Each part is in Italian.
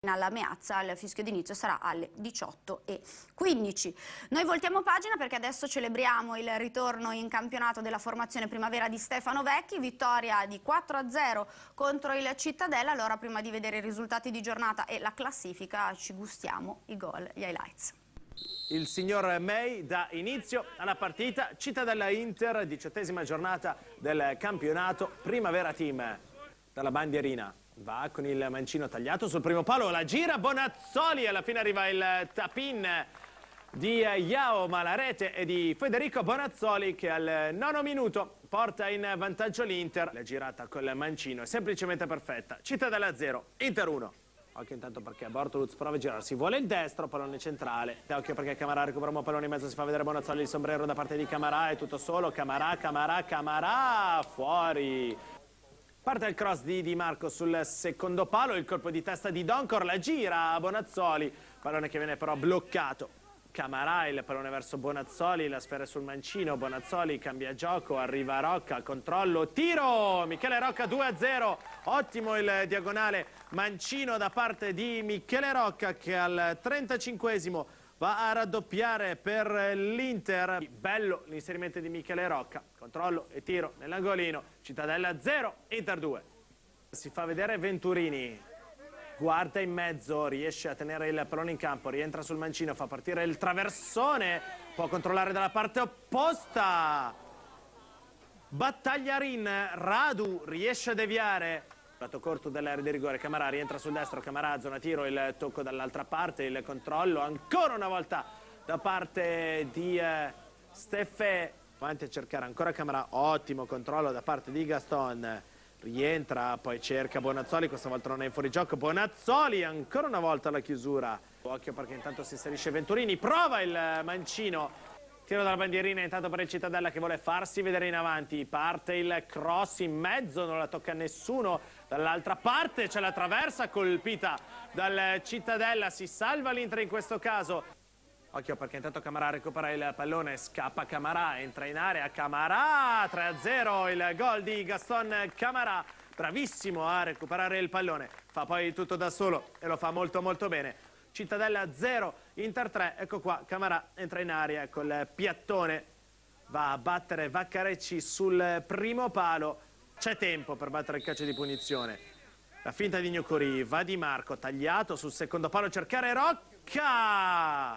alla Meazza. Il fischio d'inizio sarà alle 18:15. Noi voltiamo pagina perché adesso celebriamo il ritorno in campionato della formazione primavera di Stefano Vecchi, vittoria di 4-0 contro il Cittadella. Allora, prima di vedere i risultati di giornata e la classifica, ci gustiamo i gol, gli highlights. Il signor May dà inizio alla partita. Cittadella-Inter, 18ª giornata del campionato Primavera Team. Dalla bandierina va con il mancino tagliato sul primo palo, la gira Bonazzoli, alla fine arriva il tap-in di Yao, ma la rete è di Federico Bonazzoli che al 9° minuto porta in vantaggio l'Inter. La girata col mancino è semplicemente perfetta. Cittadella 0, Inter 1. Occhio intanto perché Bortoluz prova a girarsi, vuole il destro, pallone centrale. Occhio perché Camarà recupera un pallone in mezzo, si fa vedere Bonazzoli, il sombrero da parte di Camarà, è tutto solo, Camarà, fuori. Parte il cross di Di Marco sul secondo palo, il colpo di testa di Doncor, la gira a Bonazzoli, pallone che viene però bloccato. Camarà, il pallone verso Bonazzoli, la sfera sul mancino, Bonazzoli cambia gioco, arriva Rocca, controllo, tiro, Michele Rocca 2-0, ottimo il diagonale mancino da parte di Michele Rocca che al 35esimo va a raddoppiare per l'Inter. Bello l'inserimento di Michele Rocca, controllo e tiro nell'angolino, Cittadella 0, Inter 2. Si fa vedere Venturini, guarda in mezzo, riesce a tenere il pallone in campo, rientra sul mancino, fa partire il traversone, può controllare dalla parte opposta. Battagliarin, Radu riesce a deviare. Lato corto dell'area di rigore, Camarà rientra sul destro, Camarà zona tiro, il tocco dall'altra parte, il controllo ancora una volta da parte di Steffè, avanti a cercare ancora Camarà, ottimo controllo da parte di Gaston, rientra, poi cerca Bonazzoli, questa volta non è in fuorigioco, Bonazzoli ancora una volta la chiusura, occhio perché intanto si inserisce Venturini, prova il mancino. Tiro dalla bandierina intanto per il Cittadella che vuole farsi vedere in avanti, parte il cross in mezzo, non la tocca nessuno, dall'altra parte c'è la traversa colpita dal Cittadella, si salva l'Inter in questo caso. Occhio perché intanto Camarà recupera il pallone, scappa Camarà, entra in area Camarà, 3-0 il gol di Gaston Camarà, bravissimo a recuperare il pallone, fa poi tutto da solo e lo fa molto molto bene. Cittadella 0, Inter 3, ecco qua, Camarà entra in aria col piattone, va a battere Vaccarecci sul primo palo, c'è tempo per battere il calcio di punizione. La finta di Gnocuri, va Di Marco, tagliato sul secondo palo, cercare Rocca!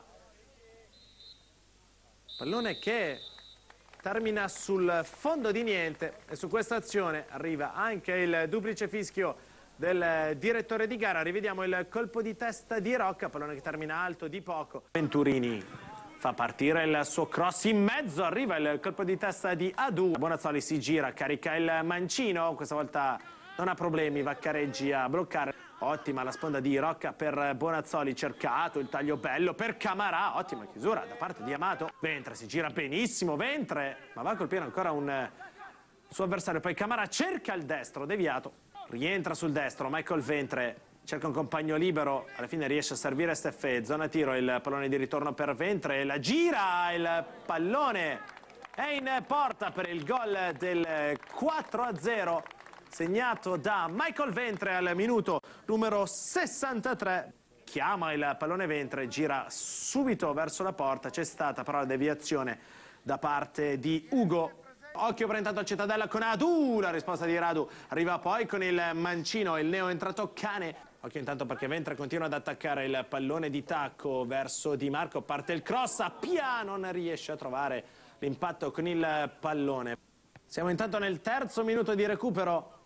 Pallone che termina sul fondo di niente e su questa azione arriva anche il duplice fischio del direttore di gara. Rivediamo il colpo di testa di Rocca, pallone che termina alto di poco. Venturini fa partire il suo cross in mezzo, arriva il colpo di testa di Adu. Bonazzoli si gira, carica il mancino, questa volta non ha problemi Vaccareggi a bloccare. Ottima la sponda di Rocca per Bonazzoli, cercato il taglio bello per Camarà, ottima chiusura da parte di Amato. Ventre si gira benissimo, Ventre, ma va a colpire ancora un suo avversario, poi Camarà cerca il destro, deviato. Rientra sul destro, Michael Ventre cerca un compagno libero, alla fine riesce a servire Steffè, zona tiro, il pallone di ritorno per Ventre, la gira, il pallone è in porta per il gol del 4-0, segnato da Michael Ventre al minuto numero 63. Chiama il pallone Ventre, gira subito verso la porta, c'è stata però la deviazione da parte di Ugo. Occhio per intanto a Cittadella con Adu, la risposta di Radu arriva poi con il mancino, il neo entrato Cane. Occhio intanto perché Ventre continua ad attaccare il pallone di tacco verso Di Marco, parte il cross, a piano non riesce a trovare l'impatto con il pallone. Siamo intanto nel terzo minuto di recupero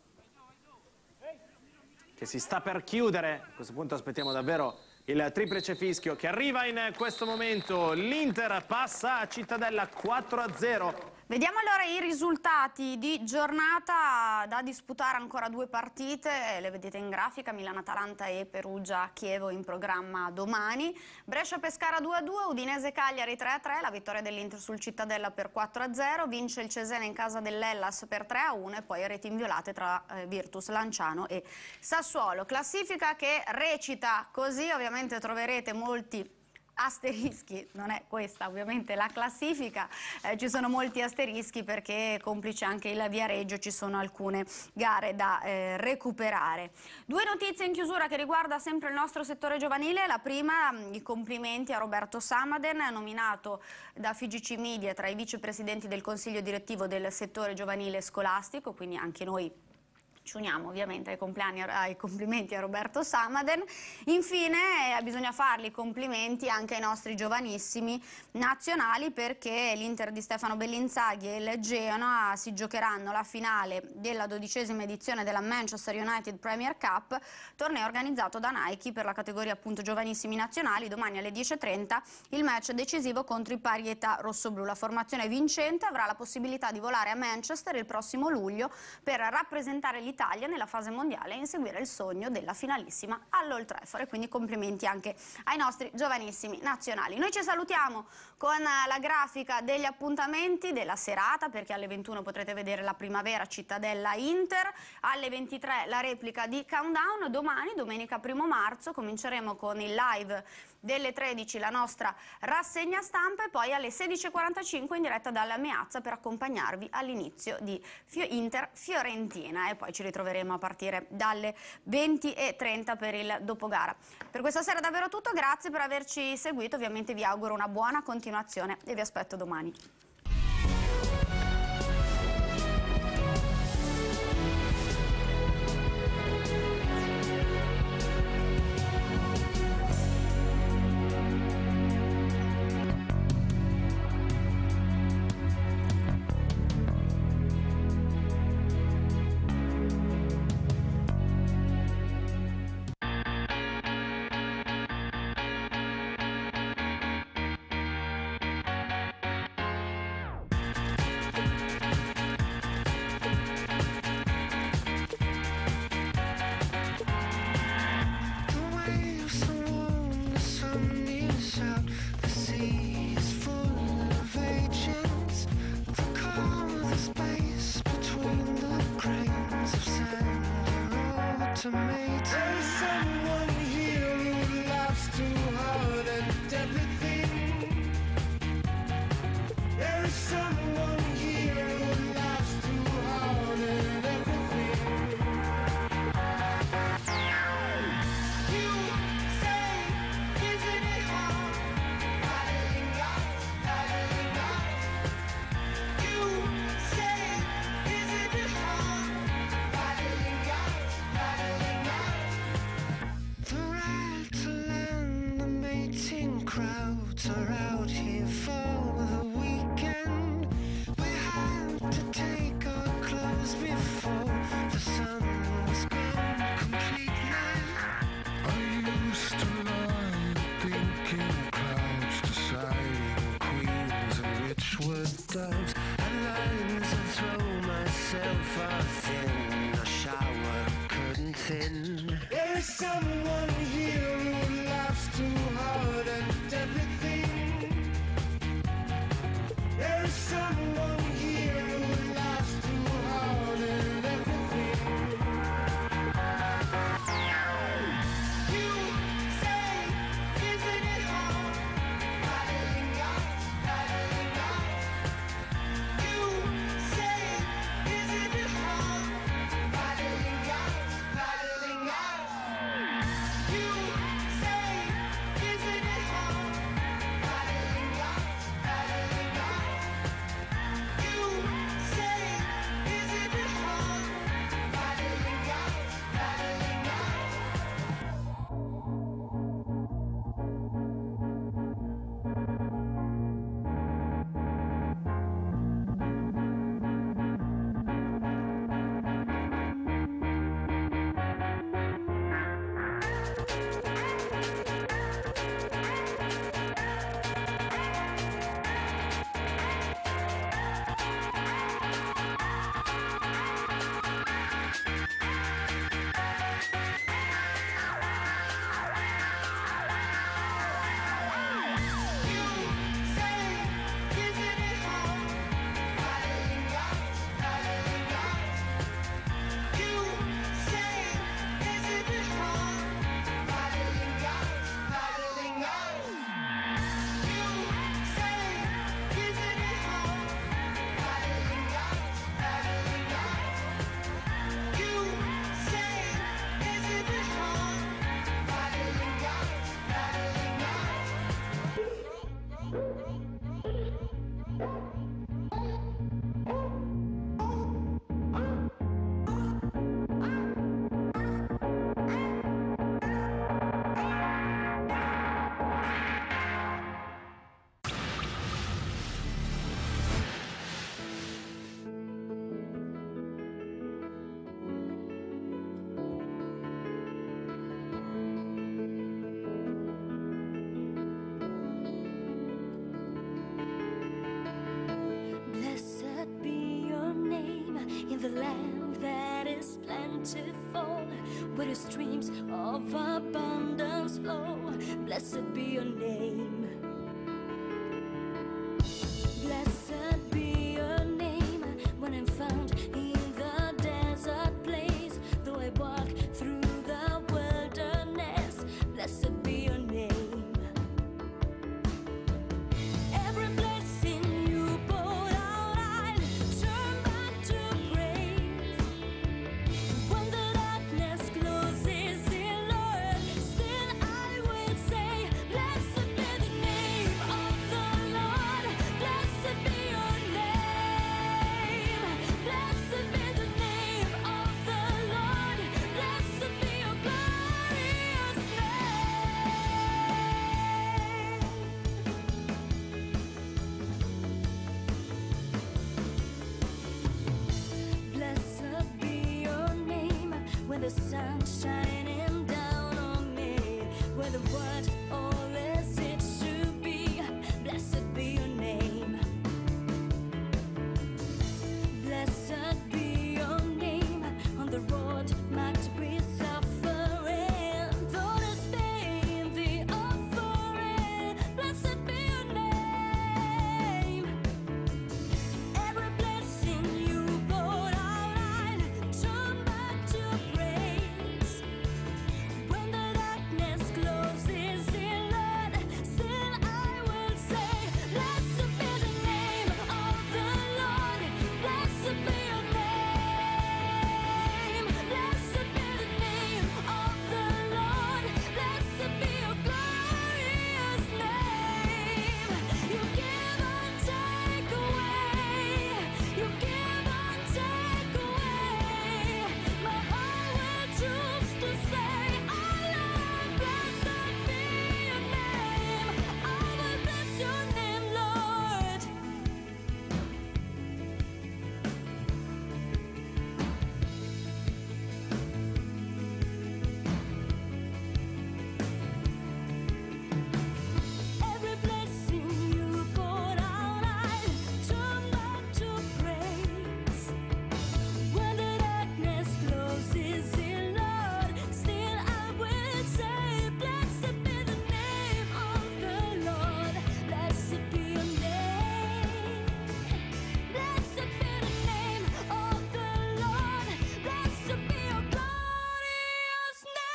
che si sta per chiudere, a questo punto aspettiamo davvero il triplice fischio che arriva in questo momento, l'Inter passa a Cittadella 4-0. Vediamo allora i risultati di giornata, da disputare ancora 2 partite, le vedete in grafica, Milan-Atalanta e Perugia-Chievo in programma domani, Brescia-Pescara 2-2, Udinese-Cagliari 3-3, la vittoria dell'Inter sul Cittadella per 4-0, vince il Cesena in casa dell'Hellas per 3-1 e poi reti inviolate tra Virtus Lanciano e Sassuolo. Classifica che recita così, ovviamente troverete molti asterischi, non è questa ovviamente la classifica, ci sono molti asterischi perché complice anche il Viareggio ci sono alcune gare da recuperare. Due notizie in chiusura che riguarda sempre il nostro settore giovanile. La prima, i complimenti a Roberto Samaden, nominato da FIGC Media tra i vicepresidenti del consiglio direttivo del settore giovanile scolastico, quindi anche noi ci uniamo ovviamente ai complimenti a Roberto Samaden. Infine bisogna farli i complimenti anche ai nostri giovanissimi nazionali, perché l'Inter di Stefano Bellinzaghi e il Genoa si giocheranno la finale della 12ª edizione della Manchester United Premier Cup, torneo organizzato da Nike per la categoria appunto giovanissimi nazionali. Domani alle 10:30 il match decisivo contro i Parietà rossoblù. La formazione vincente avrà la possibilità di volare a Manchester il prossimo luglio per rappresentare l'Italia nella fase mondiale e inseguire il sogno della finalissima all'Old Trafford. E quindi complimenti anche ai nostri giovanissimi nazionali. Noi ci salutiamo con la grafica degli appuntamenti della serata, perché alle 21 potrete vedere la Primavera Cittadella Inter, alle 23 la replica di Countdown. Domani, domenica 1° marzo, cominceremo con il live delle 13 la nostra rassegna stampa e poi alle 16:45 in diretta dalla Meazza per accompagnarvi all'inizio di Inter-Fiorentina, e poi ci ritroveremo a partire dalle 20:30 per il dopogara. Per questa sera è davvero tutto, grazie per averci seguito, ovviamente vi auguro una buona continuazione e vi aspetto domani. plentiful, where the streams of abundance flow. Blessed be your name. Blessed be your name when I'm found in the desert place. Though I walk through the wilderness, blessed be your name. Every blessing you poured out, I'll turn back to praise. When the darkness closes in, Lord, still I will say, blessed be the name of the Lord. Blessed be your name. Blessed be the name of the Lord. Blessed be your glorious name. Blessed be your name when the sun's shining down on me, where the world all as it should be. Blessed be your name. Blessed be your name on the road marked with suffering. Though the stain, the offering, blessed be your name. Every blessing you poured out, I'll turn back to praise. When the darkness closes in, Lord, still I will say, blessed be the name of the Lord. Blessed be your name. Blessed be the name of the Lord. Blessed be your glorious name. You give and take away. You give and take away. My heart will choose to say, oh Lord, blessed be your name. I will bless your name, Lord. Every blessing you poured out, I'll turn back to praise. When the darkness closes in, Lord, still I will say, blessed be the name of the Lord. Blessed be your name. Blessed be the name of the Lord. Blessed be your glorious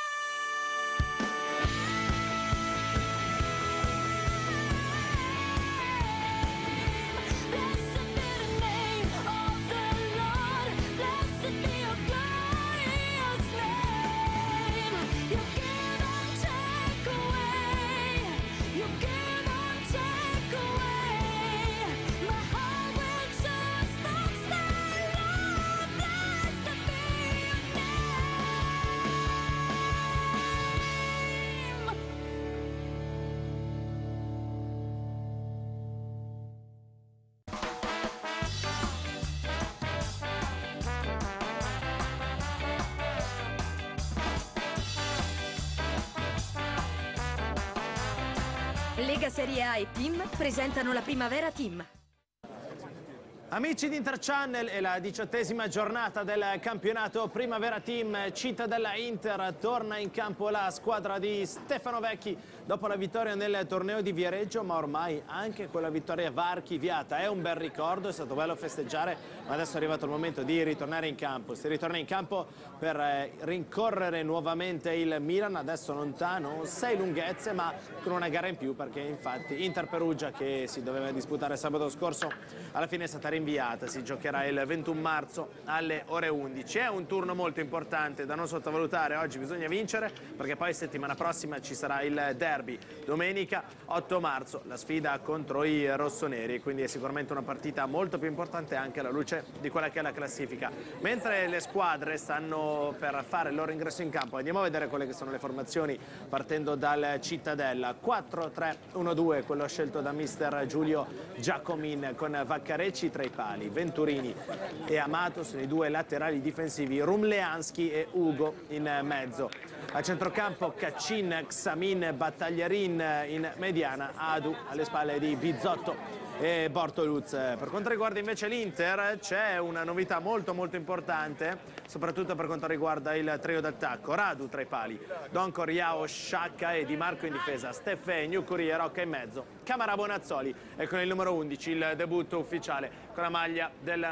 name. Blessed be the name of the Lord. Blessed be your glorious name. You give and take away. You give and take away. My heart will just not stay, Lord. Blessed be your name. Lega Serie A e Team presentano la Primavera Team. Amici di Interchannel, è la 18ª giornata del campionato Primavera Team. Cittadella Inter, torna in campo la squadra di Stefano Vecchi dopo la vittoria nel torneo di Viareggio, ma ormai anche quella vittoria va archiviata. È un bel ricordo, è stato bello festeggiare, ma adesso è arrivato il momento di ritornare in campo. Si ritorna in campo per rincorrere nuovamente il Milan, adesso lontano 6 lunghezze, ma con una gara in più, perché infatti Inter-Perugia, che si doveva disputare sabato scorso, alla fine è stata rinviata. Si giocherà il 21 marzo alle ore 11. È un turno molto importante da non sottovalutare. Oggi bisogna vincere, perché poi settimana prossima ci sarà il derby. Domenica 8 marzo la sfida contro i rossoneri, quindi è sicuramente una partita molto più importante anche alla luce di quella che è la classifica. Mentre le squadre stanno per fare il loro ingresso in campo, andiamo a vedere quelle che sono le formazioni partendo dal Cittadella. 4-3-1-2, quello scelto da mister Giulio Giacomin, con Vaccarecci tra i pali, Venturini e Amato sono i due laterali difensivi, Rumleanski e Ugo in mezzo. A centrocampo Caccin, Xamin, Battagliarin in mediana, Adu alle spalle di Bizzotto e Bortoluz. Per quanto riguarda invece l'Inter, c'è una novità molto importante. soprattutto per quanto riguarda il trio d'attacco. Radu tra i pali, Doncor, Yao, Sciacca e Di Marco in difesa, Steffè, Gnucuri e Rocca in mezzo, Camara, Bonazzoli e con il numero 11 il debutto ufficiale con la maglia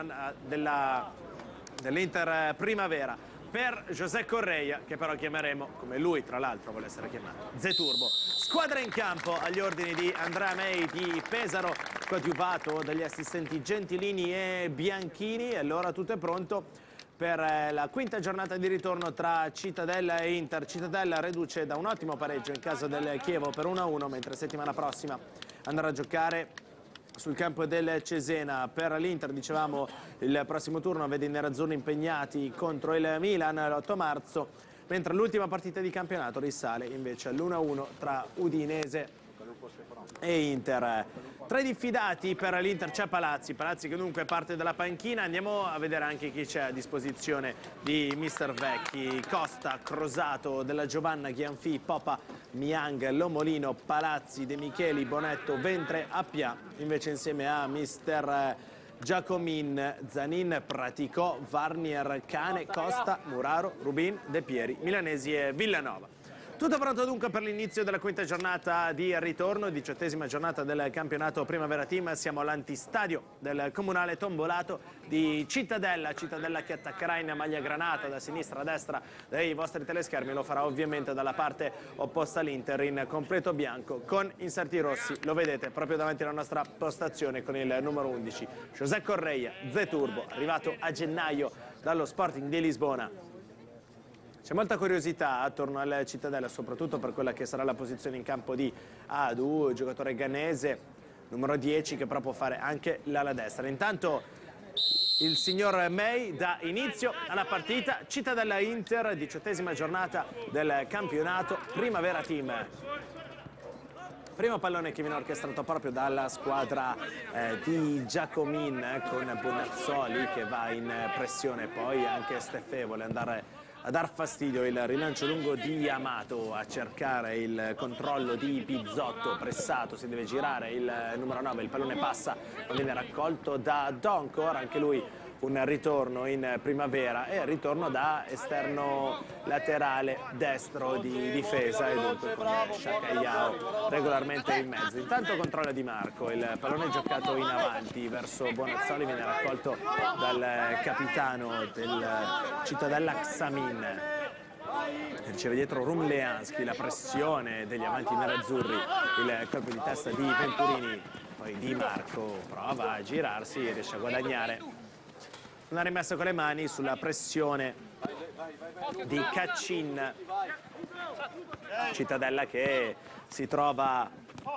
dell'Inter Primavera per José Correia, che però chiameremo, come lui tra l'altro vuole essere chiamato, Zeturbo. Squadra in campo agli ordini di Andrea May di Pesaro, coadiuvato dagli assistenti Gentilini e Bianchini. E allora tutto è pronto per la quinta giornata di ritorno tra Cittadella e Inter. Cittadella reduce da un ottimo pareggio in casa del Chievo per 1-1, mentre settimana prossima andrà a giocare sul campo del Cesena. Per l'Inter, dicevamo, il prossimo turno vede i nerazzurri impegnati contro il Milan l'8 marzo, mentre l'ultima partita di campionato risale invece all'1-1 tra Udinese e Inter. Tra i diffidati per l'Inter c'è Palazzi che dunque parte dalla panchina. Andiamo a vedere anche chi c'è a disposizione di mister Vecchi: Costa, Crosato, Della Giovanna, Ghianfì, Popa, Miang, Lomolino, Palazzi, De Micheli, Bonetto, Ventre, Appia. Invece insieme a mister Giacomin, Zanin, Praticò, Varnier, Cane, Costa, Muraro, Rubin, De Pieri, Milanesi e Villanova. Tutto pronto dunque per l'inizio della quinta giornata di ritorno, 18ª giornata del campionato Primavera Team. Siamo all'antistadio del Comunale Tombolato di Cittadella. Cittadella che attaccherà in maglia granata da sinistra a destra dei vostri teleschermi. Lo farà ovviamente dalla parte opposta all'Inter in completo bianco con inserti rossi. Lo vedete proprio davanti alla nostra postazione con il numero 11, José Correia, Zeturbo, arrivato a gennaio dallo Sporting di Lisbona. C'è molta curiosità attorno al Cittadella, soprattutto per quella che sarà la posizione in campo di Adu, giocatore ghanese, numero 10, che però può fare anche l'ala destra. Intanto il signor May dà inizio alla partita. Cittadella-Inter, 18ª giornata del campionato Primavera Team. Primo pallone che viene orchestrato proprio dalla squadra di Giacomin, con Bonazzoli che va in pressione, poi anche Steffè vuole andare a dar fastidio. Il rilancio lungo di Yamato a cercare il controllo di Pizzotto, pressato, si deve girare il numero 9, il pallone passa, viene raccolto da Doncor, anche lui un ritorno in primavera e ritorno da esterno laterale destro di difesa, e dunque con Sciacca Yao regolarmente in mezzo. Intanto controlla Di Marco, il pallone giocato in avanti verso Bonazzoli, viene raccolto dal capitano del Cittadella Xamin. Riceve dietro Rumleansky, la pressione degli avanti nerazzurri, il colpo di testa di Venturini, poi Di Marco prova a girarsi e riesce a guadagnare una rimessa con le mani sulla pressione di Caccin. Cittadella che si trova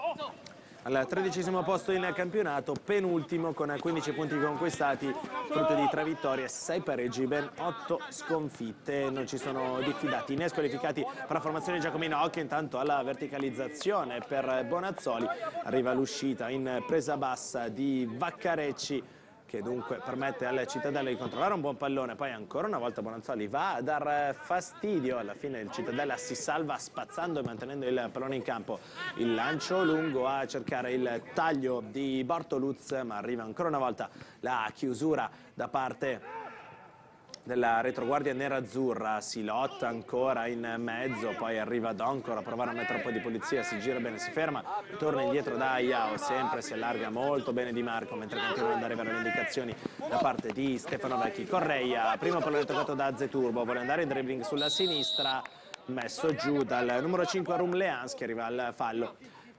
al 13° posto in campionato, penultimo con 15 punti conquistati, frutto di 3 vittorie, 6 pareggi, ben 8 sconfitte. Non ci sono diffidati né squalificati per la formazione Giacomino. Occhio intanto alla verticalizzazione per Bonazzoli, arriva l'uscita in presa bassa di Vaccarecci, che dunque permette alla Cittadella di controllare un buon pallone. Poi ancora una volta Bonazzoli va a dar fastidio. Alla fine il Cittadella si salva spazzando e mantenendo il pallone in campo. Il lancio lungo a cercare il taglio di Bortoluz, ma arriva ancora una volta la chiusura da parte della retroguardia nerazzurra. Si lotta ancora in mezzo, poi arriva Doncor a provare a mettere un po' di pulizia, si gira bene, si ferma, torna indietro da Yao, sempre si allarga molto bene Di Marco, mentre continuano ad arrivare le indicazioni da parte di Stefano Vecchi. Correia, primo pallone toccato da Zeturbo, vuole andare in dribbling sulla sinistra, messo giù dal numero 5 Rumleansky, arriva al fallo.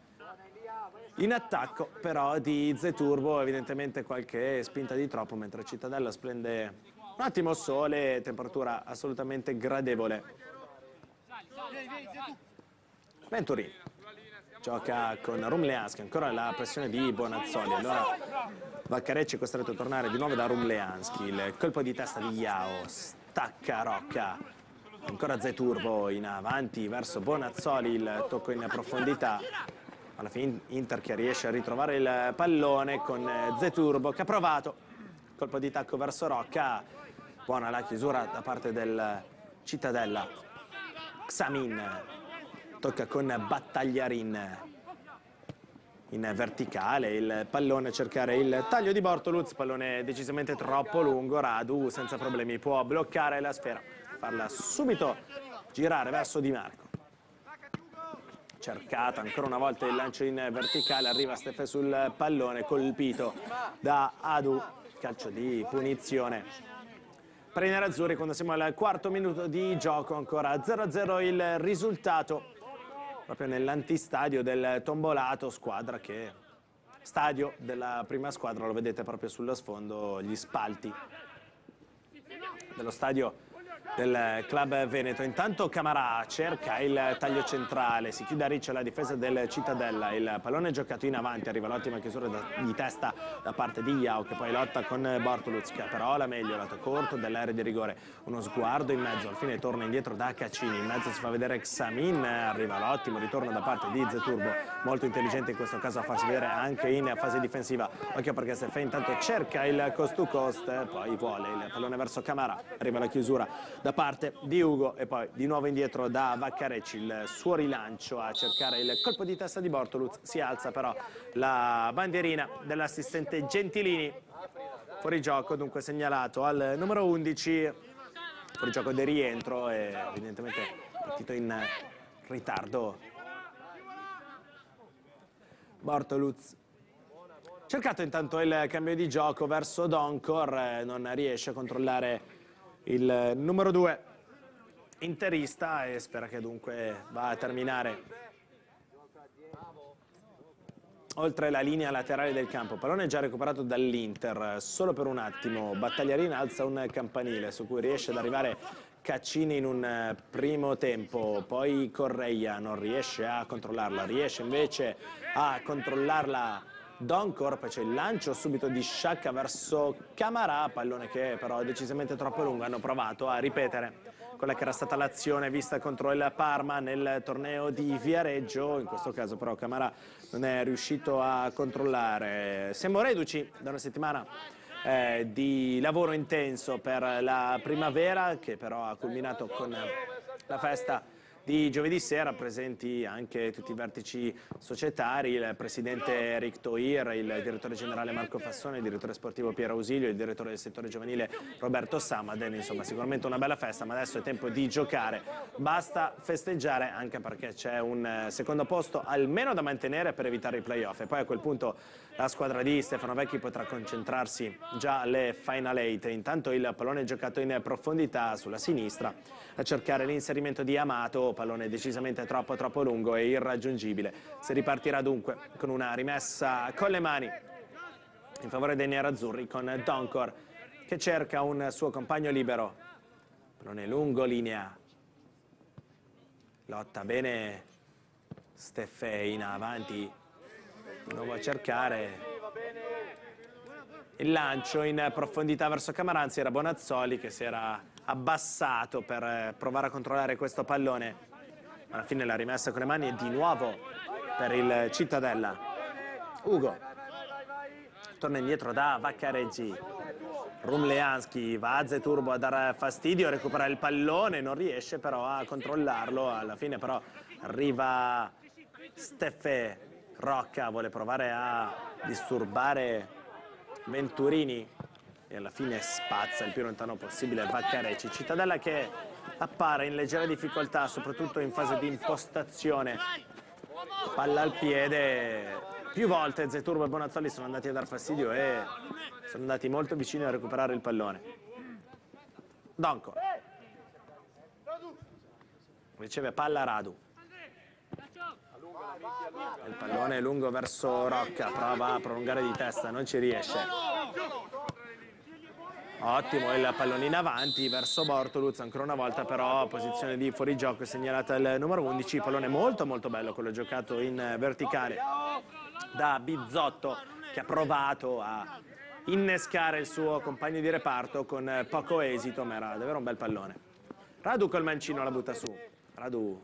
In attacco però di Zeturbo, evidentemente qualche spinta di troppo, mentre Cittadella splende un attimo sole, temperatura assolutamente gradevole. Venturini gioca con Rumleansky, ancora la pressione di Bonazzoli. Allora Vaccarecci è costretto a tornare di nuovo da Rumleansky, il colpo di testa di Yao, stacca Rocca, ancora Zeturbo in avanti verso Bonazzoli, il tocco in profondità. Alla fine Inter che riesce a ritrovare il pallone con Zeturbo che ha provato, colpo di tacco verso Rocca. Buona la chiusura da parte del Cittadella. Xamin tocca con Battagliarin. in verticale il pallone, cercare il taglio di Bortoluz, pallone decisamente troppo lungo, Radu senza problemi può bloccare la sfera, farla subito girare verso Di Marco. Cercato ancora una volta il lancio in verticale, arriva Steffe sul pallone, colpito da Adu, calcio di punizione per i nerazzurri quando siamo al quarto minuto di gioco, ancora 0-0 il risultato, proprio nell'antistadio del Tombolato, squadra che, stadio della prima squadra, lo vedete proprio sullo sfondo, gli spalti dello stadio del Club Veneto. Intanto Camarà cerca il taglio centrale, si chiude a riccio la difesa del Cittadella, il pallone giocato in avanti, arriva l'ottima chiusura di testa da parte di Iao che poi lotta con Bortoluz, che però la meglio, lato corto dell'area di rigore, uno sguardo in mezzo, al fine torna indietro da Caccini, in mezzo si fa vedere Xamin, arriva l'ottimo ritorno da parte di Zeturbo, molto intelligente in questo caso a farsi vedere anche in fase difensiva, occhio perché Steffe intanto cerca il cost to cost, poi vuole il pallone verso Camarà, arriva la chiusura da parte di Ugo e poi di nuovo indietro da Vaccarecci, il suo rilancio a cercare il colpo di testa di Bortoluz, si alza però la bandierina dell'assistente Gentilini, fuori gioco dunque segnalato al numero 11, fuori gioco di rientro e evidentemente partito in ritardo Bortoluz. Cercato intanto il cambio di gioco verso Doncor, non riesce a controllare il numero 2 interista e spera che dunque va a terminare oltre la linea laterale del campo. Pallone già recuperato dall'Inter, solo per un attimo Battagliarin alza un campanile su cui riesce ad arrivare Caccini in un primo tempo, poi Correia non riesce a controllarla, riesce invece a controllarla Doncor, poi c'è il lancio subito di Sciacca verso Camarà, pallone che però è decisamente troppo lungo, hanno provato a ripetere quella che era stata l'azione vista contro il Parma nel torneo di Viareggio, in questo caso però Camarà non è riuscito a controllare. Siamo reduci da una settimana di lavoro intenso per la primavera, che però ha culminato con la festa di giovedì sera, presenti anche tutti i vertici societari, il presidente Eric Toir, il direttore generale Marco Fassone, il direttore sportivo Piero Ausilio, il direttore del settore giovanile Roberto Samaden, insomma sicuramente una bella festa, ma adesso è tempo di giocare, basta festeggiare anche perché c'è un secondo posto almeno da mantenere per evitare i playoff e poi a quel punto la squadra di Stefano Vecchi potrà concentrarsi già alle Final 8, intanto il pallone giocato in profondità sulla sinistra a cercare l'inserimento di Amato, pallone decisamente troppo lungo e irraggiungibile. Si ripartirà dunque con una rimessa con le mani in favore dei nerazzurri con Doncor che cerca un suo compagno libero. Pallone lungo, linea. Lotta bene Steffe in avanti. Di nuovo a cercare il lancio in profondità verso Camaranzi, era Bonazzoli che si era abbassato per provare a controllare questo pallone. Alla fine la rimessa con le mani è di nuovo per il Cittadella. Ugo torna indietro da Vaccareggi. Rumleanski va a Zeturbo a dare fastidio, recupera il pallone, non riesce però a controllarlo. Alla fine però arriva Steffe. Rocca vuole provare a disturbare Venturini e alla fine spazza il più lontano possibile Vaccarecci. Cittadella che appare in leggera difficoltà soprattutto in fase di impostazione, palla al piede, più volte Zeturbo e Bonazzoli sono andati a dar fastidio e sono andati molto vicini a recuperare il pallone. Donco riceve palla Radu, il pallone è lungo verso Rocca, prova a prolungare di testa, non ci riesce. Ottimo il pallone in avanti verso Bortoluz, ancora una volta però posizione di fuorigioco segnalata il numero 11, pallone molto bello, quello giocato in verticale da Bizzotto che ha provato a innescare il suo compagno di reparto con poco esito, ma era davvero un bel pallone. Radu col mancino la butta su, Radu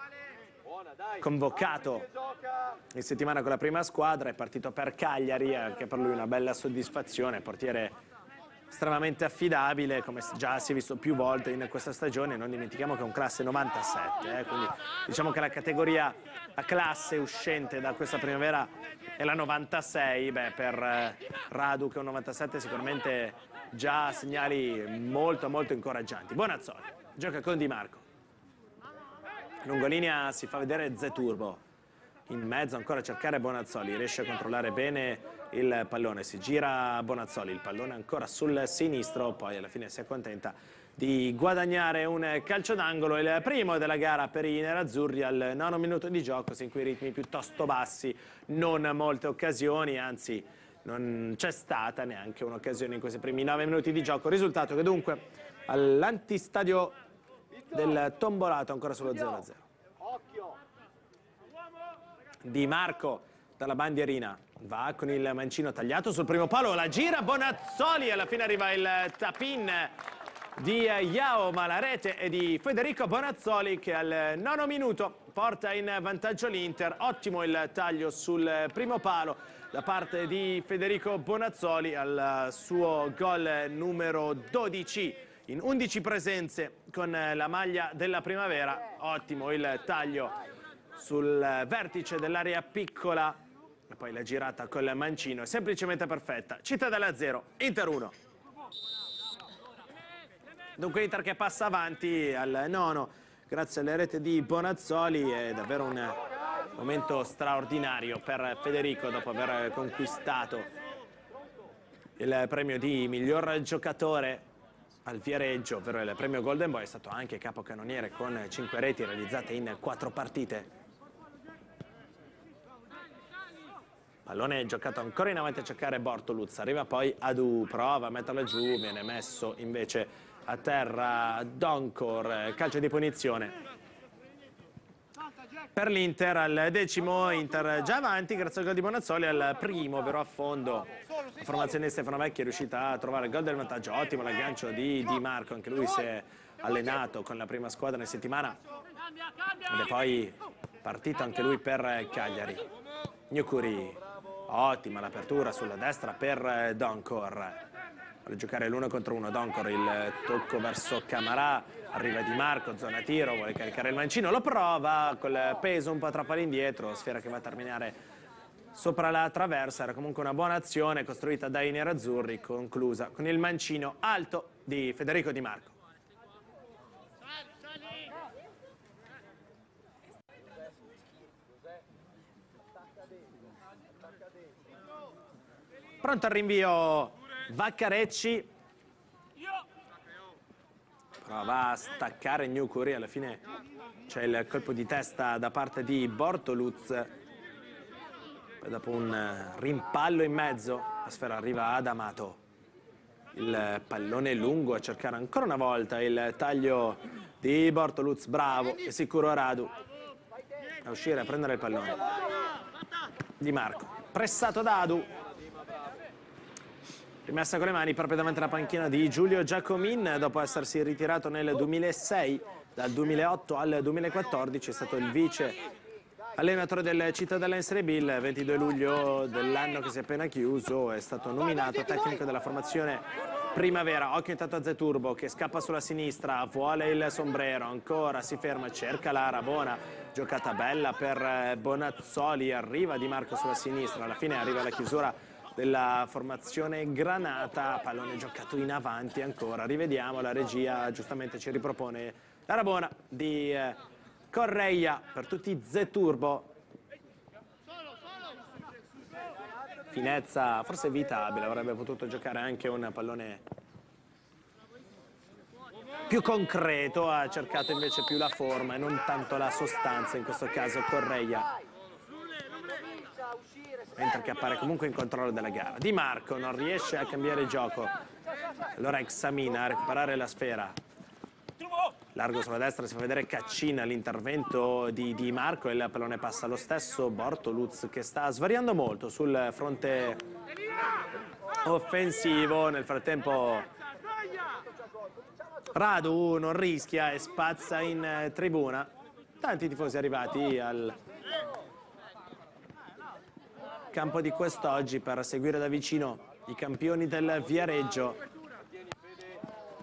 convocato in settimana con la prima squadra, è partito per Cagliari, anche per lui una bella soddisfazione, portiere estremamente affidabile, come già si è visto più volte in questa stagione. Non dimentichiamo che è un classe 97, quindi diciamo che la categoria, la classe uscente da questa primavera è la 96. Beh, per Radu, che è un 97, sicuramente già segnali molto molto incoraggianti. Bonazzoli gioca con Di Marco, lungolinea si fa vedere Zeturbo, in mezzo ancora a cercare Bonazzoli, riesce a controllare bene il pallone, si gira Bonazzoli, il pallone ancora sul sinistro, poi alla fine si accontenta di guadagnare un calcio d'angolo, il primo della gara per i nerazzurri al 9° minuto di gioco, sin qui ritmi piuttosto bassi, non molte occasioni, anzi non c'è stata neanche un'occasione in questi primi 9 minuti di gioco, risultato che dunque all'antistadio del Tombolato ancora sullo 0-0. Di Marco dalla bandierina va con il mancino tagliato sul primo palo, la gira Bonazzoli, alla fine arriva il tap-in di Yao, ma la rete è di Federico Bonazzoli che al 9° minuto porta in vantaggio l'Inter. Ottimo il taglio sul primo palo da parte di Federico Bonazzoli al suo gol numero 12 in 11 presenze con la maglia della primavera. Ottimo il taglio sul vertice dell'area piccola e poi la girata col mancino è semplicemente perfetta. Cittadella 0, Inter 1. Dunque Inter che passa avanti al 9° grazie alle rete di Bonazzoli. È davvero un momento straordinario per Federico dopo aver conquistato il premio di miglior giocatore al Viareggio, ovvero il premio Golden Boy. È stato anche capocannoniere con 5 reti realizzate in 4 partite. Pallone giocato ancora in avanti a cercare Bortoluz, arriva poi Adu, prova a metterlo giù, viene messo invece a terra Doncor, calcio di punizione per l'Inter al 10°, Inter già avanti grazie al gol di Bonazzoli al primo, vero affondo. La formazione di Stefano Vecchi è riuscita a trovare il gol del vantaggio, ottimo l'aggancio di Di Marco, anche lui si è allenato con la prima squadra in settimana ed è poi partito anche lui per Cagliari. Gnukuri, ottima l'apertura sulla destra per Doncor. Vuole giocare l'1 contro 1 Doncor, il tocco verso Camarà, arriva Di Marco, zona tiro, vuole caricare il mancino, lo prova col peso un po' troppo all'indietro, sfera che va a terminare sopra la traversa. Era comunque una buona azione costruita dai nerazzurri, conclusa con il mancino alto di Federico Di Marco. Pronto al rinvio Vaccarecci, prova a staccare Gnukuri, alla fine c'è il colpo di testa da parte di Bortoluz, poi dopo un rimpallo in mezzo la sfera arriva ad Amato, il pallone lungo a cercare ancora una volta il taglio di Bortoluz, bravo e sicuro Radu a uscire a prendere il pallone. Di Marco, pressato da Adu, rimessa con le mani proprio davanti alla panchina di Giulio Giacomin, dopo essersi ritirato nel 2006, dal 2008 al 2014 è stato il vice allenatore del Cittadella in Serie B. Il 22 luglio dell'anno che si è appena chiuso è stato nominato tecnico della formazione primavera. Occhio intanto a Zeturbo che scappa sulla sinistra, vuole il sombrero, ancora si ferma, cerca la Rabona, giocata bella per Bonazzoli, arriva Di Marco sulla sinistra, alla fine arriva la chiusura della formazione granata, pallone giocato in avanti ancora, rivediamo, la regia giustamente ci ripropone la Rabona di Correia per tutti Zeturbo. Finezza forse evitabile, avrebbe potuto giocare anche un pallone più concreto, ha cercato invece più la forma e non tanto la sostanza, in questo caso Correia, mentre che appare comunque in controllo della gara. Di Marco non riesce a cambiare gioco, allora esamina a recuperare la sfera, largo sulla destra, si fa vedere Caccina, l'intervento di Di Marco e il pallone passa lo stesso Bortoluz che sta svariando molto sul fronte offensivo. Nel frattempo Radu non rischia e spazza in tribuna, tanti tifosi arrivati al campo di quest'oggi per seguire da vicino i campioni del Viareggio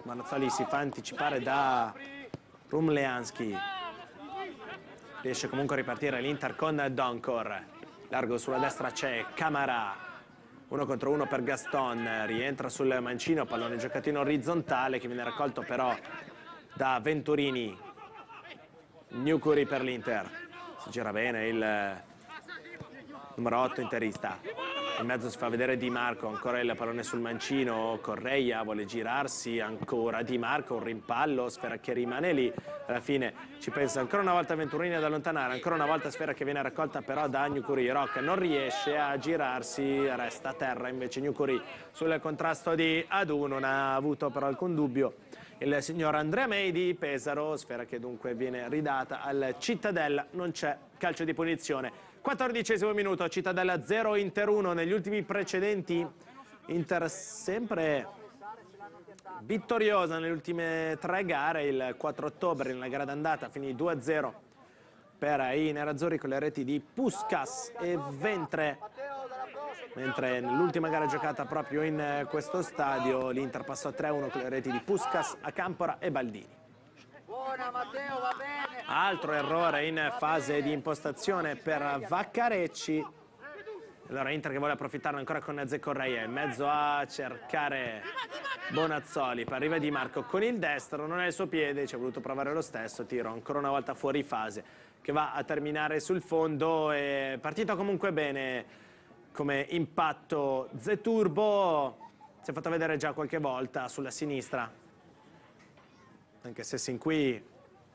Bonazzoli si fa anticipare da Rumleansky. Riesce comunque a ripartire l'Inter con Doncor. Largo sulla destra c'è Camara. 1 contro 1 per Gaston. Rientra sul mancino, pallone giocato in orizzontale che viene raccolto però da Venturini. Newcuri per l'Inter. Si gira bene il numero 8 interista. In mezzo si fa vedere Di Marco, ancora il pallone sul mancino, Correia vuole girarsi, ancora Di Marco, un rimpallo, sfera che rimane lì, alla fine ci pensa ancora una volta Venturini ad allontanare, ancora una volta sfera che viene raccolta però da Newcuri. Rocca non riesce a girarsi, resta a terra invece Newcuri sul contrasto di Adu, non ha avuto però alcun dubbio il signor Andrea May di Pesaro, sfera che dunque viene ridata al Cittadella, non c'è calcio di punizione. 14° minuto, Cittadella 0, Inter 1. Negli ultimi precedenti Inter sempre vittoriosa nelle ultime 3 gare. Il 4 ottobre nella gara d'andata finì 2-0 per i nerazzurri con le reti di Puskas e Ventre, mentre nell'ultima gara giocata proprio in questo stadio l'Inter passò 3-1 con le reti di Puskas, Acampora e Baldini. Altro errore in fase di impostazione per Vaccarecci. Allora Inter che vuole approfittarne ancora con Zecorreia in mezzo a cercare Bonazzoli. Poi arriva Di Marco con il destro, non è il suo piede, ci ha voluto provare lo stesso tiro, ancora una volta fuori fase, che va a terminare sul fondo. È partito comunque bene come impatto Zeturbo, si è fatto vedere già qualche volta sulla sinistra, anche se sin qui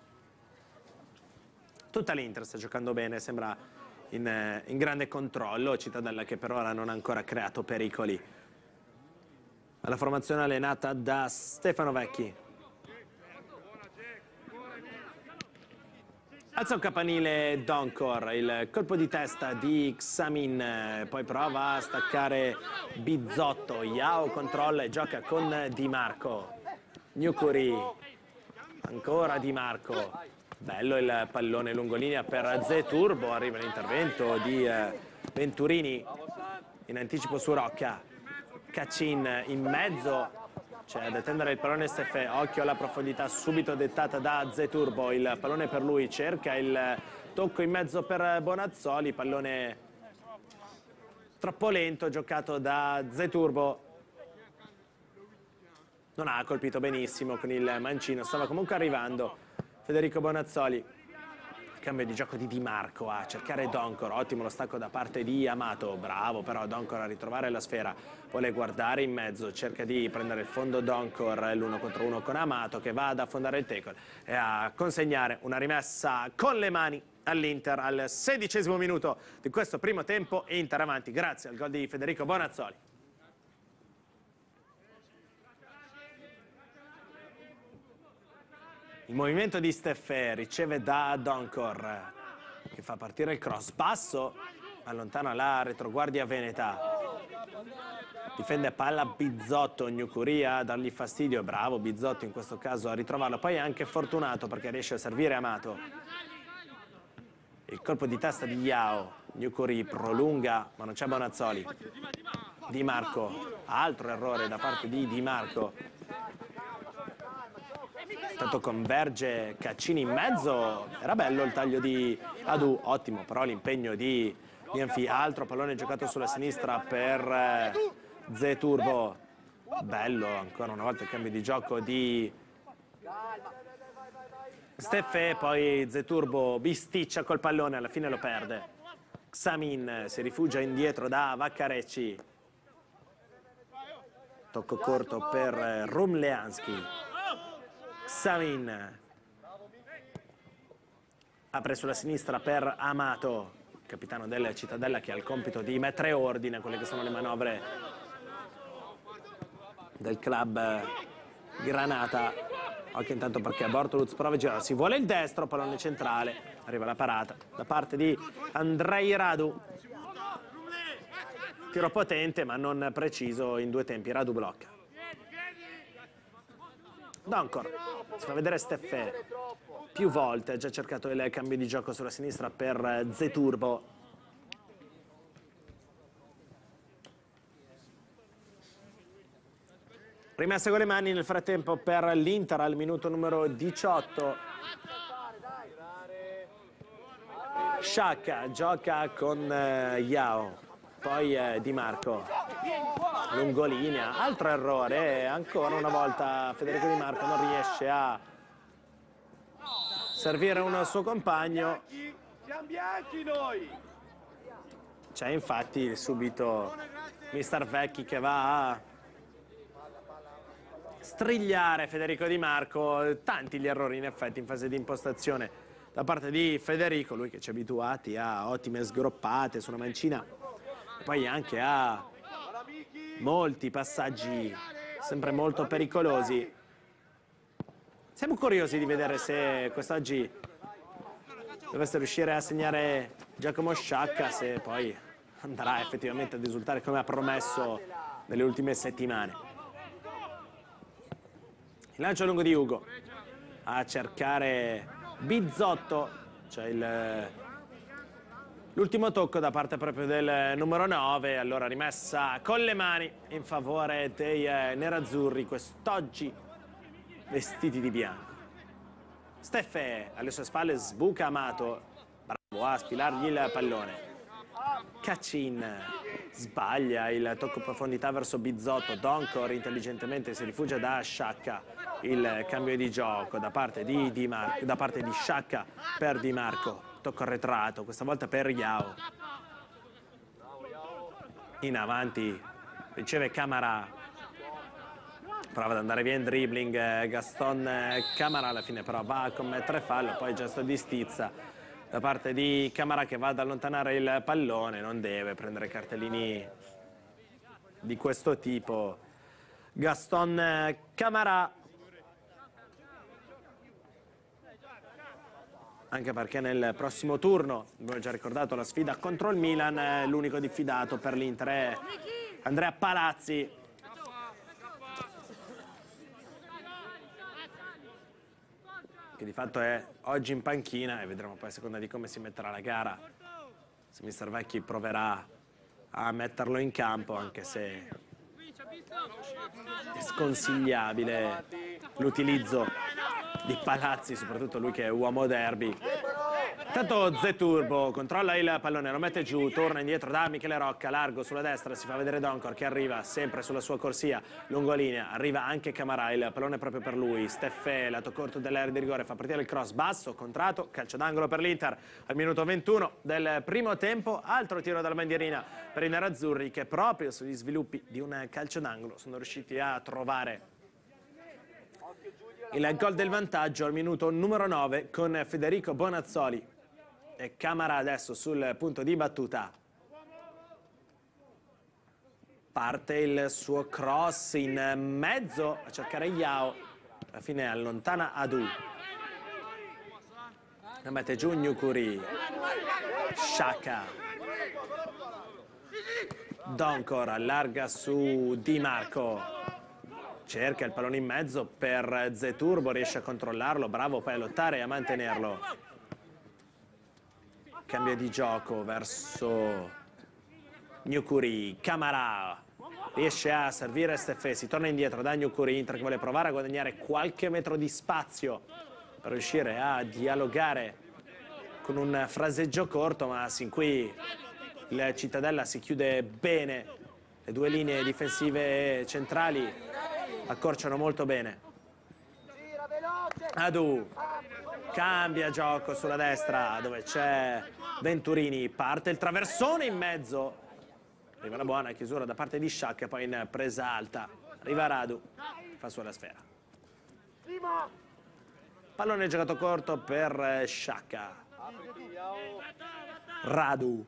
tutta l'Inter sta giocando bene, sembra in grande controllo. Cittadella che per ora non ha ancora creato pericoli. Alla formazione allenata da Stefano Vecchi. Alza un campanile Doncor, il colpo di testa di Xamin, poi prova a staccare Bizzotto. Yao controlla e gioca con Di Marco. Newcuri, ancora Di Marco. Bello il pallone lungolinea per Zeturbo, arriva l'intervento di Venturini in anticipo su Rocca. Cacin in mezzo, c'è da tendere il pallone Steffè, occhio alla profondità subito dettata da Zeturbo, il pallone per lui, cerca il tocco in mezzo per Bonazzoli, pallone troppo lento giocato da Zeturbo. Non ha colpito benissimo con il mancino, stava comunque arrivando Federico Bonazzoli. Cambio di gioco di Di Marco a cercare Doncor, ottimo lo stacco da parte di Amato, bravo però Doncor a ritrovare la sfera, vuole guardare in mezzo, cerca di prendere il fondo Doncor, l'1 contro 1 con Amato che va ad affondare il tackle e a consegnare una rimessa con le mani all'Inter al 16° minuto di questo primo tempo. Inter avanti grazie al gol di Federico Bonazzoli. Il movimento di Steffè riceve da Doncor che fa partire il cross basso, allontana la retroguardia veneta, difende palla Bizzotto, Newcuri a dargli fastidio, bravo Bizzotto in questo caso a ritrovarlo, poi è anche fortunato perché riesce a servire Amato. Il colpo di testa di Yao, Newcuri prolunga ma non c'è Bonazzoli. Di Marco, altro errore da parte di Di Marco. Tanto converge Caccini in mezzo, era bello il taglio di Adu, ottimo però l'impegno di Nianfi, altro pallone giocato sulla sinistra per Zeturbo, bello ancora una volta il cambio di gioco di Steffè, poi Zeturbo bisticcia col pallone, alla fine lo perde. Xamin si rifugia indietro da Vaccarecci, tocco corto per Rumleansky. Xamin apre sulla sinistra per Amato, capitano della Cittadella che ha il compito di mettere ordine a quelle che sono le manovre del club Granata. Occhio intanto perché Bortoluz prova a girarsi, vuole il destro, pallone centrale, arriva la parata da parte di Andrei Radu. Tiro potente ma non preciso in due tempi, Radu blocca. Doncor si fa vedere Steffè, più volte ha già cercato il cambio di gioco sulla sinistra per Zeturbo. Rimessa con le mani nel frattempo per l'Inter al minuto numero 18. Sciacca gioca con Yao, poi Di Marco, lungolinea, altro errore, ancora una volta Federico Di Marco non riesce a servire un suo compagno. Siamo bianchi noi! C'è infatti subito Mister Vecchi che va a strigliare Federico Di Marco. Tanti gli errori in effetti in fase di impostazione da parte di Federico, lui che ci è abituati a ottime sgroppate su una mancina e poi anche a molti passaggi sempre molto pericolosi. Siamo curiosi di vedere se quest'oggi dovesse riuscire a segnare Giacomo Sciacca, se poi andrà effettivamente ad risultare come ha promesso nelle ultime settimane. Il lancio lungo di Ugo a cercare Bizzotto, cioè l'ultimo tocco da parte proprio del numero 9, allora rimessa con le mani in favore dei nerazzurri, quest'oggi vestiti di bianco. Steffe alle sue spalle sbuca Amato, bravo a sfilargli il pallone. Kacin sbaglia il tocco profondità verso Bizzotto, Doncor intelligentemente si rifugia da Sciacca, il cambio di gioco da parte di Sciacca per Di Marco, tocco arretrato, questa volta per Yao. In avanti riceve Camara, prova ad andare via in dribbling Gaston Camara, alla fine però va a commettere fallo, poi gesto di stizza da parte di Camara che va ad allontanare il pallone, non deve prendere cartellini di questo tipo. Gaston Camara, anche perché nel prossimo turno, abbiamo già ricordato la sfida contro il Milan, l'unico diffidato per l'Inter è Andrea Palazzi. Che di fatto è oggi in panchina e vedremo poi a seconda di come si metterà la gara se Mister Vecchi proverà a metterlo in campo, anche se è sconsigliabile l'utilizzo di Palazzi, soprattutto lui che è uomo derby. Intanto Zeturbo controlla il pallone, lo mette giù, torna indietro da Michele Rocca, largo sulla destra, si fa vedere Doncor che arriva sempre sulla sua corsia, lungolinea, arriva anche Camara, il pallone proprio per lui, Steffe, lato corto dell'area di rigore, fa partire il cross basso, contrato, calcio d'angolo per l'Inter al minuto 21 del primo tempo, altro tiro dalla bandierina per i nerazzurri che proprio sugli sviluppi di un calcio d'angolo sono riusciti a trovare il gol del vantaggio al minuto numero 9 con Federico Bonazzoli e Camara adesso sul punto di battuta. Parte il suo cross in mezzo a cercare Yao, alla fine allontana Adu. La mette giù Gnukuri. Sciacca. Doncor allarga su Di Marco. Cerca il pallone in mezzo per Zeturbo, riesce a controllarlo, bravo poi a lottare e a mantenerlo. Cambio di gioco verso Gnukuri, Camara riesce a servire Steffe, si torna indietro da Gnukuri, Inter che vuole provare a guadagnare qualche metro di spazio per riuscire a dialogare con un fraseggio corto, ma sin qui il Cittadella si chiude bene, le due linee difensive centrali accorciano molto bene. Adu cambia gioco sulla destra dove c'è Venturini, parte il traversone in mezzo, arriva una buona chiusura da parte di Sciacca, poi in presa alta arriva Radu, fa su la sfera, pallone giocato corto per Sciacca. Radu,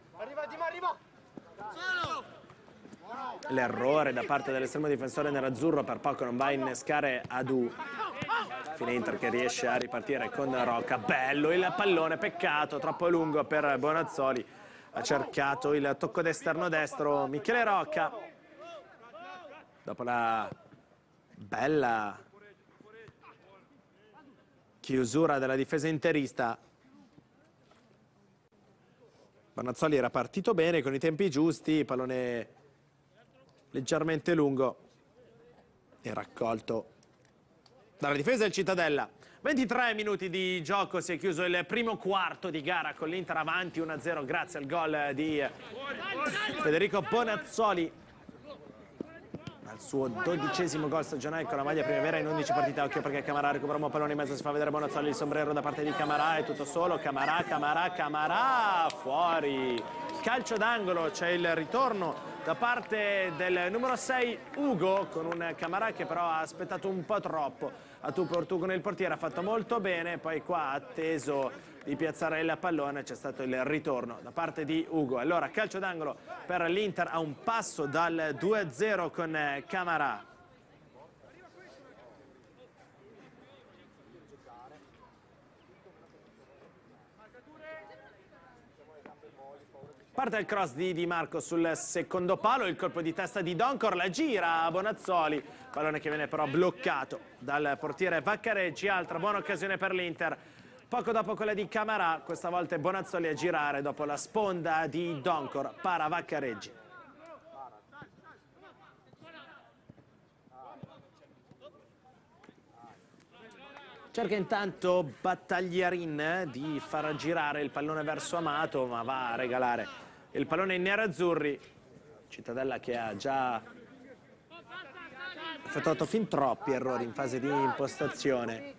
l'errore da parte dell'estremo difensore nerazzurro per poco non va a innescare Adu. Fine Inter che riesce a ripartire con Rocca, bello il pallone, peccato, troppo lungo per Bonazzoli, ha cercato il tocco d'esterno destro Michele Rocca, dopo la bella chiusura della difesa interista. Bonazzoli era partito bene con i tempi giusti, pallone leggermente lungo e raccolto dalla difesa del Cittadella. 23 minuti di gioco, si è chiuso il primo quarto di gara con l'Inter avanti 1-0 grazie al gol di Federico Bonazzoli, al suo 12° gol stagionale con la maglia primavera in 11 partite. Occhio perché Camarà recupera un pallone in mezzo, si fa vedere Bonazzoli, il sombrero da parte di Camarà, è tutto solo, Camarà, fuori, calcio d'angolo, c'è il ritorno da parte del numero 6 Ugo, con un Camarà che però ha aspettato un po' troppo a tu per tu con il portiere, ha fatto molto bene, poi qua ha atteso di piazzare il pallone, c'è stato il ritorno da parte di Ugo. Allora calcio d'angolo per l'Inter a un passo dal 2-0 con Camarà. Parte il cross di Di Marco sul secondo palo, il colpo di testa di Doncor, la gira a Bonazzoli, pallone che viene però bloccato dal portiere Vaccareggi. Altra buona occasione per l'Inter, poco dopo quella di Camarà, questa volta è Bonazzoli a girare dopo la sponda di Doncor, para Vaccareggi. Cerca intanto Battagliarin di far girare il pallone verso Amato, ma va a regalare il pallone in nerazzurri. Cittadella che ha già effettuato fin troppi errori in fase di impostazione.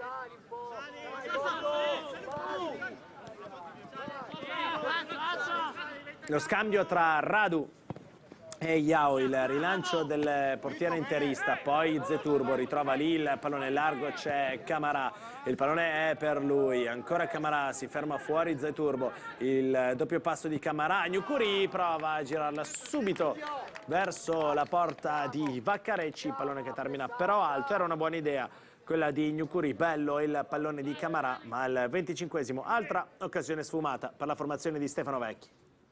Lo scambio tra Radu e Yao, il rilancio del portiere interista, poi Zeturbo ritrova lì il pallone largo, c'è Camarà, il pallone è per lui, ancora Camarà, si ferma fuori Zeturbo, il doppio passo di Camarà, Gnucuri prova a girarla subito verso la porta di Vaccarecci, pallone che termina però alto, era una buona idea quella di Gnucuri, bello il pallone di Camarà, ma al 25esimo altra occasione sfumata per la formazione di Stefano Vecchi.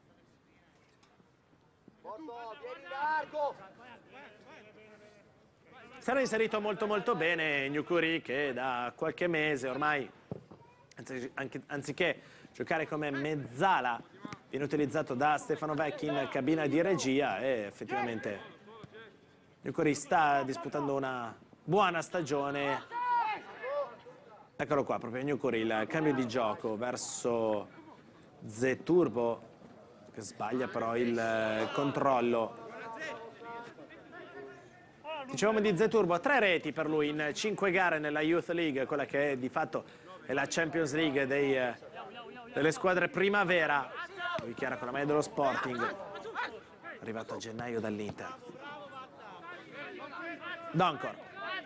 Si era inserito molto bene Gnucuri, che da qualche mese ormai, anziché giocare come mezzala, viene utilizzato da Stefano Vecchi in cabina di regia e effettivamente Gnucuri sta disputando una buona stagione. Eccolo qua, proprio Gnucuri, il cambio di gioco verso Zeturbo, che sbaglia però il controllo. Dicevamo di Zeturbo, 3 reti per lui in 5 gare nella Youth League, quella che di fatto è la Champions League delle squadre primavera. Lui chiara con la maglia dello Sporting, arrivato a gennaio dall'Inter. Doncor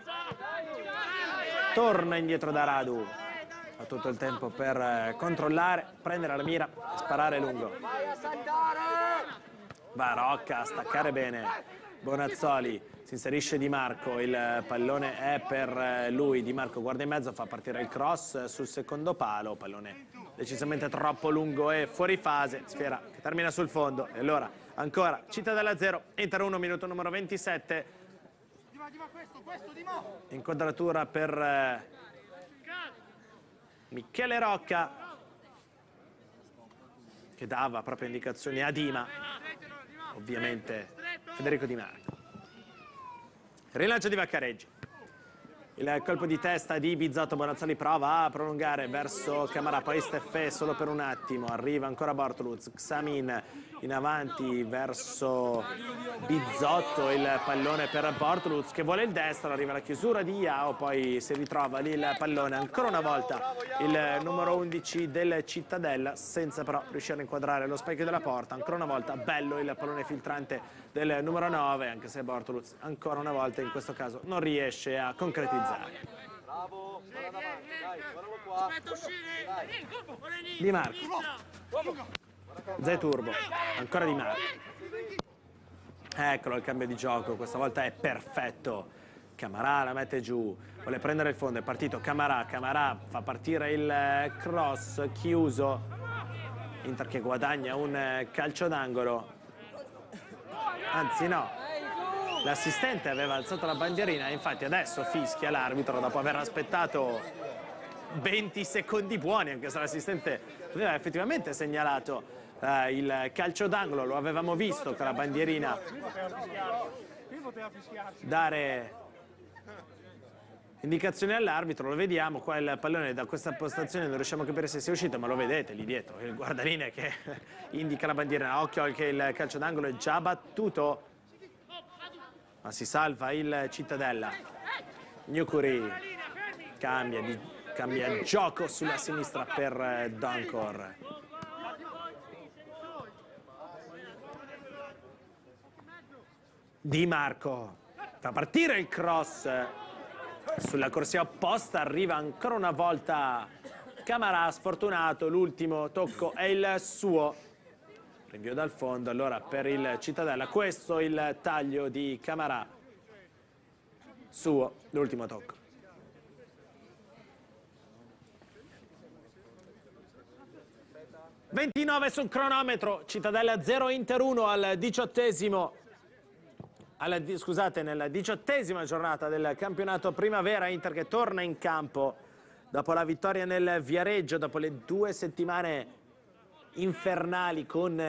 torna indietro da Radu, ha tutto il tempo per controllare, prendere la mira, sparare lungo. Barocca a staccare bene Bonazzoli, si inserisce Di Marco, il pallone è per lui, Di Marco guarda in mezzo, fa partire il cross sul secondo palo, pallone decisamente troppo lungo e fuori fase, sfera che termina sul fondo. E allora ancora Cittadella 0, Inter 1, minuto numero 27. Inquadratura per Michele Rocca, che dava proprio indicazioni a Dima, ovviamente Federico Di Marco. Rilancio di Vaccareggi, il colpo di testa di Bizzotto, Bonazzoli prova a prolungare verso Camarà, poi Steffè solo per un attimo, arriva ancora Bortoluz, Xamin in avanti verso Bizzotto, il pallone per Bortoluz che vuole il destro, arriva la chiusura di Yao, poi si ritrova lì il pallone, ancora una volta il numero 11 del Cittadella, senza però riuscire a inquadrare lo specchio della porta, ancora una volta bello il pallone filtrante del numero 9, anche se Bortoluz ancora una volta in questo caso non riesce a concretizzare. Di Marco, Zeturbo, ancora Di Marco, eccolo il cambio di gioco, questa volta è perfetto, Camarà la mette giù, vuole prendere il fondo, è partito Camarà, Camarà fa partire il cross chiuso, Inter che guadagna un calcio d'angolo, anzi no, l'assistente aveva alzato la bandierina, infatti adesso fischia l'arbitro dopo aver aspettato 20 secondi buoni, anche se l'assistente aveva effettivamente segnalato il calcio d'angolo, lo avevamo visto con la bandierina dare Indicazioni all'arbitro, lo vediamo, qua il pallone da questa postazione non riusciamo a capire se sia uscito, ma lo vedete lì dietro, il guardalinee che indica la bandiera. Occhio che il calcio d'angolo è già battuto, ma si salva il Cittadella. Newcuri cambia gioco sulla sinistra per Doncor. Di Marco fa partire il cross sulla corsia opposta, arriva ancora una volta Camarà, sfortunato, l'ultimo tocco è il suo. Rinvio dal fondo allora per il Cittadella, questo il taglio di Camarà, suo, l'ultimo tocco. (29 sul cronometro), Cittadella 0, Inter 1 al 18esimo. Scusate, nella 18ª giornata del campionato primavera. Inter che torna in campo dopo la vittoria nel Viareggio, dopo le 2 settimane infernali con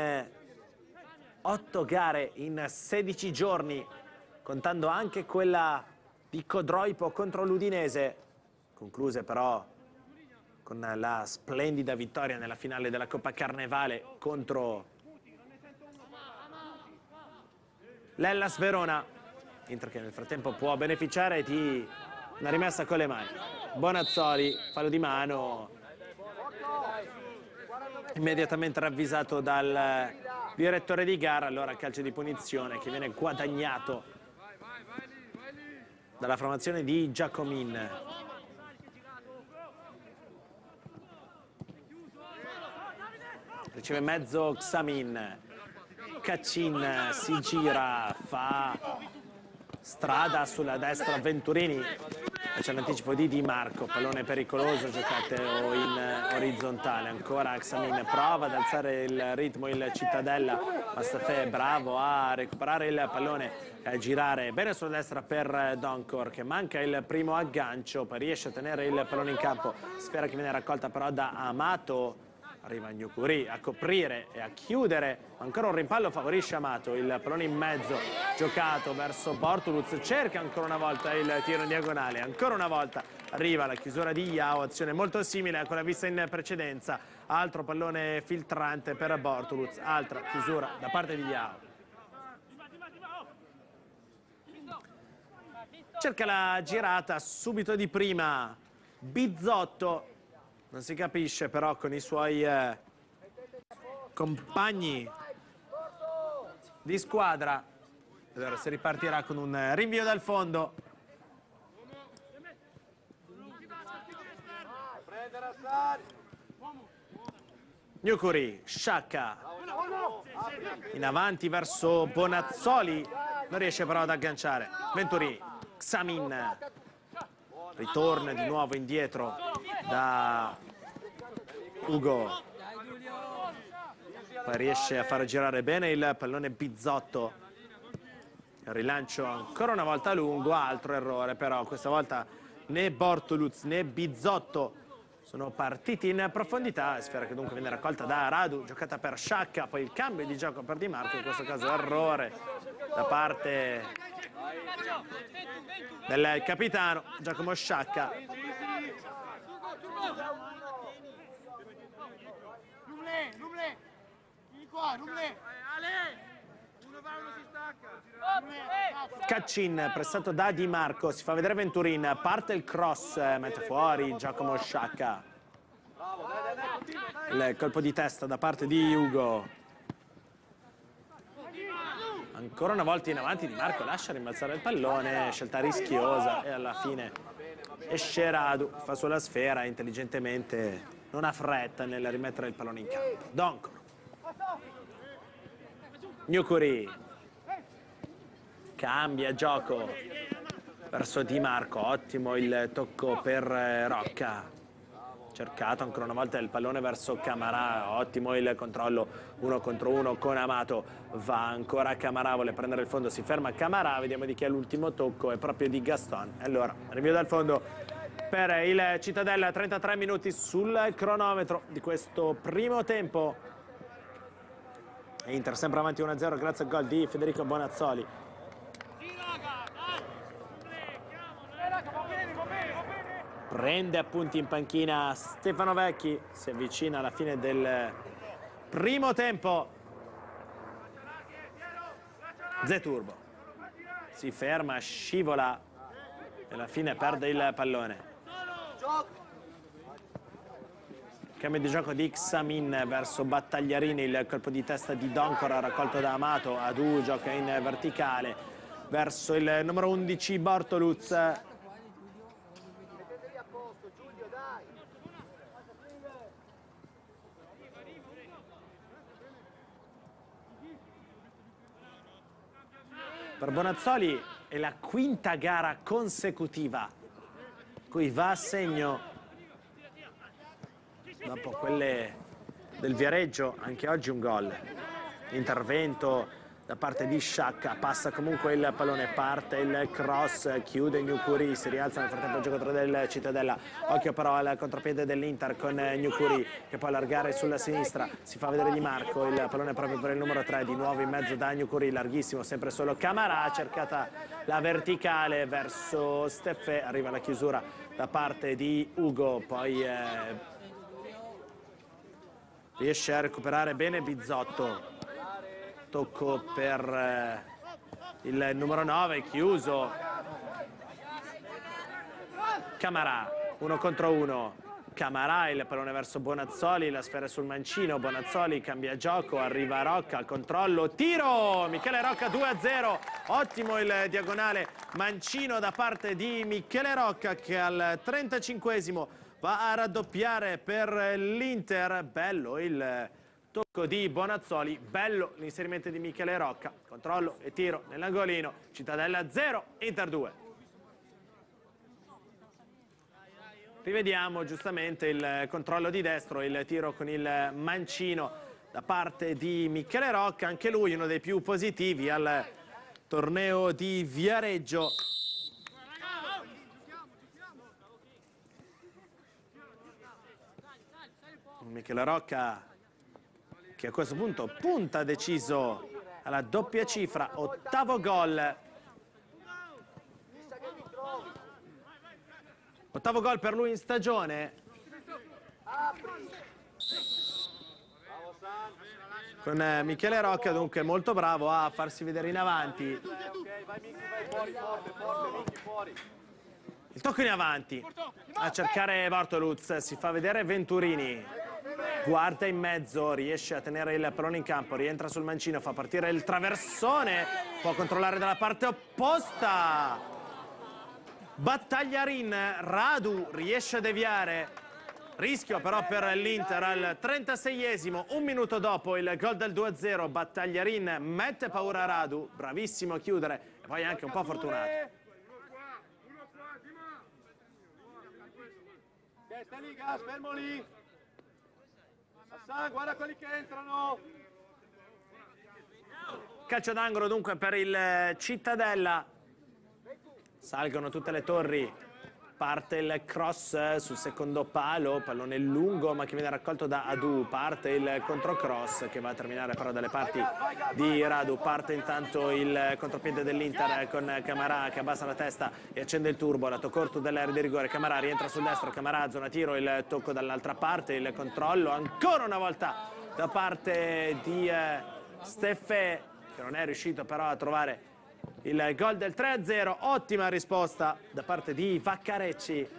8 gare in 16 giorni, contando anche quella di Codroipo contro l'Udinese, concluse però con la splendida vittoria nella finale della Coppa Carnevale contro l'Hellas Verona. Inter che nel frattempo può beneficiare di una rimessa con le mani. Bonazzoli, fallo di mano, immediatamente ravvisato dal direttore di gara. Allora calcio di punizione che viene guadagnato dalla formazione di Giacomin. Riceve mezzo Xamin. Caccin si gira, fa strada sulla destra Venturini, c'è l'anticipo di Di Marco, pallone pericoloso, giocate in orizzontale. Ancora Xamin prova ad alzare il ritmo il Cittadella, Mastafè bravo a recuperare il pallone e a girare bene sulla destra per Doncor, che manca il primo aggancio, poi riesce a tenere il pallone in campo, sfera che viene raccolta però da Amato. Arriva Newcuri a coprire e a chiudere, ancora un rimpallo favorisce Amato, il pallone in mezzo, giocato verso Bortoluz, cerca ancora una volta il tiro in diagonale, ancora una volta arriva la chiusura di Iao, azione molto simile a quella vista in precedenza, altro pallone filtrante per Bortoluz, altra chiusura da parte di Iao. Cerca la girata subito di prima Bizzotto. Non si capisce però con i suoi compagni di squadra. Allora si ripartirà con un rinvio dal fondo. Newcuri, Sciacca in avanti verso Bonazzoli, non riesce però ad agganciare. Venturi, Xamin ritorna di nuovo indietro da Ugo, poi riesce a far girare bene il pallone Bizzotto, il rilancio ancora una volta lungo, altro errore però questa volta né Bortoluz né Bizzotto sono partiti in profondità, sfera che dunque viene raccolta da Radu, giocata per Sciacca, poi il cambio di gioco per Di Marco, in questo caso errore da parte del capitano Giacomo Sciacca. Caccin pressato da Di Marco, si fa vedere Venturin, parte il cross, mette fuori Giacomo Sciacca. Il colpo di testa da parte di Ugo. Ancora una volta in avanti Di Marco, lascia rimbalzare il pallone, scelta rischiosa e alla fine esce Radu, fa sulla sfera intelligentemente, non ha fretta nel rimettere il pallone in campo. Doncor. Newcuri cambia gioco verso Di Marco, ottimo il tocco per Rocca, cercato ancora una volta il pallone verso Camarà, ottimo il controllo 1 contro 1 con Amato, va ancora Camarà, vuole prendere il fondo, si ferma Camarà, vediamo di chi è l'ultimo tocco, è proprio di Gaston. Allora rinvio dal fondo per il Cittadella, 33 minuti sul cronometro di questo primo tempo. Inter sempre avanti 1-0 grazie al gol di Federico Bonazzoli. Prende appunti in panchina Stefano Vecchi, si avvicina alla fine del primo tempo. Zeturbo si ferma, scivola e alla fine perde il pallone. Cambio di gioco di Xamin verso Battagliarini, il colpo di testa di Doncora raccolto da Amato. Adu gioca in verticale verso il numero 11 Bortoluz. Per Bonazzoli è la quinta gara consecutiva cui va a segno. Dopo quelle del Viareggio, anche oggi un gol. Intervento da parte di Sciacca, passa comunque il pallone, parte il cross, chiude Gnukuri, si rialza nel frattempo il giocatore del Cittadella. Occhio però al contropiede dell'Inter con Gnukuri che può allargare sulla sinistra, si fa vedere Di Marco, il pallone proprio per il numero 3, di nuovo in mezzo da Gnukuri, larghissimo, sempre solo Camarà, cercata la verticale verso Steffè, arriva la chiusura da parte di Ugo, poi riesce a recuperare bene Bizzotto. Tocco per il numero 9, chiuso. Camarà, 1 contro 1. Camarà, il pallone verso Bonazzoli, la sfera sul mancino. Bonazzoli cambia gioco, arriva Rocca al controllo. Tiro! Michele Rocca 2-0. Ottimo il diagonale mancino da parte di Michele Rocca che al 35esimo va a raddoppiare per l'Inter. Bello il tocco di Bonazzoli, bello l'inserimento di Michele Rocca, controllo e tiro nell'angolino, Cittadella 0, Inter 2. Rivediamo giustamente il controllo di destro, il tiro con il mancino da parte di Michele Rocca, anche lui uno dei più positivi al torneo di Viareggio. Michele Rocca che a questo punto punta deciso alla doppia cifra, 8° gol. 8° gol per lui in stagione. Con Michele Rocca dunque molto bravo a farsi vedere in avanti. Il tocco in avanti, a cercare Bortoluz, si fa vedere Venturini. Guarda in mezzo, riesce a tenere il pallone in campo, rientra sul mancino, fa partire il traversone, può controllare dalla parte opposta. Battagliarin, Radu riesce a deviare, rischio però per l'Inter al 36esimo, un minuto dopo il gol del 2-0. Battagliarin mette paura a Radu, bravissimo a chiudere e poi anche un po' fortunato. Testa lì, gas, fermo lì. Hassan, guarda quelli che entrano. Calcio d'angolo dunque per il Cittadella. Salgono tutte le torri. Parte il cross sul secondo palo, pallone lungo ma che viene raccolto da Adu. Parte il controcross che va a terminare però dalle parti di Radu. Parte intanto il contropiede dell'Inter con Camarà che abbassa la testa e accende il turbo. Lato corto dell'area di rigore, Camarà rientra sul destro, Camarà zona tiro, il tocco dall'altra parte, il controllo ancora una volta da parte di Steffè che non è riuscito però a trovare il gol del 3-0, ottima risposta da parte di Vaccarecci.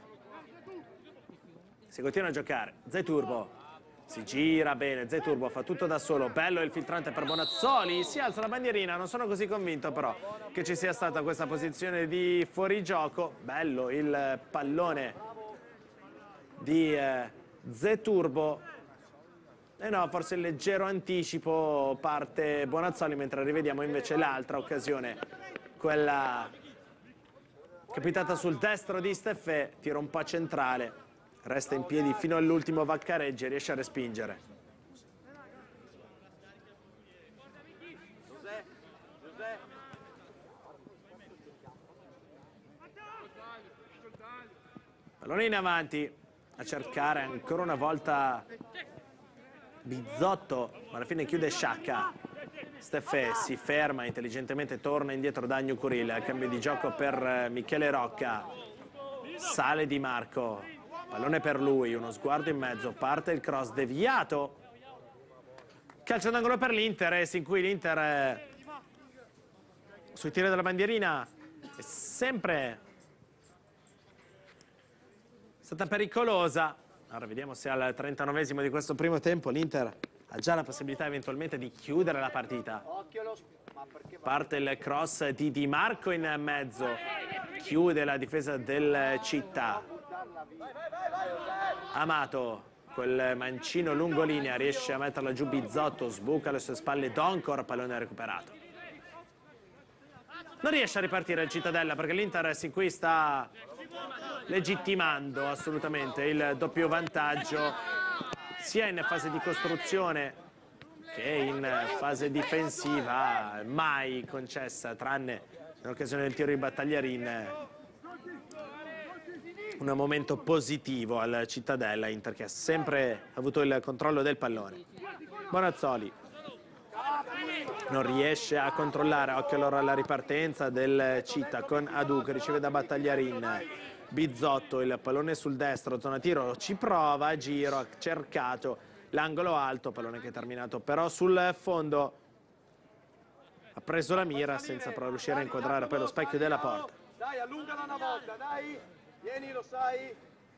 Si continua a giocare, Zeturbo si gira bene, Zeturbo fa tutto da solo, bello il filtrante per Bonazzoli, si alza la bandierina, non sono così convinto però che ci sia stata questa posizione di fuorigioco. Bello il pallone di Zeturbo. E no, forse il leggero anticipo, parte Bonazzoli, mentre rivediamo invece l'altra occasione, quella capitata sul destro di Steffè, tiro un po' centrale, resta in piedi fino all'ultimo Vaccareggi e riesce a respingere. Pallone in avanti, a cercare ancora una volta Bizzotto, ma alla fine chiude Sciacca. Steffè si ferma, intelligentemente torna indietro da Gnukuri, cambio di gioco per Michele Rocca. sale Di Marco, pallone per lui, uno sguardo in mezzo, parte il cross deviato, calcio d'angolo per l'Inter, in cui l'Inter sui tiri della bandierina è sempre stata pericolosa. Ora vediamo se al 39esimo di questo primo tempo l'Inter ha già la possibilità eventualmente di chiudere la partita. Parte il cross di Di Marco in mezzo, chiude la difesa del Città. Amato, quel mancino lungolinea, riesce a metterla giù Bizzotto, sbuca alle sue spalle Doncor, pallone recuperato. Non riesce a ripartire il Cittadella perché l'Inter sin qui sta legittimando assolutamente il doppio vantaggio sia in fase di costruzione che in fase difensiva, mai concessa, tranne in occasione del tiro di Battagliarin, un momento positivo al Cittadella. Inter che ha sempre avuto il controllo del pallone. Bonazzoli non riesce a controllare, occhio allora alla ripartenza del Città con Adu che riceve da Battagliarin. Bizzotto, il pallone sul destro, zona tiro, ci prova, a giro, ha cercato l'angolo alto, pallone che è terminato però sul fondo, ha preso la mira senza però riuscire a inquadrare poi lo specchio della porta. Dai, allungala una volta, dai, vieni, lo sai.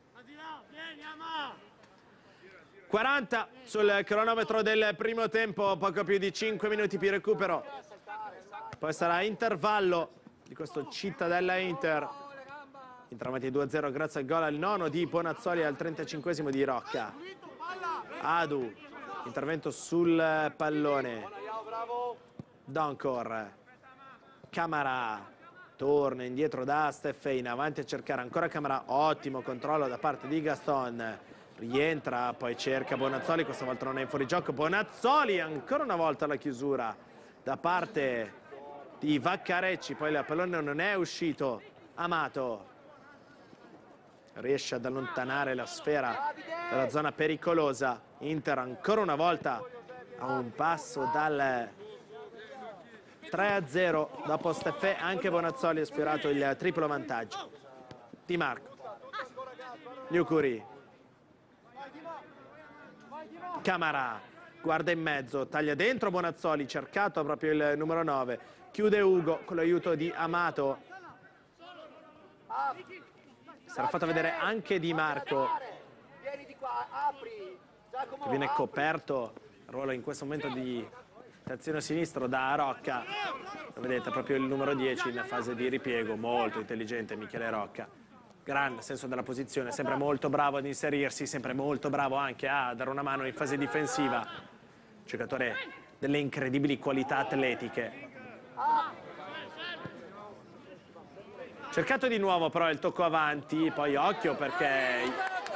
40 sul cronometro del primo tempo, poco più di 5 minuti più recupero, poi sarà intervallo di questo Cittadella Inter. Inter avanti 2-0 grazie al gol al nono di Bonazzoli e al 35esimo di Rocca. Adu, intervento sul pallone. Doncor, Camara, torna indietro da Steffein, avanti a cercare ancora Camara, ottimo controllo da parte di Gaston. Rientra, poi cerca Bonazzoli, questa volta non è in fuorigioco. Bonazzoli, ancora una volta la chiusura da parte di Vaccarecci, poi il pallone non è uscito. Amato riesce ad allontanare la sfera dalla zona pericolosa. Inter ancora una volta a un passo dal 3-0. Dopo Steffè anche Bonazzoli ha sfiorato il triplo vantaggio. Di Marco, Newcuri, Camara, guarda in mezzo, taglia dentro Bonazzoli, cercato proprio il numero 9, chiude Ugo con l'aiuto di Amato. Sarà fatto vedere anche Di Marco, che viene coperto, ruolo in questo momento di terzino sinistro da Rocca. Lo vedete, proprio il numero 10 in fase di ripiego, molto intelligente Michele Rocca. Grande senso della posizione, sempre molto bravo ad inserirsi, sempre molto bravo anche a dare una mano in fase difensiva. Giocatore delle incredibili qualità atletiche. Cercato di nuovo però il tocco avanti, poi occhio perché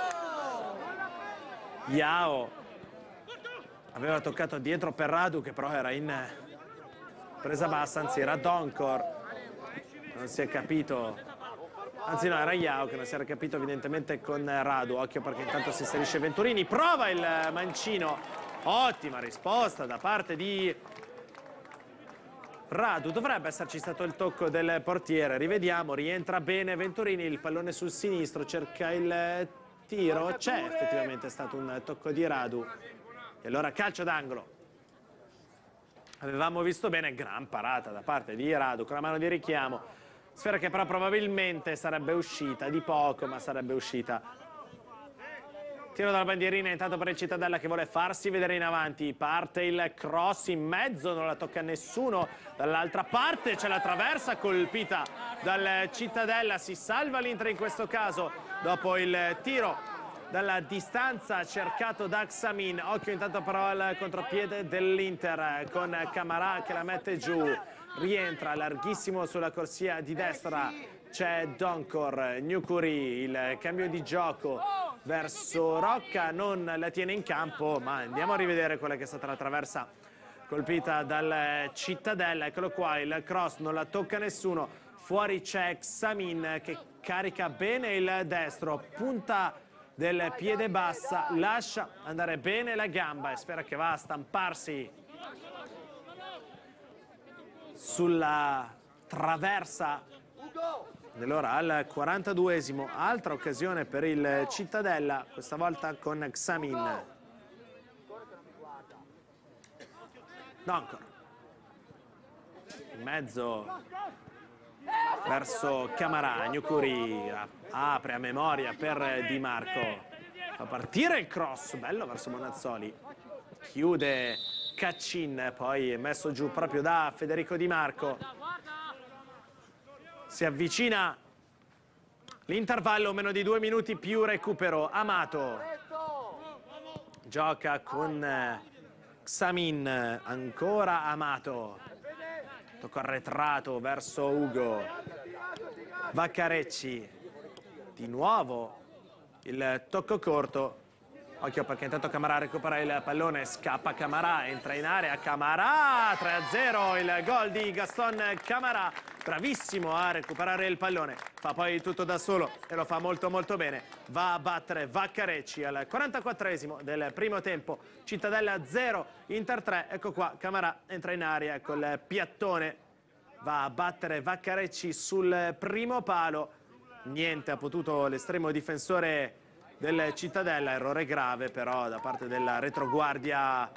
Yao aveva toccato dietro per Radu che però era in presa bassa, anzi era Doncor, non si è capito, anzi no, era Yao che non si era capito evidentemente con Radu. Occhio perché intanto si inserisce Venturini, prova il mancino, ottima risposta da parte di Radu. Dovrebbe esserci stato il tocco del portiere, rivediamo, rientra bene Venturini, il pallone sul sinistro, cerca il tiro, c'è effettivamente stato un tocco di Radu e allora calcio d'angolo. Avevamo visto bene, gran parata da parte di Radu con la mano di richiamo, sfera che però probabilmente sarebbe uscita di poco, ma sarebbe uscita. Tiro dalla bandierina intanto per il Cittadella che vuole farsi vedere in avanti, parte il cross in mezzo, non la tocca nessuno, dall'altra parte c'è la traversa colpita dal Cittadella, si salva l'Inter in questo caso dopo il tiro dalla distanza cercato da Xamin. Occhio intanto però al contropiede dell'Inter con Camara che la mette giù, rientra larghissimo sulla corsia di destra, c'è Doncor, Newcuri, il cambio di gioco verso Rocca, non la tiene in campo, ma andiamo a rivedere quella che è stata la traversa colpita dal Cittadella. Eccolo qua, il cross non la tocca nessuno, fuori c'è Xamin che carica bene il destro, punta del piede bassa, lascia andare bene la gamba e spera che va a stamparsi sulla traversa Nell'ora al 42esimo, altra occasione per il Cittadella, questa volta con Xamin. Doncor. In mezzo verso Camarà, Gnukuri apre a memoria per Di Marco. Fa partire il cross, bello verso Bonazzoli. Chiude Caccin, poi messo giù proprio da Federico Di Marco. Si avvicina l'intervallo, meno di 2 minuti più recupero. Amato gioca con Xamin, ancora Amato. Tocco arretrato verso Ugo. Vaccarecci, di nuovo il tocco corto. Occhio perché intanto Camarà recupera il pallone, scappa Camarà, entra in area Camarà, 3-0 il gol di Gaston Camarà, bravissimo a recuperare il pallone, fa poi tutto da solo e lo fa molto molto bene, va a battere Vaccarecci al 44esimo del primo tempo, Cittadella 0, Inter 3, ecco qua Camarà entra in area col piattone, va a battere Vaccarecci sul primo palo, niente ha potuto l'estremo difensore del Cittadella, errore grave però da parte della retroguardia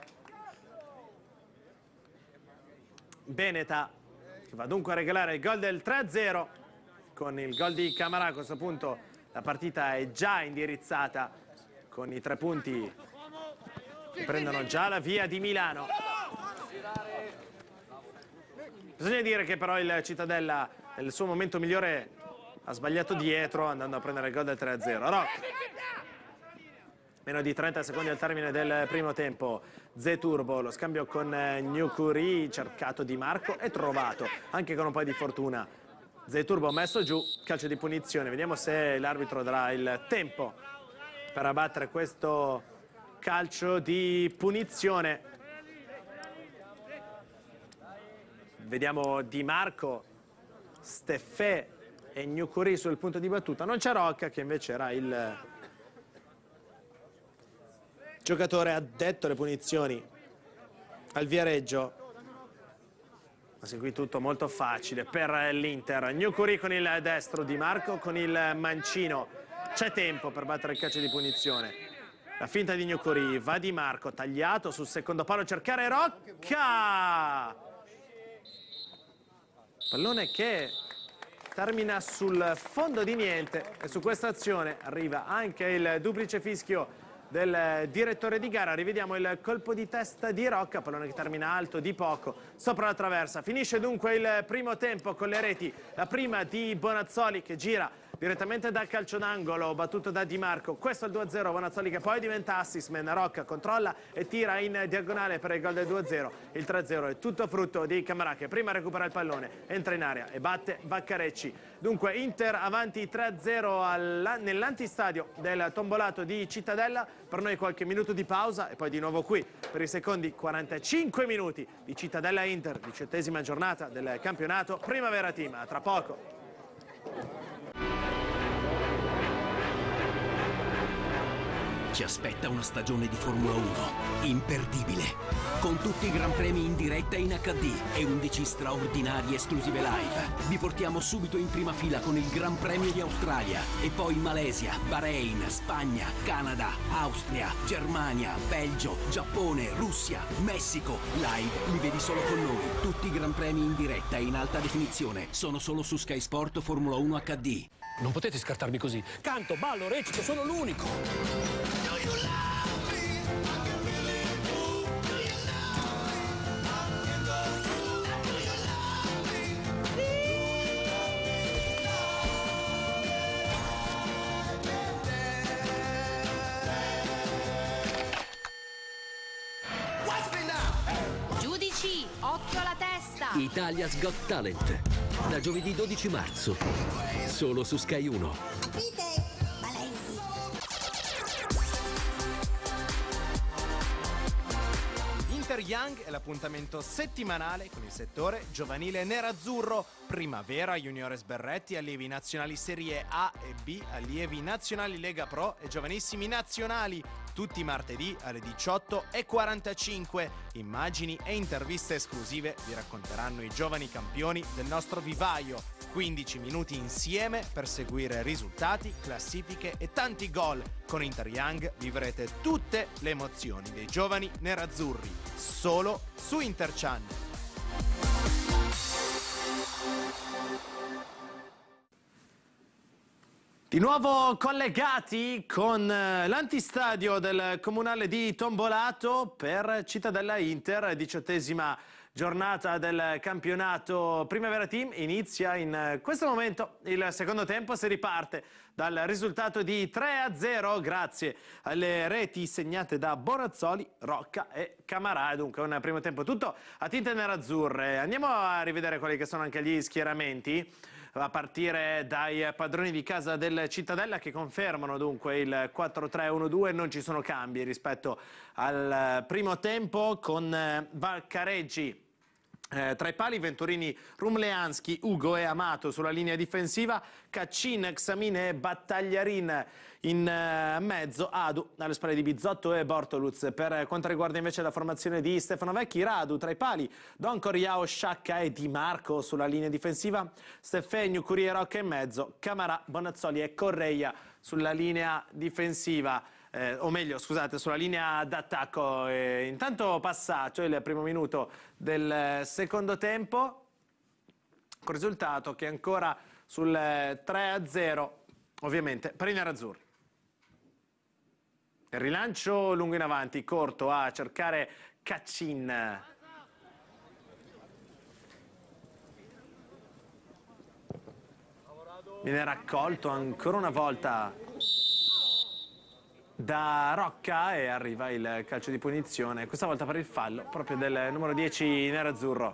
veneta, che va dunque a regalare il gol del 3-0. Con il gol di Camarà a questo punto la partita è già indirizzata, con i 3 punti che prendono già la via di Milano. Bisogna dire che però il Cittadella nel suo momento migliore ha sbagliato dietro andando a prendere il gol del 3-0. Rock. Meno di 30 secondi al termine del primo tempo. Zeturbo, lo scambio con Gnukuri, cercato Di Marco e trovato, anche con un po' di fortuna. Zeturbo messo giù, calcio di punizione. Vediamo se l'arbitro darà il tempo per abbattere questo calcio di punizione. Vediamo Di Marco, Steffè e Gnukuri sul punto di battuta. Non c'è Rocca, che invece era il giocatore addetto alle punizioni al Viareggio. Ma qui tutto molto facile per l'Inter. Gnukuri con il destro, Di Marco con il mancino. C'è tempo per battere il calcio di punizione. La finta di Gnukuri, va Di Marco, tagliato sul secondo palo, cercare Rocca! Pallone che termina sul fondo di niente e su questa azione arriva anche il duplice fischio del direttore di gara. Rivediamo il colpo di testa di Rocca, pallone che termina alto di poco sopra la traversa. Finisce dunque il primo tempo con le reti, la prima di Bonazzoli che gira direttamente dal calcio d'angolo, battuto da Di Marco. Questo è il 2-0, Bonazzoli che poi diventa assist man. Rocca controlla e tira in diagonale per il gol del 2-0. Il 3-0 è tutto frutto di Camarà che prima recupera il pallone, entra in area e batte Vaccarecci. Dunque Inter avanti 3-0 nell'antistadio del Tombolato di Cittadella. Per noi qualche minuto di pausa e poi di nuovo qui per i secondi 45 minuti di Cittadella Inter, 18ª giornata del campionato Primavera Team. A tra poco. Ci aspetta una stagione di Formula 1 imperdibile, con tutti i Gran Premi in diretta in HD e 11 straordinarie esclusive live. Vi portiamo subito in prima fila con il Gran Premio di Australia e poi Malesia, Bahrain, Spagna, Canada, Austria, Germania, Belgio, Giappone, Russia, Messico. Live li vedi solo con noi. Tutti i Gran Premi in diretta e in alta definizione sono solo su Sky Sport Formula 1 HD. Non potete scartarmi così. Canto, ballo, recito, sono l'unico. Giudici, occhio alla testa! Italia's Got Talent, da giovedì 12 marzo, solo su Sky 1. Capite? Valenti. Inter Young è l'appuntamento settimanale con il settore giovanile nerazzurro. Primavera, Juniores Berretti, allievi nazionali Serie A e B, allievi nazionali Lega Pro e giovanissimi nazionali. tutti i martedì alle 18:45. Immagini e interviste esclusive vi racconteranno i giovani campioni del nostro vivaio. 15 minuti insieme per seguire risultati, classifiche e tanti gol. Con Inter Young vivrete tutte le emozioni dei giovani nerazzurri, solo su Inter Channel. Di nuovo collegati con l'antistadio del Comunale di Tombolato per Cittadella Inter, 18ª giornata del campionato Primavera Team. Inizia in questo momento il secondo tempo, si riparte dal risultato di 3-0 grazie alle reti segnate da Bonazzoli, Rocca e Camarà. Dunque un primo tempo tutto a tinte nerazzurre. Andiamo a rivedere quelli che sono anche gli schieramenti, a partire dai padroni di casa del Cittadella, che confermano dunque il 4-3-1-2. Non ci sono cambi rispetto al primo tempo, con Valcareggi tra i pali, Venturini, Rumleanski, Ugo e Amato sulla linea difensiva, Caccin, Xamine e Battagliarin in mezzo, Adu alle spalle di Bizzotto e Bortoluz. Per quanto riguarda invece la formazione di Stefano Vecchi, Radu tra i pali, Doncor, Iao, Sciacca e Di Marco sulla linea difensiva, Stefegno, Curie, Rocca in mezzo, Camarà, Bonazzoli e Correia sulla linea difensiva. O meglio, scusate, sulla linea d'attacco. Intanto passaggio, il primo minuto del secondo tempo, con risultato che è ancora sul 3-0, ovviamente per i nerazzurri. Il rilancio lungo in avanti, corto a cercare Caccin. Viene raccolto ancora una volta da Rocca e arriva il calcio di punizione, questa volta per il fallo proprio del numero 10 nerazzurro.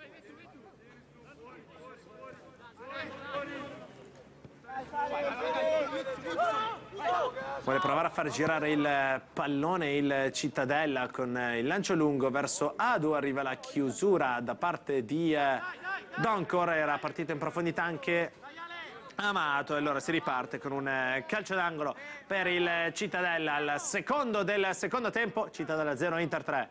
Vuole provare a far girare il pallone il Cittadella con il lancio lungo verso Adu, arriva la chiusura da parte di Doncor, era partito in profondità anche Amato, e allora si riparte con un calcio d'angolo per il Cittadella al secondo del secondo tempo. Cittadella 0, Inter 3.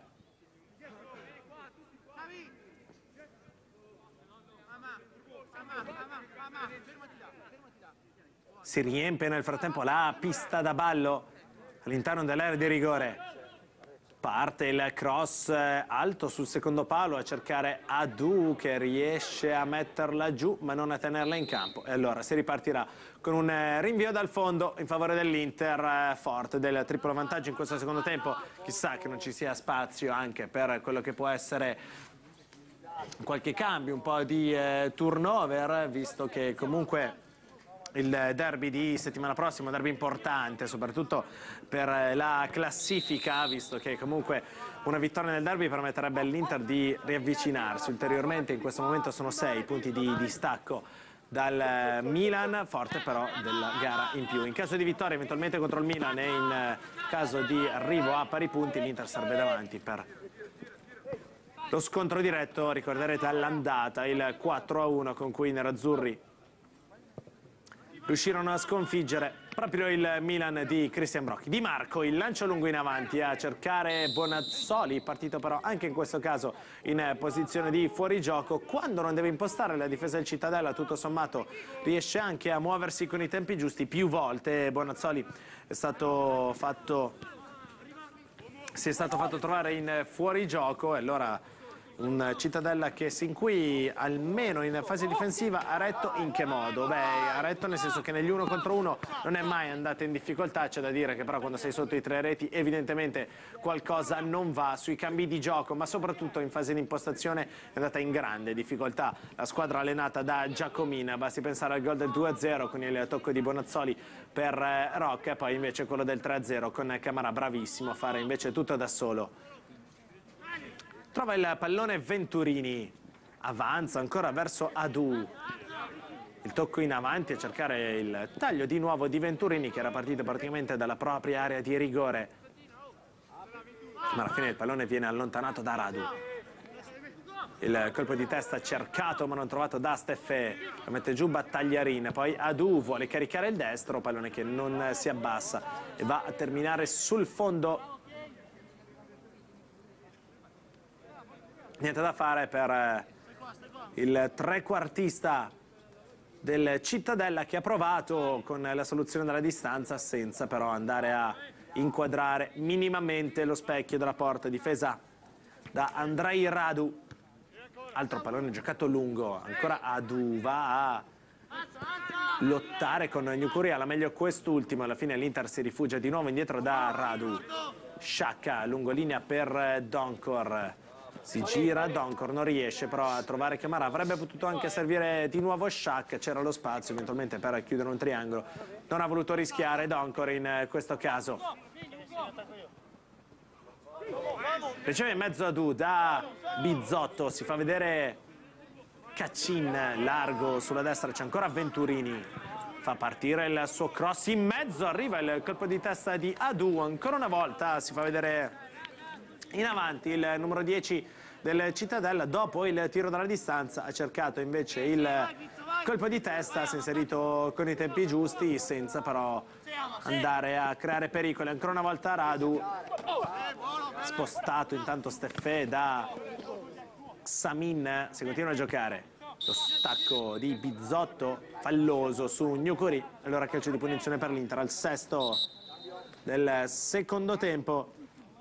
Si riempie nel frattempo la pista da ballo all'interno dell'area di rigore. Parte il cross alto sul secondo palo a cercare Adu, che riesce a metterla giù ma non a tenerla in campo, e allora si ripartirà con un rinvio dal fondo in favore dell'Inter, forte del triplo vantaggio in questo secondo tempo. Chissà che non ci sia spazio anche per quello che può essere qualche cambio, un po' di turnover, visto che comunque il derby di settimana prossima, un derby importante soprattutto per la classifica, visto che comunque una vittoria nel derby permetterebbe all'Inter di riavvicinarsi ulteriormente. In questo momento sono 6 punti di distacco dal Milan, forte però della gara in più. In caso di vittoria eventualmente contro il Milan e in caso di arrivo a pari punti, l'Inter sarebbe davanti per lo scontro diretto. Ricorderete all'andata il 4-1 con cui i nerazzurri riuscirono a sconfiggere proprio il Milan di Christian Brocchi. Di Marco, il lancio lungo in avanti a cercare Bonazzoli, partito però anche in questo caso in posizione di fuorigioco. Quando non deve impostare la difesa del Cittadella, tutto sommato riesce anche a muoversi con i tempi giusti. Più volte Bonazzoli si è stato fatto trovare in fuorigioco, e allora un Cittadella che sin qui, almeno in fase difensiva, ha retto in che modo? Beh, ha retto nel senso che negli 1 contro 1 non è mai andata in difficoltà. C'è da dire che però quando sei sotto i 3 reti evidentemente qualcosa non va sui cambi di gioco, ma soprattutto in fase di impostazione è andata in grande difficoltà la squadra allenata da Giacomina. Basti pensare al gol del 2-0 con il tocco di Bonazzoli per Rocca, e poi invece quello del 3-0 con Camarà, bravissimo a fare invece tutto da solo. Trova il pallone Venturini, avanza ancora verso Adu, il tocco in avanti a cercare il taglio di nuovo di Venturini, che era partito praticamente dalla propria area di rigore, ma alla fine il pallone viene allontanato da Radu. Il colpo di testa cercato ma non trovato da Steffè, lo mette giù Battagliarin, poi Adu vuole caricare il destro, pallone che non si abbassa e va a terminare sul fondo. Niente da fare per il trequartista del Cittadella, che ha provato con la soluzione della distanza senza però andare a inquadrare minimamente lo specchio della porta, difesa da Andrei Radu. Altro pallone giocato lungo, ancora Adu va a lottare con Gnukuri, alla meglio quest'ultimo, alla fine l'Inter si rifugia di nuovo indietro da Radu. Sciacca, lungolinea per Doncor, si gira, Doncor non riesce però a trovare Camara, avrebbe potuto anche servire di nuovo Sciacca, c'era lo spazio eventualmente per chiudere un triangolo, non ha voluto rischiare Doncor in questo caso. Riceve in mezzo Adu da Bizzotto, si fa vedere Caccin largo sulla destra, c'è ancora Venturini, fa partire il suo cross in mezzo, arriva il colpo di testa di Adu, ancora una volta si fa vedere in avanti il numero 10 del Cittadella. Dopo il tiro dalla distanza ha cercato invece il colpo di testa, si è inserito con i tempi giusti senza però andare a creare pericoli. Ancora una volta Radu, spostato intanto Steffè da Xamin, si continua a giocare. Lo stacco di Bizzotto falloso su Gnukuri, allora calcio di punizione per l'Inter al 6° del secondo tempo.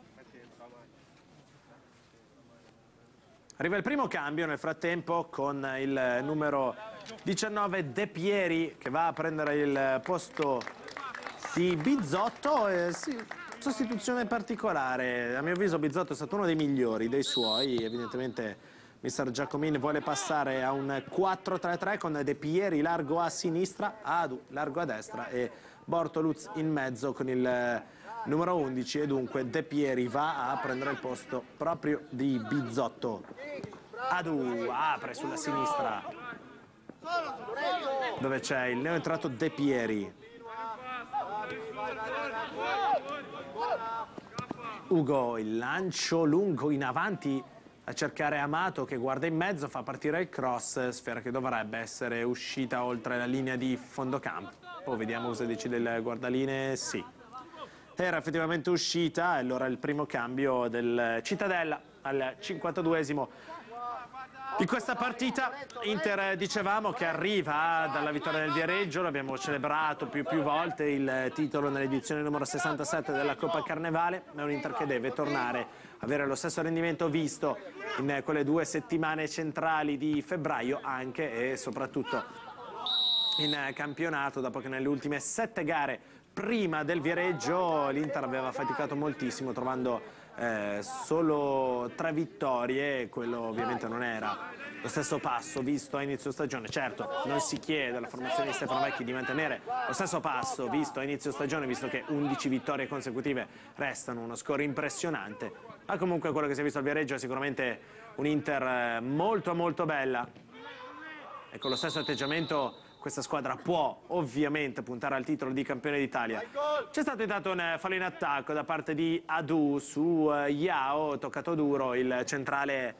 Arriva il primo cambio nel frattempo con il numero 19 De Pieri che va a prendere il posto di Bizzotto. Sostituzione particolare, a mio avviso Bizzotto è stato uno dei migliori dei suoi, evidentemente mister Giacomin vuole passare a un 4-3-3 con De Pieri largo a sinistra, Adu largo a destra e Bortoluz in mezzo con il numero 11 e dunque De Pieri va a prendere il posto proprio di Bizzotto. Adu apre sulla sinistra dove c'è il neoentrato De Pieri. Ugo, il lancio lungo in avanti a cercare Amato che guarda in mezzo, fa partire il cross, sfera che dovrebbe essere uscita oltre la linea di fondo campo. Vediamo cosa decide il guardaline. Sì, era effettivamente uscita, e allora il primo cambio del Cittadella al 52esimo di questa partita. Inter, dicevamo, che arriva dalla vittoria del Viareggio, l'abbiamo celebrato più volte, il titolo nell'edizione numero 67 della Coppa Carnevale. È un Inter che deve tornare a avere lo stesso rendimento visto in quelle 2 settimane centrali di febbraio, anche e soprattutto in campionato, dopo che nelle ultime 7 gare prima del Viareggio l'Inter aveva faticato moltissimo, trovando solo 3 vittorie. Quello ovviamente non era lo stesso passo visto a inizio stagione. Certo, non si chiede alla formazione di Stefano Vecchi di mantenere lo stesso passo visto a inizio stagione, visto che 11 vittorie consecutive restano uno score impressionante, ma comunque quello che si è visto al Viareggio è sicuramente un Inter molto bella, e con lo stesso atteggiamento questa squadra può ovviamente puntare al titolo di campione d'Italia. C'è stato intanto un fallo in attacco da parte di Adu su Yao, toccato duro, il centrale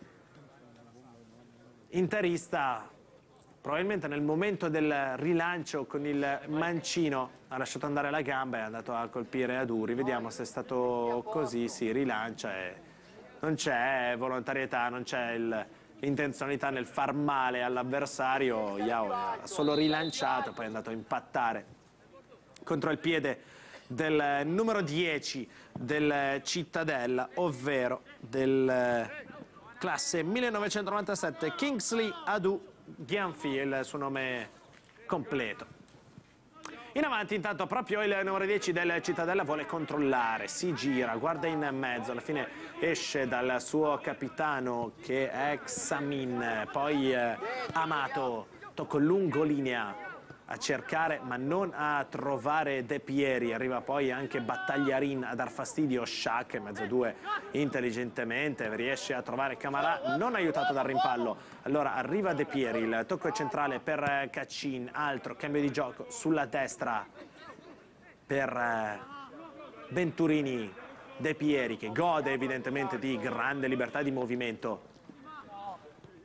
interista probabilmente nel momento del rilancio con il mancino ha lasciato andare la gamba e è andato a colpire Adu. Rivediamo se è stato così. Si rilancia e non c'è volontarietà, non c'è l'intenzionalità nel far male all'avversario. Yao ha solo rilanciato, poi è andato a impattare contro il piede del numero 10 del Cittadella, ovvero del classe 1997 Kingsley Adu Gyanfi, il suo nome completo. In avanti intanto proprio il numero 10 del Cittadella vuole controllare, si gira, guarda in mezzo, alla fine esce dal suo capitano che è Xamin, poi Amato, tocco lungo linea a cercare ma non a trovare De Pieri, arriva poi anche Battagliarin a dar fastidio, Sciacca in mezzo a 2 intelligentemente riesce a trovare Camara, non aiutato dal rimpallo, allora arriva De Pieri, il tocco centrale per Caccin, altro cambio di gioco sulla destra per Venturini. De Pieri che gode evidentemente di grande libertà di movimento,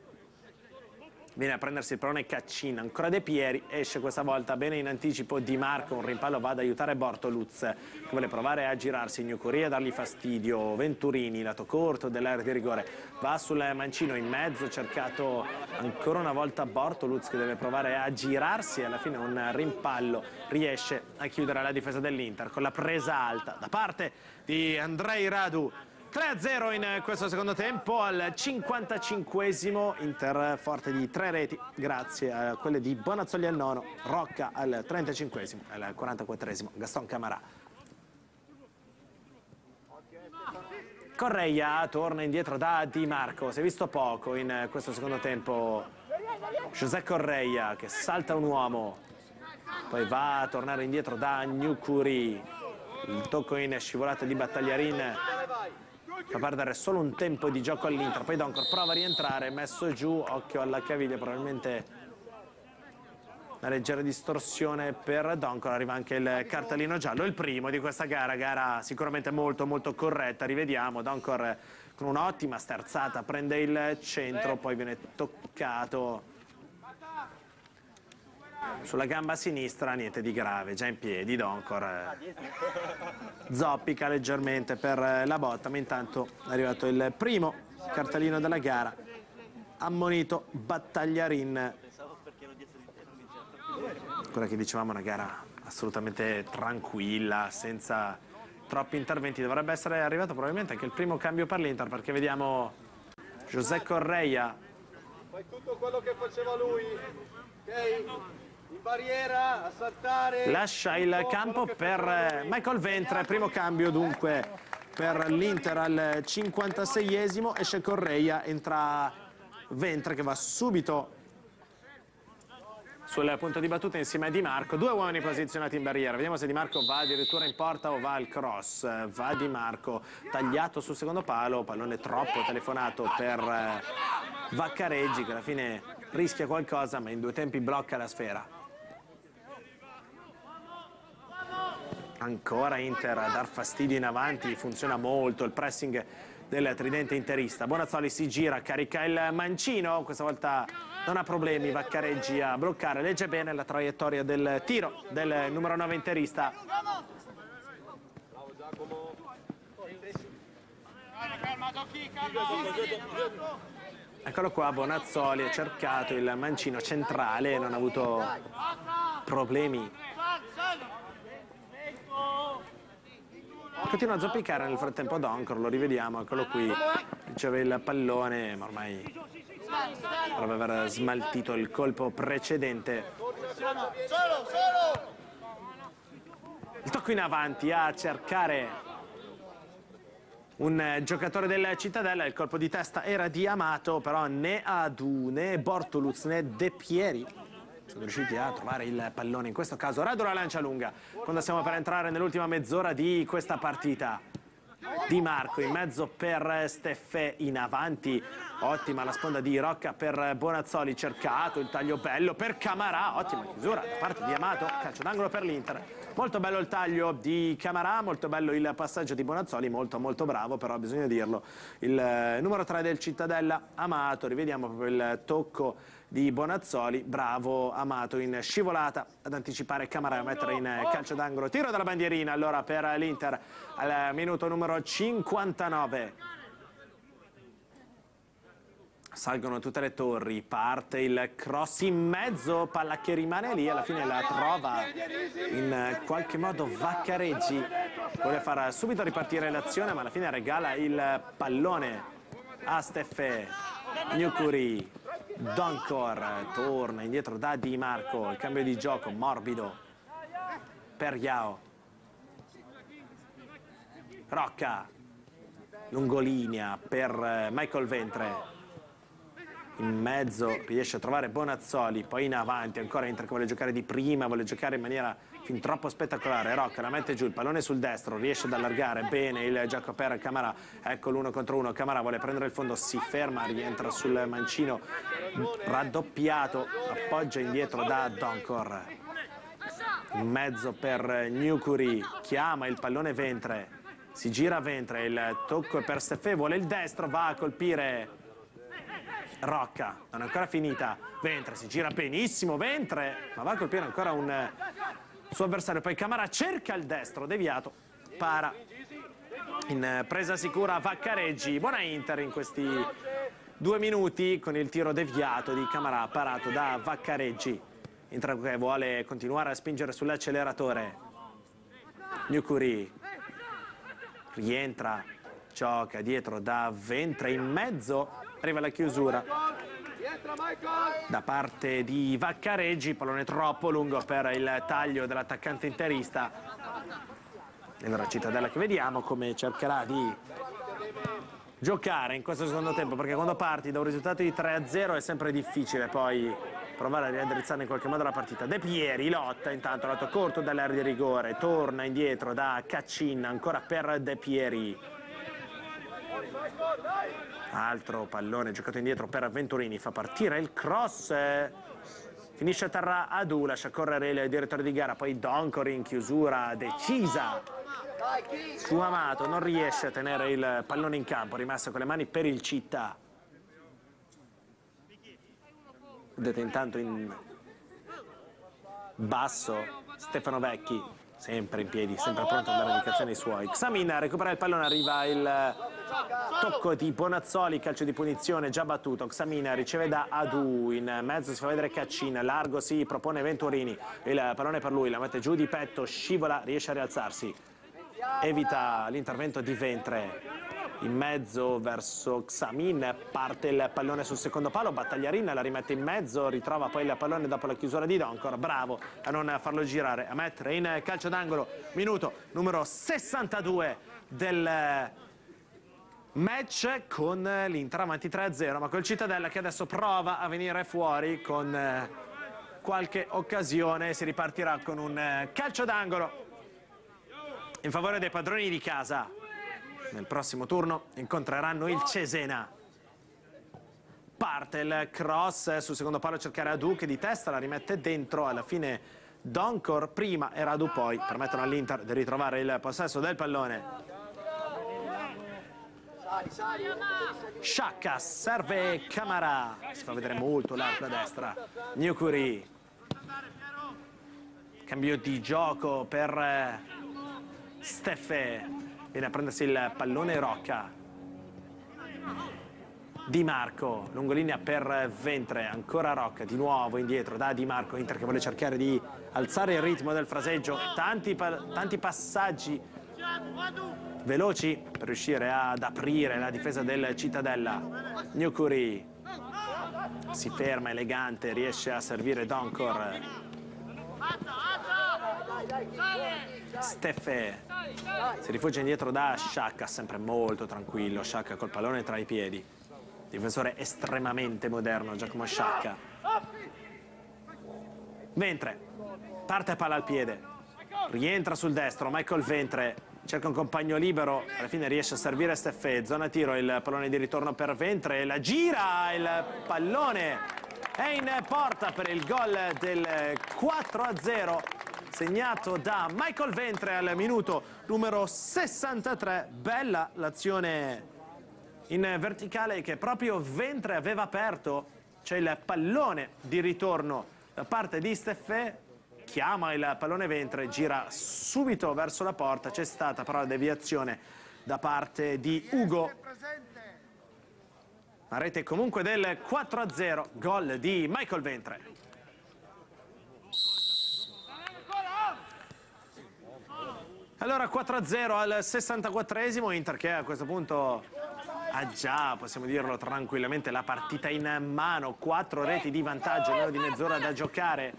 Viene a prendersi il pallone Caccin, ancora De Pieri, esce questa volta bene in anticipo Di Marco, un rimpallo va ad aiutare Bortoluz che vuole provare a girarsi, Gnucuri a dargli fastidio, Venturini, lato corto dell'area di rigore, va sul mancino in mezzo, cercato ancora una volta Bortoluz che deve provare a girarsi e alla fine un rimpallo riesce a chiudere la difesa dell'Inter con la presa alta da parte di Andrei Radu. 3-0 in questo secondo tempo, al 55esimo Inter forte di 3 reti grazie a quelle di Bonazzoli al nono, Rocca al 35esimo, al 44esimo Gaston Camarà. Correia torna indietro da Di Marco, si è visto poco in questo secondo tempo José Correia che salta un uomo, poi va a tornare indietro da Gnucuri, il tocco in scivolata di Battagliarin fa perdere solo un tempo di gioco all'Inter, poi Doncor prova a rientrare, messo giù, occhio alla caviglia, probabilmente una leggera distorsione per Doncor, arriva anche il cartellino giallo, il primo di questa gara sicuramente molto corretta, rivediamo Doncor con un'ottima sterzata, prende il centro, poi viene toccato sulla gamba sinistra, niente di grave, già in piedi Doncor zoppica leggermente per la botta, ma intanto è arrivato il primo cartellino della gara, ammonito Battagliarin. Quella che dicevamo, una gara assolutamente tranquilla, senza troppi interventi, dovrebbe essere arrivato probabilmente anche il primo cambio per l'Inter, perché vediamo José Correia. Fai tutto quello che faceva lui, ok? In barriera, a saltare. Lascia il campo per Michael Ventre, primo cambio dunque per l'Inter al 56esimo, esce Correia, entra Ventre che va subito sul punto di battuta insieme a Di Marco, due uomini posizionati in barriera, vediamo se Di Marco va addirittura in porta o va al cross, va Di Marco, tagliato sul secondo palo, pallone troppo telefonato per Vaccareggi che alla fine rischia qualcosa ma in due tempi blocca la sfera. Ancora Inter a dar fastidio in avanti, funziona molto il pressing del tridente interista. Bonazzoli si gira, carica il mancino, questa volta non ha problemi Vaccareggi a bloccare, legge bene la traiettoria del tiro del numero 9 interista. Eccolo qua, Bonazzoli ha cercato il mancino centrale, non ha avuto problemi. Continua a zoppicare nel frattempo Doncor, lo rivediamo, eccolo qui, riceve il pallone, ma ormai dovrebbe aver smaltito il colpo precedente. Il tocco in avanti a cercare un giocatore del Cittadella, il colpo di testa era di Amato, però né Adu né Bortoluz né De Pieri sono riusciti a trovare il pallone, in questo caso Radu la lancia lunga, quando stiamo per entrare nell'ultima mezz'ora di questa partita. Di Marco in mezzo per Steffè, in avanti, ottima la sponda di Rocca per Bonazzoli, cercato il taglio bello per Camarà, ottima chiusura da parte di Amato, calcio d'angolo per l'Inter. Molto bello il taglio di Camarà, molto bello il passaggio di Bonazzoli, molto bravo, però bisogna dirlo, il numero 3 del Cittadella, Amato, rivediamo proprio il tocco di Bonazzoli, bravo Amato in scivolata ad anticipare Camarà e a mettere in calcio d'angolo, tiro dalla bandierina allora per l'Inter al minuto numero 59. Salgono tutte le torri, parte il cross in mezzo, palla che rimane lì, alla fine la trova in qualche modo Vaccareggi, vuole far subito ripartire l'azione ma alla fine regala il pallone a Steffè. Gnucuri, Doncor torna indietro da Di Marco, il cambio di gioco morbido per Yao. Rocca, lungolinea per Michael Ventre, in mezzo riesce a trovare Bonazzoli, poi in avanti ancora Inter che vuole giocare di prima, vuole giocare in maniera fin troppo spettacolare. Rocca la mette giù, il pallone sul destro, riesce ad allargare bene il gioco per Camarà, ecco l'1 contro 1, Camarà vuole prendere il fondo, si ferma, rientra sul mancino raddoppiato, appoggia indietro da Doncor, in mezzo per Gnucuri, chiama il pallone Ventre, si gira Ventre, il tocco è per Steffè, vuole il destro, va a colpire Rocca, non è ancora finita, Ventre si gira benissimo, Ventre, ma va a colpire ancora un suo avversario, poi Camara cerca il destro, deviato, para, in presa sicura Vaccareggi, buona Inter in questi 2 minuti con il tiro deviato di Camara parato da Vaccareggi. Inter che vuole continuare a spingere sull'acceleratore. Nukuri rientra, gioca dietro da Ventre in mezzo, arriva la chiusura da parte di Vaccareggi, pallone troppo lungo per il taglio dell'attaccante interista. E allora Cittadella che vediamo come cercherà di giocare in questo secondo tempo, perché quando parti da un risultato di 3-0 è sempre difficile poi provare a riaddrizzare in qualche modo la partita. De Pieri lotta, intanto lato corto dall'area di rigore, torna indietro da Caccin, ancora per De Pieri. Altro pallone giocato indietro per Venturini, fa partire il cross, finisce a terra Adu, lascia correre il direttore di gara, poi Doncor in chiusura decisa su Amato, non riesce a tenere il pallone in campo, rimasto con le mani per il Città. Vedete intanto in basso Stefano Vecchi, sempre in piedi, sempre pronto a dare indicazioni ai suoi. Xamin recupera il pallone, arriva il tocco di Bonazzoli, calcio di punizione già battuto. Xamin riceve da Adu, in mezzo si fa vedere Caccin, largo si propone Venturini, il pallone per lui, la mette giù di petto, scivola, riesce a rialzarsi, evita l'intervento di Ventre. In mezzo verso Xamin, parte il pallone sul secondo palo, Battagliarin la rimette in mezzo, ritrova poi il pallone dopo la chiusura di Doncor, bravo a non farlo girare, a mettere in calcio d'angolo, minuto numero 62 del match, con l'Inter avanti 3-0, ma col Cittadella che adesso prova a venire fuori con qualche occasione. Si ripartirà con un calcio d'angolo in favore dei padroni di casa. Nel prossimo turno incontreranno il Cesena. Parte il cross sul secondo palo a cercare Adu, che di testa la rimette dentro. Alla fine Doncor prima e Adu poi permettono all'Inter di ritrovare il possesso del pallone. Sciacca, serve Camara, si fa vedere molto l'arco a destra. Nukuri, cambio di gioco per Steffe. Viene a prendersi il pallone Rocca. Di Marco, lungolinea per Ventre, ancora Rocca, di nuovo indietro da Di Marco. Inter che vuole cercare di alzare il ritmo del fraseggio, tanti passaggi veloci per riuscire ad aprire la difesa del Cittadella. Nukuri si ferma elegante, riesce a servire Doncor. Steffe si rifugia indietro da Sciacca, sempre molto tranquillo. Sciacca col pallone tra i piedi, difensore estremamente moderno Giacomo Sciacca. Ventre parte palla al piede, rientra sul destro Michael Ventre, cerca un compagno libero, alla fine riesce a servire Steffe. Zona tiro, il pallone di ritorno per Ventre, la gira, il pallone è in porta per il gol del 4-0 segnato da Michael Ventre al minuto numero 63. Bella l'azione in verticale che proprio Ventre aveva aperto. C'è il pallone di ritorno da parte di Steffe, chiama il pallone Ventre, gira subito verso la porta. C'è stata però la deviazione da parte di Ugo. La rete comunque del 4-0, gol di Michael Ventre. Allora 4-0 al 64esimo, Inter che a questo punto ha già, possiamo dirlo tranquillamente, la partita in mano. 4 reti di vantaggio, meno di mezz'ora da giocare.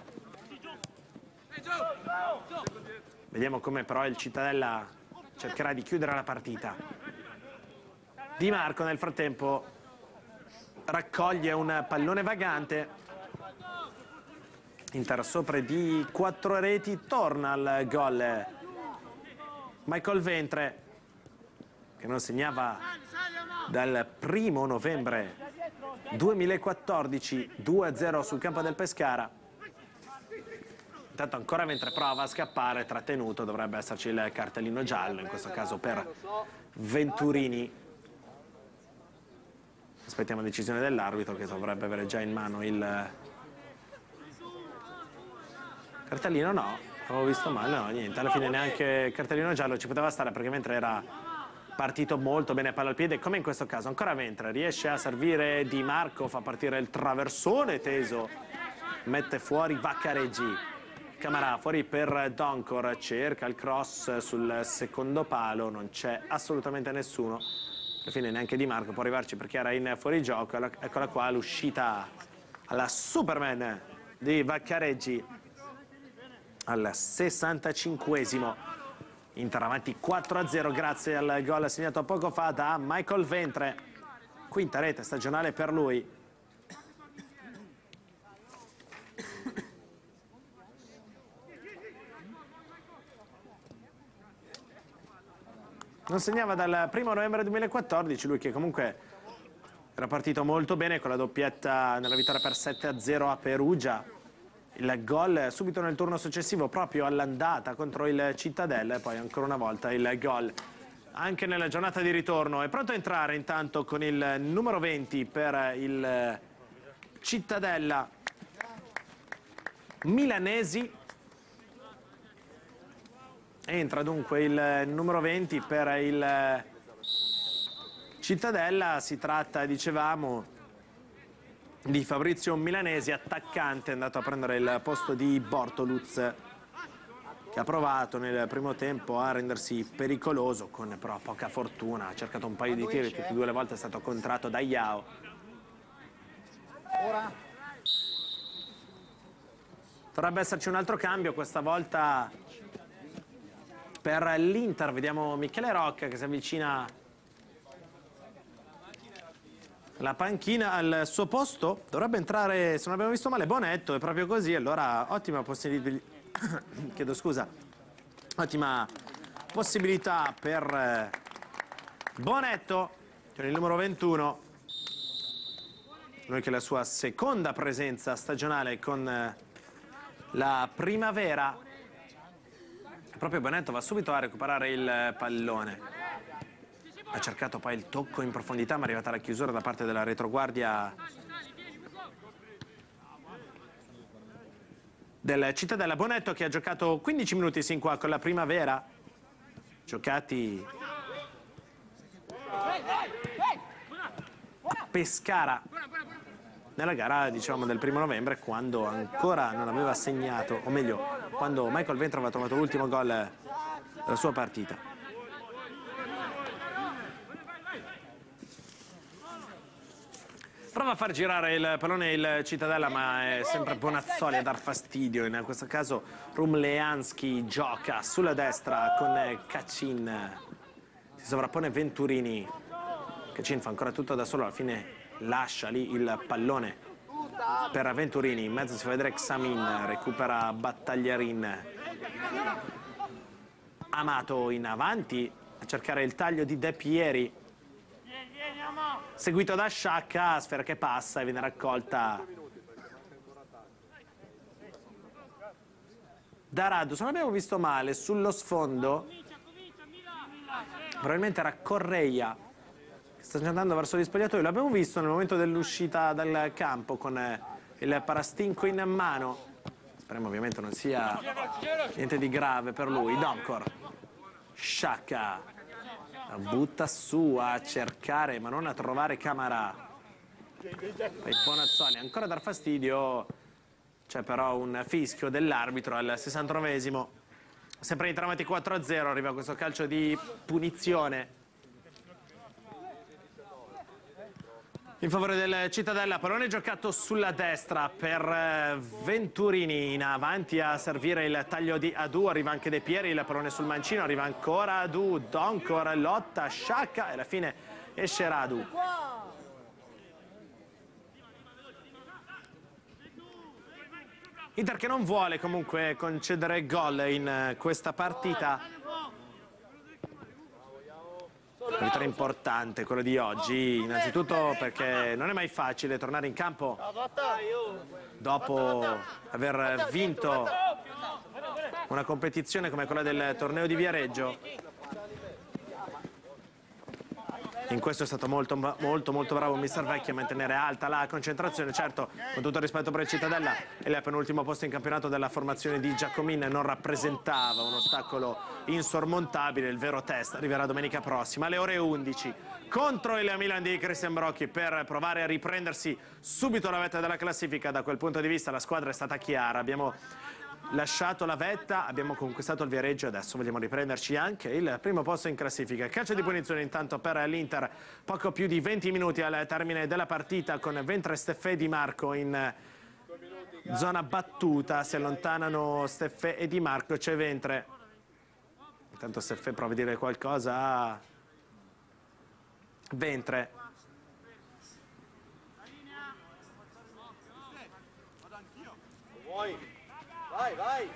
Vediamo come però il Cittadella cercherà di chiudere la partita. Di Marco nel frattempo raccoglie un pallone vagante. Inter sopra di 4 reti, torna al gol Michael Ventre, che non segnava dal 1° novembre 2014, 2-0 sul campo del Pescara. Intanto ancora Ventre prova a scappare, trattenuto, dovrebbe esserci il cartellino giallo, in questo caso per Venturini. aspettiamo la decisione dell'arbitro che dovrebbe avere già in mano il cartellino. No, avevo visto male, no, niente, alla fine neanche cartellino giallo ci poteva stare, perché mentre era partito molto bene palla al piede, come in questo caso, ancora mentre riesce a servire Di Marco, fa partire il traversone teso, mette fuori Vaccareggi, Camarà fuori per Doncor, cerca il cross sul secondo palo, non c'è assolutamente nessuno, alla fine neanche Di Marco può arrivarci perché era in fuorigioco. Eccola qua l'uscita alla Superman di Vaccareggi al 65esimo. Inter avanti 4-0 grazie al gol segnato poco fa da Michael Ventre, quinta rete stagionale per lui. Non segnava dal 1° novembre 2014, lui che comunque era partito molto bene con la doppietta nella vittoria per 7-0 a Perugia. Il gol subito nel turno successivo proprio all'andata contro il Cittadella e poi ancora una volta il gol anche nella giornata di ritorno. È pronto a entrare intanto con il numero 20 per il Cittadella, Milanesi. Entra dunque il numero 20 per il Cittadella, si tratta, dicevamo, di Fabrizio Milanesi, attaccante, è andato a prendere il posto di Bortoluz, che ha provato nel primo tempo a rendersi pericoloso, con però poca fortuna, ha cercato un paio di tiri, tutte e due le volte è stato contratto da Iao. Dovrebbe esserci un altro cambio, questa volta per l'Inter, vediamo Michele Rocca che si avvicina la panchina, al suo posto dovrebbe entrare, se non abbiamo visto male, Bonetto, è proprio così, allora ottima possibilità, chiedo scusa, ottima possibilità per Bonetto, con il numero 21, lui che è la sua seconda presenza stagionale con la Primavera. Proprio Bonetto va subito a recuperare il pallone. Ha cercato poi il tocco in profondità, ma è arrivata la chiusura da parte della retroguardia del Cittadella. Bonetto che ha giocato 15 minuti sin qua con la Primavera, giocati a Pescara nella gara, diciamo, del 1° novembre, quando ancora non aveva segnato, o meglio, quando Michael Ventre aveva trovato l'ultimo gol della sua partita. Prova a far girare il pallone il Cittadella, ma è sempre Bonazzoli a dar fastidio. In questo caso Rumleanski gioca sulla destra con Kacin. Si sovrappone Venturini. Kacin fa ancora tutto da solo, alla fine lascia lì il pallone per Venturini. In mezzo si fa vedere Xamin, recupera Battagliarin. Amato in avanti a cercare il taglio di De Pieri, seguito da Sciacca, sfera che passa e viene raccolta da Radu. Se non abbiamo visto male, sullo sfondo probabilmente era Correia che sta già andando verso gli spogliatoi. L'abbiamo visto nel momento dell'uscita dal campo con il parastinco in mano. Speriamo ovviamente non sia niente di grave per lui. Doncor, Sciacca la butta su a cercare ma non a trovare Camarà. Poi Bonazzoli ancora a dar fastidio, c'è però un fischio dell'arbitro al 69esimo. Sempre in tramati 4-0, arriva questo calcio di punizione in favore del Cittadella. Pallone giocato sulla destra per Venturini, in avanti a servire il taglio di Adu, arriva anche De Pieri, il pallone sul mancino, arriva ancora Adu, Doncor lotta, Sciacca e alla fine esce Radu. Inter che non vuole comunque concedere gol in questa partita. Una vittoria importante quello di oggi, innanzitutto perché non è mai facile tornare in campo dopo aver vinto una competizione come quella del torneo di Viareggio. In questo è stato molto bravo Mister Vecchi a mantenere alta la concentrazione. Certo, con tutto il rispetto per il Cittadella, il penultimo posto in campionato della formazione di Giacomin non rappresentava un ostacolo insormontabile. Il vero test arriverà domenica prossima alle ore 11 contro il Milan di Christian Brocchi, per provare a riprendersi subito la vetta della classifica. Da quel punto di vista la squadra è stata chiara: abbiamo lasciato la vetta, abbiamo conquistato il Viareggio, adesso vogliamo riprenderci anche il primo posto in classifica. Calcio di punizione intanto per l'Inter, poco più di 20 minuti al termine della partita, con Ventre, Steffè e Di Marco in zona battuta. Si allontanano Steffè e Di Marco, c'è Ventre. Intanto Steffè prova a dire qualcosa a Ventre. Vai, vai!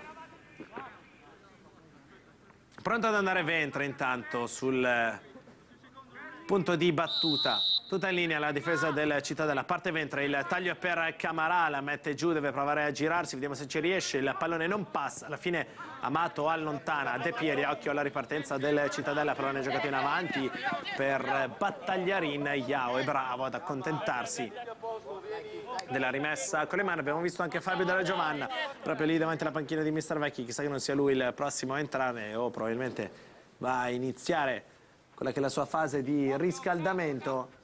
Pronto ad andare Ventre intanto sul punto di battuta. Tutta in linea la difesa del Cittadella. Parte Ventre, il taglio per Camarà, la mette giù, deve provare a girarsi, vediamo se ci riesce. Il pallone non passa, alla fine Amato allontana De Pieri. Occhio alla ripartenza del Cittadella, pallone giocato in avanti per Battagliarin. Iao è bravo ad accontentarsi della rimessa con le mani. Abbiamo visto anche Fabio Della Giovanna proprio lì davanti alla panchina di Mister Vecchi. Chissà che non sia lui il prossimo a entrare, o probabilmente va a iniziare quella che è la sua fase di riscaldamento.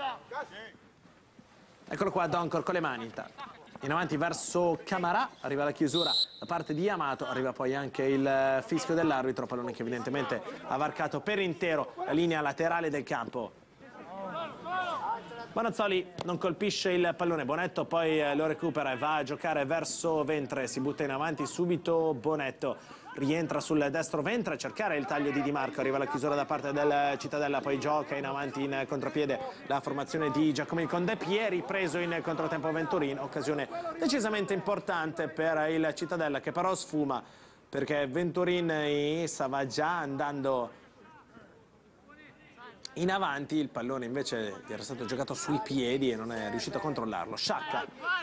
Eccolo qua Doncor con le mani in avanti verso Camarà, arriva la chiusura da parte di Amato, arriva poi anche il fischio dell'arbitro, pallone che evidentemente ha varcato per intero la linea laterale del campo. Bonazzoli non colpisce il pallone, Bonetto poi lo recupera e va a giocare verso Ventre, si butta in avanti subito Bonetto, rientra sul destro Ventre a cercare il taglio di Di Marco, arriva la chiusura da parte del Cittadella, poi gioca in avanti in contropiede la formazione di Giacomin con De Pieri, preso in controtempo Venturin, occasione decisamente importante per il Cittadella che però sfuma, perché Venturin stava già andando in avanti, il pallone invece era stato giocato sui piedi e non è riuscito a controllarlo. Sciacca.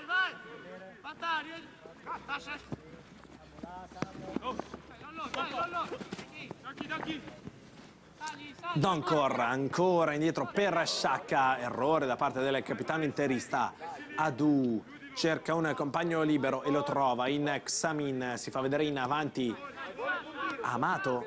Doncor ancora indietro per Sciacca, errore da parte del capitano interista. Adu cerca un compagno libero e lo trova in Xamin, si fa vedere in avanti Amato.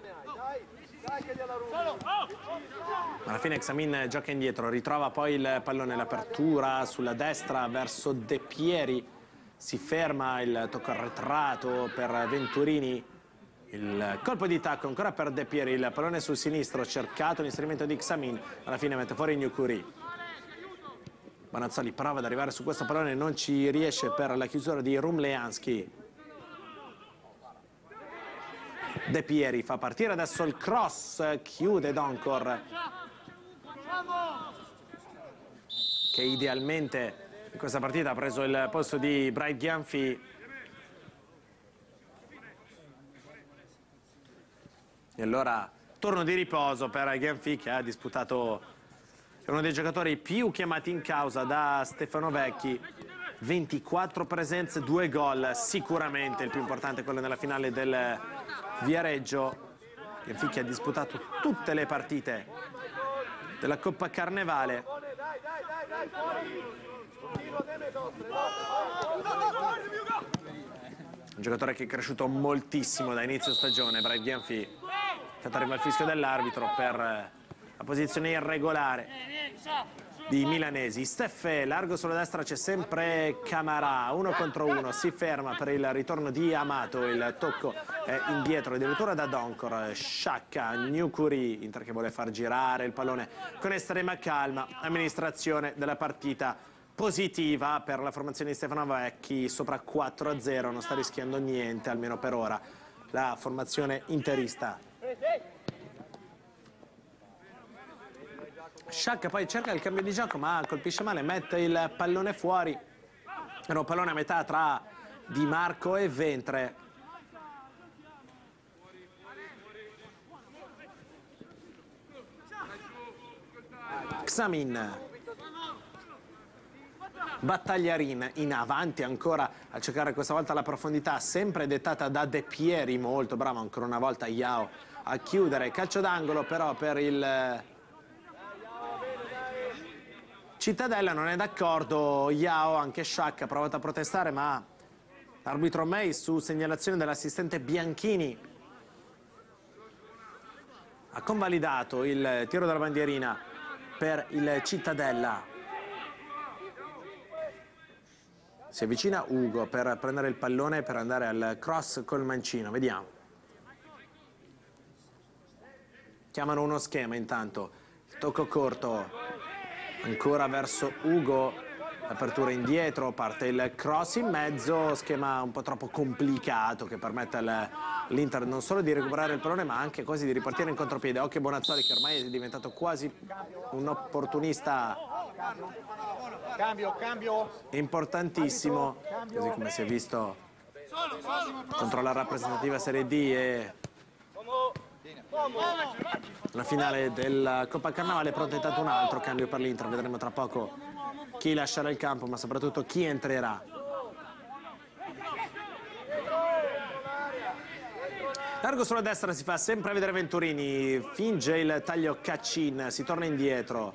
Alla fine Xamin gioca indietro, ritrova poi il pallone, l'apertura sulla destra verso De Pieri, si ferma il tocco arretrato per Venturini, il colpo di tacco ancora per De Pieri, il pallone sul sinistro, cercato l'inserimento di Xamin, alla fine mette fuori Gnukuri. Bonazzoli prova ad arrivare su questo pallone, non ci riesce per la chiusura di Rumleanski. De Pieri fa partire adesso il cross, chiude Doncor, che idealmente in questa partita ha preso il posto di Bright Ghianfi. E allora turno di riposo per Ghianfi, che ha disputato, è uno dei giocatori più chiamati in causa da Stefano Vecchi. 24 presenze, 2 gol, sicuramente il più importante quello nella finale del Viareggio. Ghianfi che ha disputato tutte le partite della Coppa Carnevale. Un giocatore che è cresciuto moltissimo da inizio stagione, Bright Ghianfi. Intanto arriva il fischio dell'arbitro per la posizione irregolare di milanesi. Steffè, largo sulla destra, c'è sempre Camarà, 1 contro 1, si ferma per il ritorno di Amato, il tocco è indietro addirittura da Doncor. Sciacca, Gnukuri, Inter che vuole far girare il pallone con estrema calma. Amministrazione della partita positiva per la formazione di Stefano Vecchi, sopra 4-0, non sta rischiando niente, almeno per ora, la formazione interista. Sciacca poi cerca il cambio di gioco ma colpisce male, mette il pallone fuori. Era un pallone a metà tra Di Marco e Ventre. Xamin. Battagliarin in avanti ancora a cercare questa volta la profondità, sempre dettata da De Pieri, molto bravo ancora una volta Iao a chiudere. Calcio d'angolo però per il Cittadella non è d'accordo, Yao, anche Sciacca ha provato a protestare, ma l'arbitro May, su segnalazione dell'assistente Bianchini, ha convalidato il tiro della bandierina per il Cittadella. Si avvicina Ugo per prendere il pallone per andare al cross col mancino, vediamo. Chiamano uno schema intanto, tocco corto, ancora verso Ugo, apertura indietro, parte il cross in mezzo, schema un po' troppo complicato che permette all'Inter non solo di recuperare il pallone ma anche quasi di ripartire in contropiede. Occhio Bonazzoli che ormai è diventato quasi un opportunista importantissimo, così come si è visto contro la rappresentativa Serie D e la finale della Coppa Carnavale. Pronto intanto un altro cambio per l'Inter, vedremo tra poco chi lascerà il campo ma soprattutto chi entrerà. Largo sulla destra, si fa sempre vedere Venturini, finge il taglio Caccin, si torna indietro.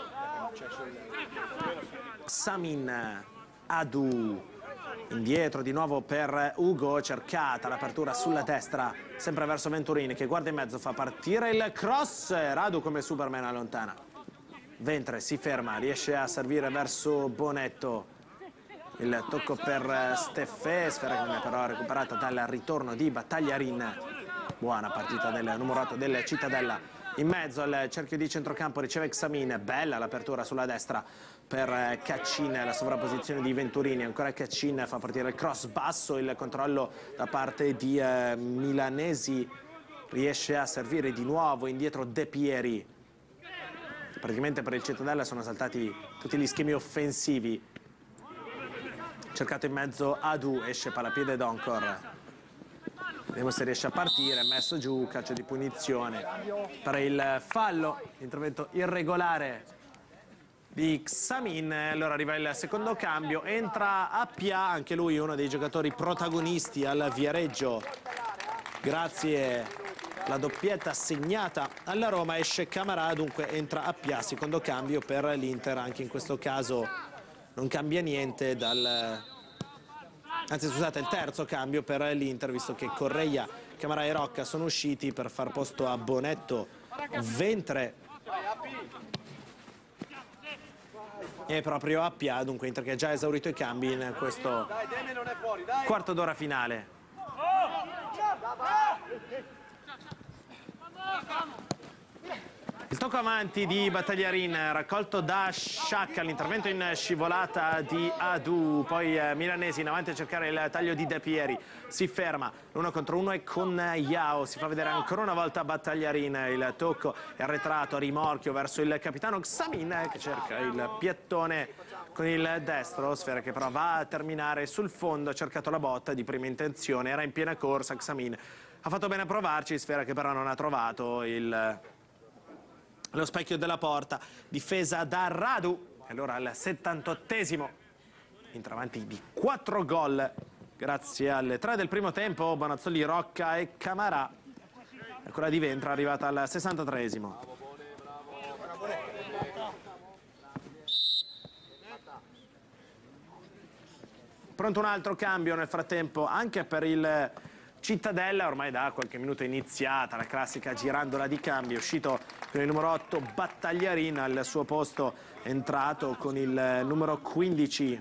Samin, Adu, indietro di nuovo per Ugo, cercata l'apertura sulla destra, sempre verso Venturini che guarda in mezzo, fa partire il cross, Radu come Superman allontana. Ventre si ferma, riesce a servire verso Bonetto, il tocco per Steffè, sfera che viene però recuperata dal ritorno di Battagliarin. Buona partita del numero 8 del Cittadella, in mezzo al cerchio di centrocampo riceve Xamin, bella l'apertura sulla destra per Caccin, la sovrapposizione di Venturini, ancora Caccin fa partire il cross basso, il controllo da parte di Milanesi, riesce a servire di nuovo indietro De Pieri. Praticamente per il Cittadella sono saltati tutti gli schemi offensivi. Cercato in mezzo Adu, esce palapiede Doncor. Vediamo se riesce a partire, messo giù, calcio di punizione per il fallo, intervento irregolare di Xamin. Allora arriva il secondo cambio, entra Appia, anche lui uno dei giocatori protagonisti al Viareggio. Grazie alla doppietta segnata alla Roma, esce Camarà, dunque entra Appia, secondo cambio per l'Inter, anche in questo caso non cambia niente anzi scusate, il terzo cambio per l'Inter, visto che Correia, Camarà e Rocca sono usciti per far posto a Bonetto, Ventre e proprio Appia, dunque Inter che ha già esaurito i cambi in questo quarto d'ora finale. Il tocco avanti di Battagliarin, raccolto da Sciacca, l'intervento in scivolata di Adu, poi Milanesi in avanti a cercare il taglio di De Pieri, si ferma, l'uno contro uno e con Yao, si fa vedere ancora una volta Battagliarin, il tocco è arretrato a rimorchio verso il capitano Xamin che cerca il piattone con il destro, sfera che però va a terminare sul fondo, ha cercato la botta di prima intenzione, era in piena corsa Xamin, ha fatto bene a provarci, sfera che però non ha trovato lo specchio della porta, difesa da Radu, e allora al 78esimo, Inter avanti di 4 gol, grazie alle 3 del primo tempo, Bonazzoli, Rocca e Camarà, e quella di Ventra è arrivata al 63esimo. Pronto un altro cambio nel frattempo, anche per il Cittadella, ormai da qualche minuto è iniziata la classica girandola di cambio, è uscito con il numero 8 Battagliarin, al suo posto è entrato con il numero 15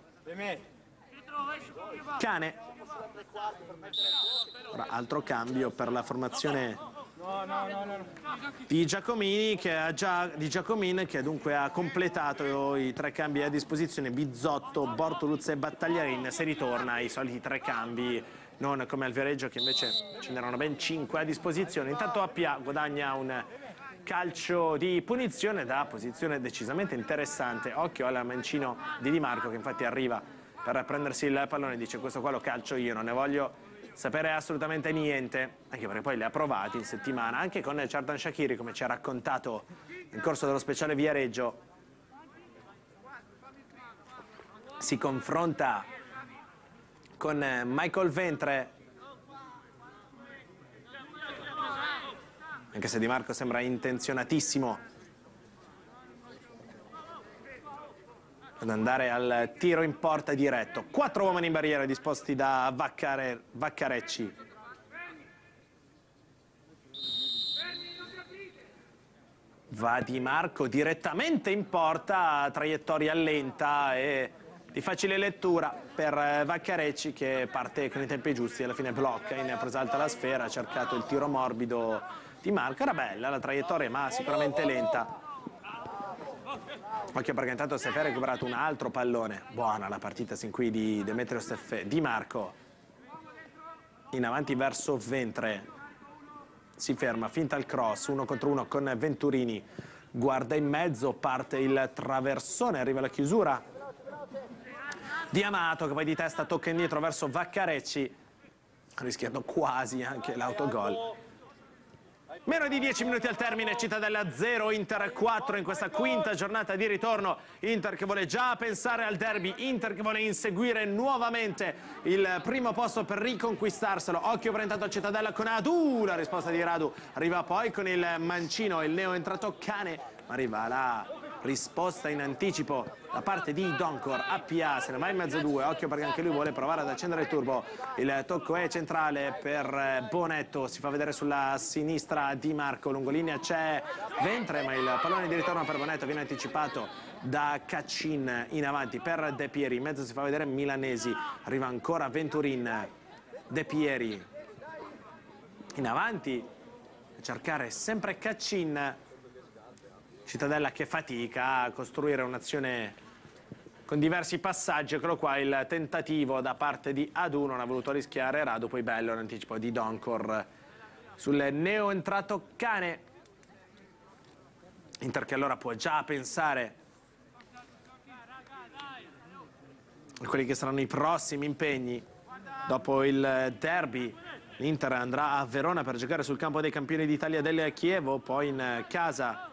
Cane. Ora altro cambio per la formazione di Giacomini che dunque ha completato i 3 cambi a disposizione, Bizzotto, Bortoluz e Battagliarin, si ritorna ai soliti 3 cambi, non come al Viareggio che invece ce n'erano ben 5 a disposizione. Intanto Appia guadagna un calcio di punizione da posizione decisamente interessante, occhio al mancino di Di Marco che infatti arriva per prendersi il pallone e dice: questo qua lo calcio io, non ne voglio sapere assolutamente niente, anche perché poi li ha provati in settimana anche con Xherdan Shaqiri, come ci ha raccontato nel corso dello speciale Viareggio. Si confronta con Michael Ventre, anche se Di Marco sembra intenzionatissimo ad andare al tiro in porta diretto. 4 uomini in barriera disposti da Vaccarecci. Va Di Marco direttamente in porta, traiettoria lenta e di facile lettura per Vaccarecci, che parte con i tempi giusti, alla fine blocca, in presalta la sfera, ha cercato il tiro morbido Di Marco. Era bella la traiettoria, ma sicuramente lenta. Occhio perché intanto Steffè ha recuperato un altro pallone. Buona la partita sin qui di Demetrio Steffè. Di Marco in avanti verso Ventre, si ferma, finta il cross, 1 contro 1 con Venturini, guarda in mezzo, parte il traversone, arriva la chiusura di Amato che poi di testa tocca indietro verso Vaccarecci, rischiando quasi anche l'autogol. Meno di 10 minuti al termine, Cittadella 0, Inter 4 in questa quinta giornata di ritorno. Inter che vuole già pensare al derby, Inter che vuole inseguire nuovamente il primo posto per riconquistarselo. Occhio per intanto a Cittadella con Adu, la risposta di Radu arriva poi con il mancino, il neo entrato Cane, ma arriva la risposta in anticipo da parte di Doncor. Appia se ne va in mezzo 2, occhio perché anche lui vuole provare ad accendere il turbo. Il tocco è centrale per Bonetto, si fa vedere sulla sinistra Di Marco, lungolinea c'è Ventre, ma il pallone di ritorno per Bonetto viene anticipato da Caccin. In avanti per De Pieri, in mezzo si fa vedere Milanesi, arriva ancora Venturin. De Pieri in avanti a cercare sempre Caccin. Cittadella che fatica a costruire un'azione con diversi passaggi. Eccolo qua il tentativo da parte di Adu, non ha voluto rischiare Radu, poi bello l'anticipo di Doncor sul neo entrato Cane. Inter che allora può già pensare a quelli che saranno i prossimi impegni dopo il derby. L'Inter andrà a Verona per giocare sul campo dei campioni d'Italia del Chievo, poi in casa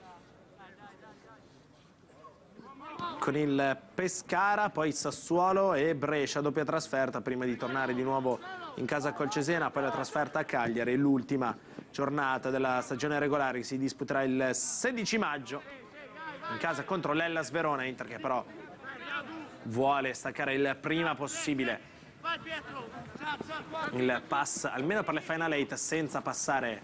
con il Pescara, poi Sassuolo e Brescia, doppia trasferta prima di tornare di nuovo in casa col Cesena, poi la trasferta a Cagliari, l'ultima giornata della stagione regolare che si disputerà il 16 maggio in casa contro l'Hellas Verona. Inter che però vuole staccare il prima possibile il pass almeno per le Final 8 senza passare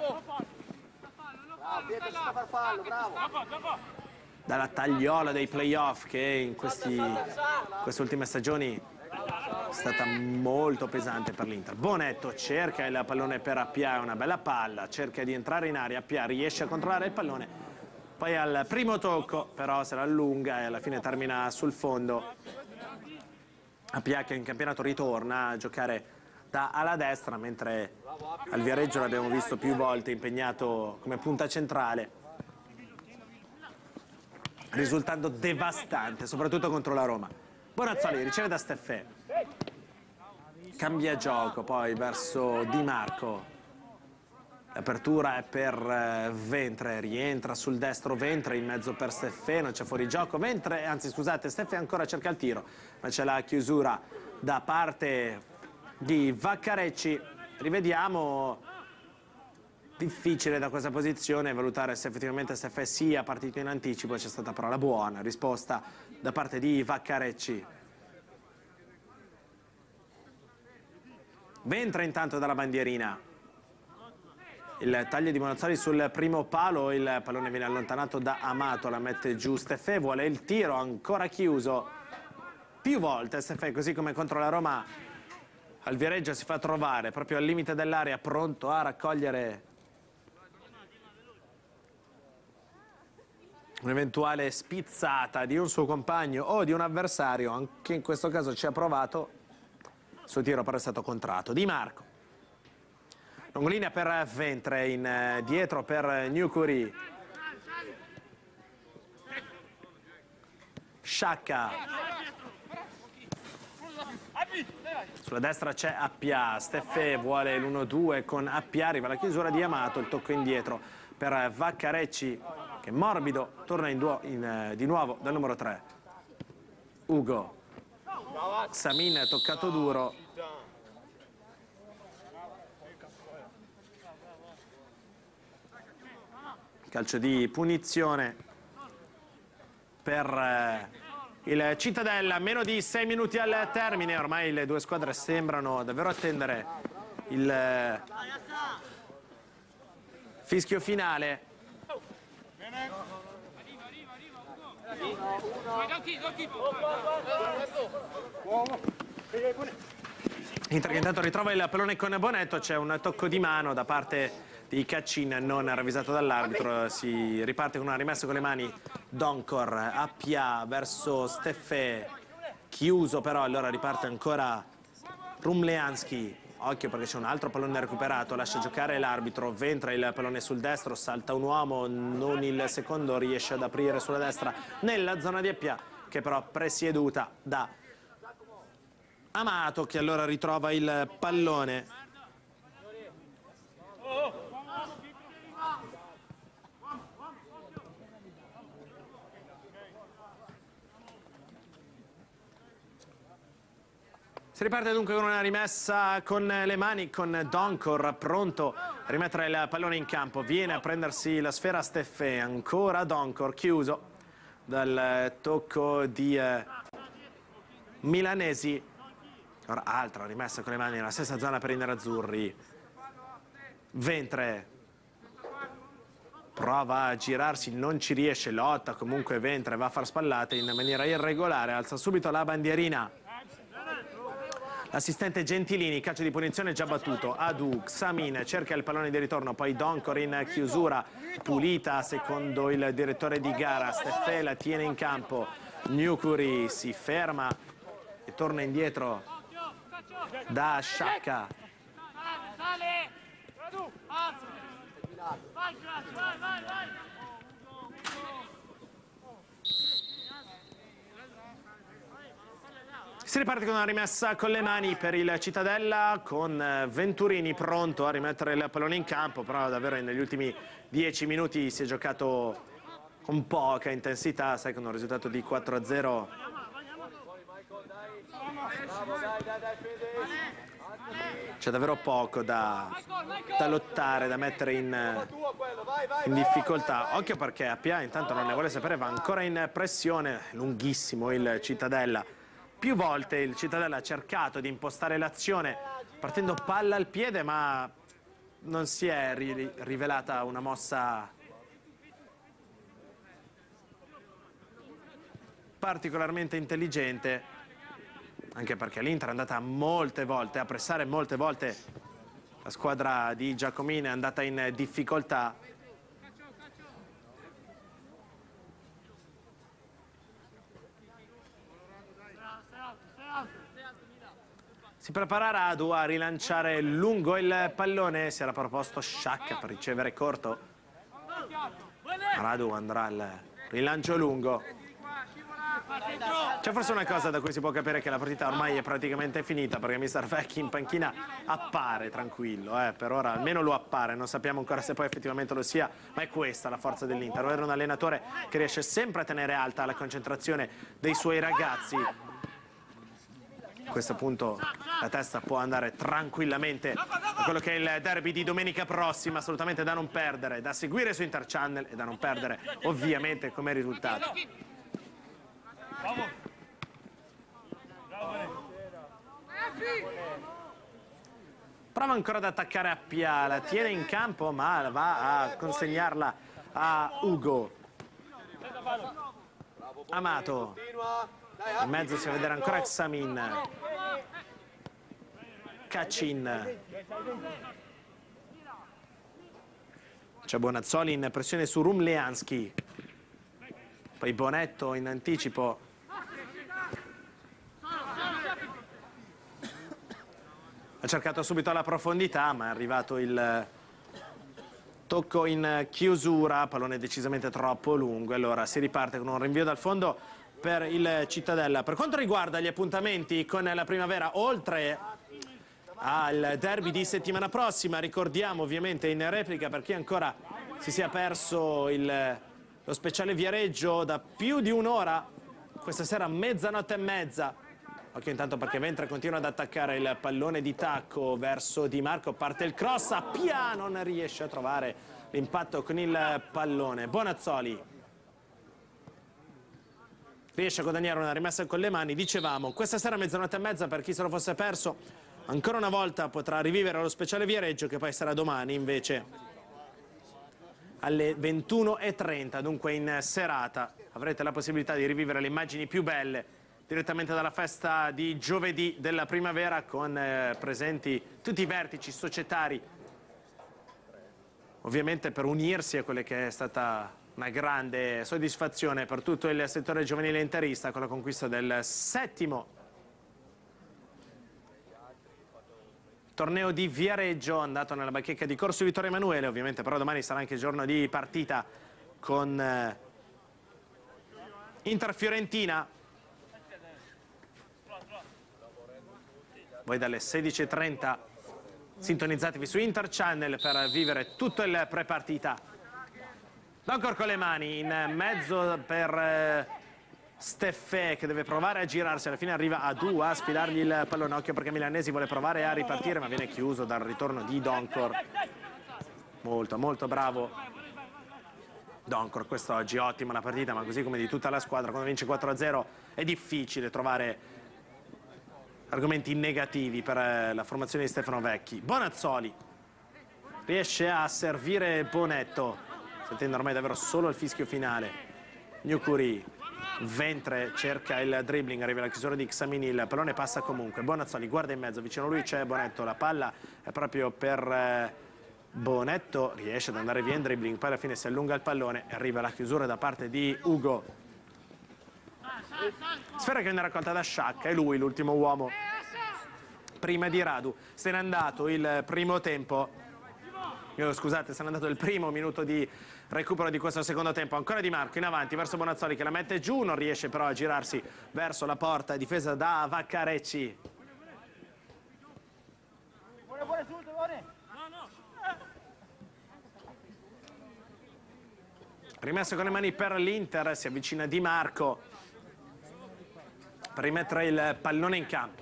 dalla tagliola dei playoff che in queste ultime stagioni è stata molto pesante per l'Inter. Bonetto cerca il pallone per Appia, è una bella palla, cerca di entrare in aria, Appia riesce a controllare il pallone, poi al primo tocco però se la allunga e alla fine termina sul fondo. Appia che in campionato ritorna a giocare da ala destra, mentre al Viareggio l'abbiamo visto più volte impegnato come punta centrale, risultando devastante, soprattutto contro la Roma. Bonazzoli riceve da Steffè, cambia gioco poi verso Di Marco, l'apertura è per Ventre, rientra sul destro Ventre, in mezzo per Steffè, non c'è fuorigioco, Ventre, anzi scusate, Steffè ancora cerca il tiro, ma c'è la chiusura da parte di Vaccarecci. Rivediamo. Difficile da questa posizione valutare se effettivamente Steffè sia partito in anticipo, c'è stata però la buona risposta da parte di Vaccarecci. Ventre intanto dalla bandierina, il taglio di Bonazzoli sul primo palo, il pallone viene allontanato da Amato, la mette giù Steffè, vuole il tiro ancora chiuso più volte Steffè, così come contro la Roma al Viareggio si fa trovare proprio al limite dell'area, pronto a raccogliere un'eventuale spizzata di un suo compagno o di un avversario. Anche in questo caso ci ha provato, il suo tiro però è stato contratto. Di Marco, lungolinea per Ventre, in dietro per Newcuri, Sciacca, sulla destra c'è Appia, Steffè vuole l'1-2 con Appia, arriva la chiusura di Amato, il tocco indietro per Vaccarecci che morbido torna di nuovo dal numero 3. Ugo, Samin toccato duro, calcio di punizione per il Cittadella. Meno di 6 minuti al termine, ormai le due squadre sembrano davvero attendere il fischio finale. Inter che intanto ritrova il pallone con Bonetto, c'è un tocco di mano da parte di Caccin non ravvisato dall'arbitro. Si riparte con una rimessa con le mani. Doncor Appia verso Steffè, chiuso però, allora riparte ancora Rumleanski. Occhio perché c'è un altro pallone recuperato, lascia giocare l'arbitro, ventra il pallone sul destro, salta un uomo, non il secondo riesce ad aprire sulla destra nella zona di Appia, che però presieduta da Amato, che allora ritrova il pallone. Si riparte dunque con una rimessa con le mani, con Doncor pronto a rimettere il pallone in campo. Viene a prendersi la sfera Steffè, ancora Doncor, chiuso dal tocco di Milanesi. Ora altra rimessa con le mani nella stessa zona per i nerazzurri. Ventre prova a girarsi, non ci riesce, lotta comunque Ventre, va a far spallate in maniera irregolare, alza subito la bandierina l'assistente Gentilini. Calcio di punizione già battuto. Adu, Xamin cerca il pallone di ritorno, poi Doncor in chiusura, pulita secondo il direttore di gara. Steffè la tiene in campo, Nukuri si ferma e torna indietro da Sciacca. Si riparte con una rimessa con le mani per il Cittadella, con Venturini pronto a rimettere il pallone in campo, però davvero negli ultimi 10 minuti si è giocato con poca intensità, sai, con un risultato di 4-0. C'è davvero poco da lottare, da mettere in difficoltà. Occhio perché Appia intanto non ne vuole sapere, va ancora in pressione, lunghissimo il Cittadella. Più volte il Cittadella ha cercato di impostare l'azione partendo palla al piede, ma non si è rivelata una mossa particolarmente intelligente, anche perché l'Inter è andata molte volte a pressare, molte volte la squadra di Giacomini è andata in difficoltà. Si prepara Radu a rilanciare lungo il pallone, si era proposto Sciacca per ricevere corto. Radu andrà al rilancio lungo. C'è forse una cosa da cui si può capire che la partita ormai è praticamente finita, perché Mister Vecchi in panchina appare tranquillo, per ora almeno lo appare, non sappiamo ancora se poi effettivamente lo sia, ma è questa la forza dell'Inter, avere un allenatore che riesce sempre a tenere alta la concentrazione dei suoi ragazzi. A questo punto la testa può andare tranquillamente a quello che è il derby di domenica prossima, assolutamente da non perdere, da seguire su Inter Channel e da non perdere ovviamente come risultato. Prova ancora ad attaccare Appia, la tiene in campo ma va a consegnarla a Ugo. Amato. In mezzo si va a vedere ancora Xamin. Caccin. C'è Bonazzoli in pressione su Rumleanski. Poi Bonetto in anticipo. Ha cercato subito la profondità, ma è arrivato il tocco in chiusura, pallone decisamente troppo lungo, allora si riparte con un rinvio dal fondo per il Cittadella. Per quanto riguarda gli appuntamenti con la primavera, oltre al derby di settimana prossima, ricordiamo ovviamente in replica per chi ancora si sia perso lo speciale Viareggio da più di un'ora, questa sera 00:30. Occhio intanto perché Ventre continua ad attaccare il pallone di tacco verso Di Marco, parte il cross, Appia non riesce a trovare l'impatto con il pallone. Bonazzoli. riesce a guadagnare una rimessa con le mani. Dicevamo, questa sera a 00:30, per chi se lo fosse perso, ancora una volta potrà rivivere lo speciale Viareggio, che poi sarà domani invece alle 21:30, dunque in serata avrete la possibilità di rivivere le immagini più belle direttamente dalla festa di giovedì della primavera, con presenti tutti i vertici societari, ovviamente per unirsi a quelle che è stata una grande soddisfazione per tutto il settore giovanile interista con la conquista del 7° torneo di Viareggio, andato nella bacheca di Corso Vittorio Emanuele. Ovviamente però domani sarà anche giorno di partita con Inter-Fiorentina. Voi dalle 16:30 sintonizzatevi su Inter Channel per vivere tutto il pre-partita. Doncor con le mani in mezzo per Steffè, che deve provare a girarsi, alla fine arriva a due a sfilargli il pallone. Occhio perché Milanesi vuole provare a ripartire, ma viene chiuso dal ritorno di Doncor. Molto molto bravo Doncor quest'oggi, ottima la partita, ma così come di tutta la squadra. Quando vince 4-0 è difficile trovare argomenti negativi per la formazione di Stefano Vecchi. Bonazzoli riesce a servire Bonetto, sentendo ormai davvero solo il fischio finale. Nukuri, Ventre cerca il dribbling, arriva la chiusura di Xamini, il pallone passa comunque. Bonazzoli guarda in mezzo, vicino a lui c'è Bonetto, la palla è proprio per Bonetto, riesce ad andare via in dribbling, poi alla fine si allunga il pallone e arriva la chiusura da parte di Ugo. Sfera che viene raccolta da Sciacca, è lui l'ultimo uomo prima di Radu. Se n'è andato il primo tempo, scusate, se n'è andato il primo minuto di recupero di questo secondo tempo. Ancora Di Marco in avanti verso Bonazzoli che la mette giù, non riesce però a girarsi verso la porta, difesa da Vaccarecci. Rimesso con le mani per l'Inter, si avvicina Di Marco per rimettere il pallone in campo.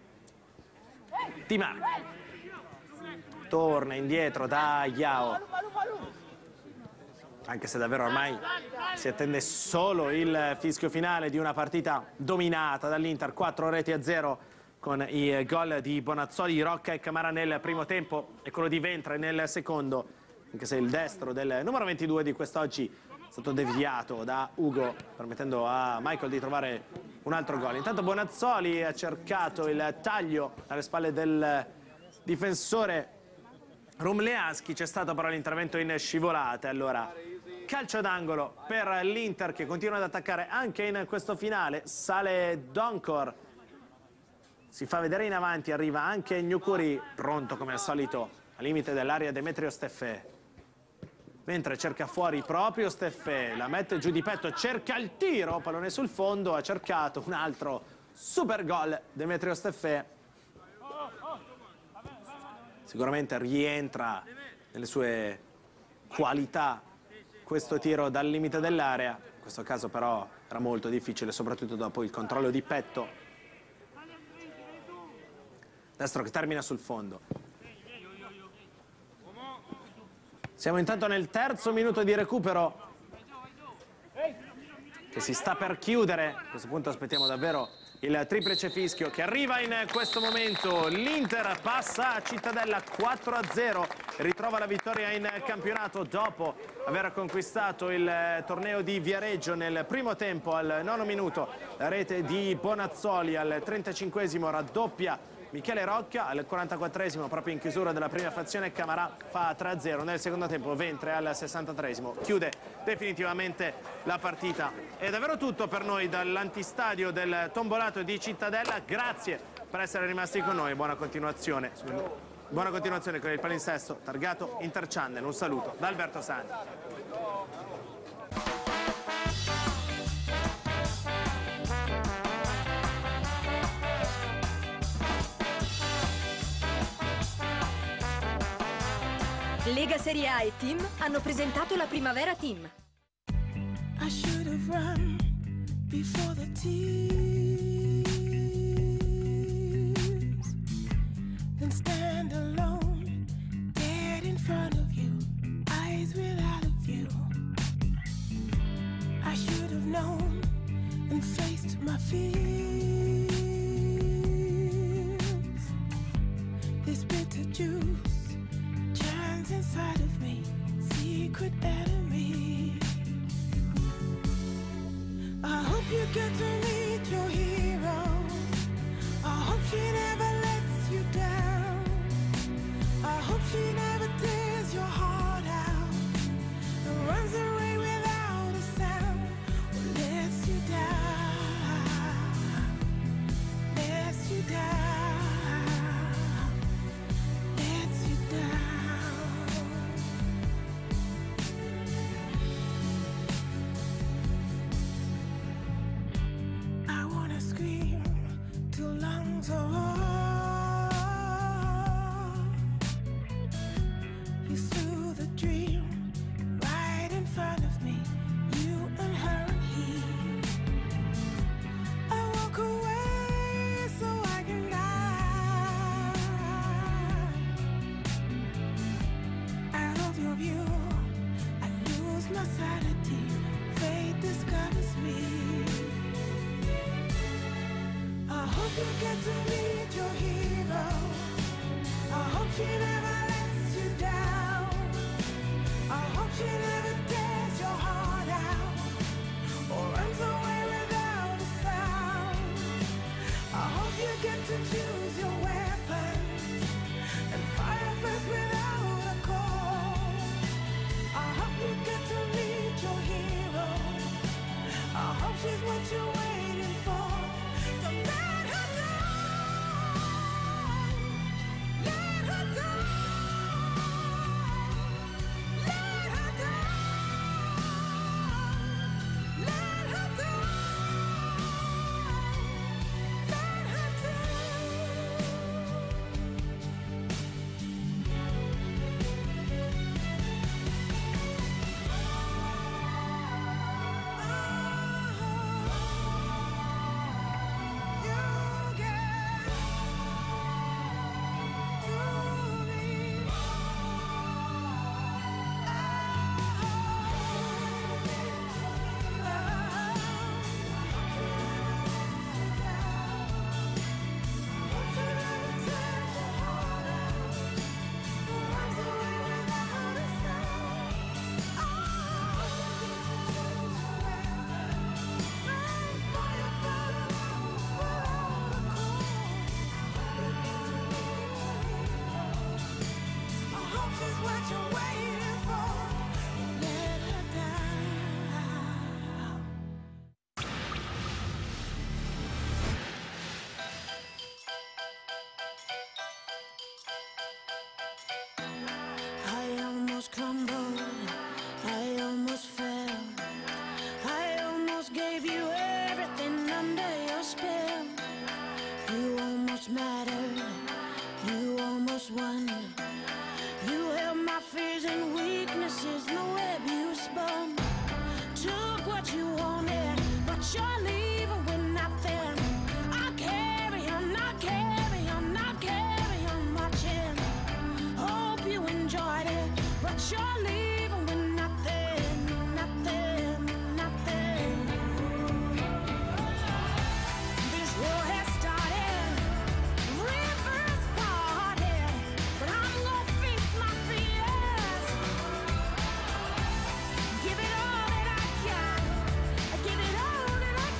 Di Marco torna indietro da Iao, anche se davvero ormai si attende solo il fischio finale di una partita dominata dall'Inter, 4-0 con i gol di Bonazzoli, Rocca e Camara nel primo tempo e quello di Ventre nel secondo, anche se il destro del numero 22 di quest'oggi è stato deviato da Ugo, permettendo a Michael di trovare un altro gol. Intanto Bonazzoli ha cercato il taglio alle spalle del difensore Rumleaschi, c'è stato però l'intervento in scivolate. Allora calcio d'angolo per l'Inter, che continua ad attaccare anche in questo finale. Sale Doncor, si fa vedere in avanti, arriva anche Nukuri, pronto come al solito al limite dell'area Demetrio Steffè. Mentre cerca fuori proprio Steffè, la mette giù di petto, cerca il tiro, pallone sul fondo, ha cercato un altro super gol Demetrio Steffè. Sicuramente rientra nelle sue qualità questo tiro dal limite dell'area, in questo caso però era molto difficile, soprattutto dopo il controllo di petto. Destro che termina sul fondo. Siamo intanto nel terzo minuto di recupero che si sta per chiudere. A questo punto aspettiamo davvero il triplice fischio che arriva in questo momento. L'Inter passa a Cittadella 4-0, ritrova la vittoria in campionato dopo aver conquistato il torneo di Viareggio nel primo tempo. Al 9° minuto la rete di Bonazzoli, al 35° raddoppia Michele Rocca, al 44° proprio in chiusura della prima frazione Camarà fa 3-0. Nel secondo tempo Ventre al 63° chiude definitivamente la partita. È davvero tutto per noi dall'antistadio del Tombolato di Cittadella. Grazie per essere rimasti con noi, buona continuazione con il palinsesto targato Inter Channel. Un saluto da Alberto Santi. Lega Serie A e Team hanno presentato la Primavera Team. I should have run before the tears, then stand alone, dead in front of you, eyes without a view. I should have known and inside of me, secret enemy. I hope you get to meet your hero. I hope she never lets you down. I hope she never tears your heart out and runs away without a sound or lets you down, lets you down, lets you down. I wanna scream till lungs are raw. You slew the dream right in front of me, you and her and he. I walk away so I can die. Out of your view, I lose my sanity. Fate discovers me. I hope you get to meet your hero. I hope she never lets you down. I hope she never tears your heart out or runs away without a sound. I hope you get to choose your weapons and fire first without a call. I hope you get to meet your hero. I hope she's what you're waiting for. Don't let her down. Let her down. Let her down. Let her down. Let her I almost crumbled, I almost fell, I almost gave you everything under your spell. You almost mattered, you almost won. You held my fears and weaknesses in the web you spun. Took what you wanted, but you're leaving with nothing. I'll carry on, I'll carry on, I'll carry on watching. Hope you enjoyed it, but you're leaving with nothing, nothing, nothing. This war has started, rivers parted, but I'm gonna face my fears. Give it all that I got, give it all that I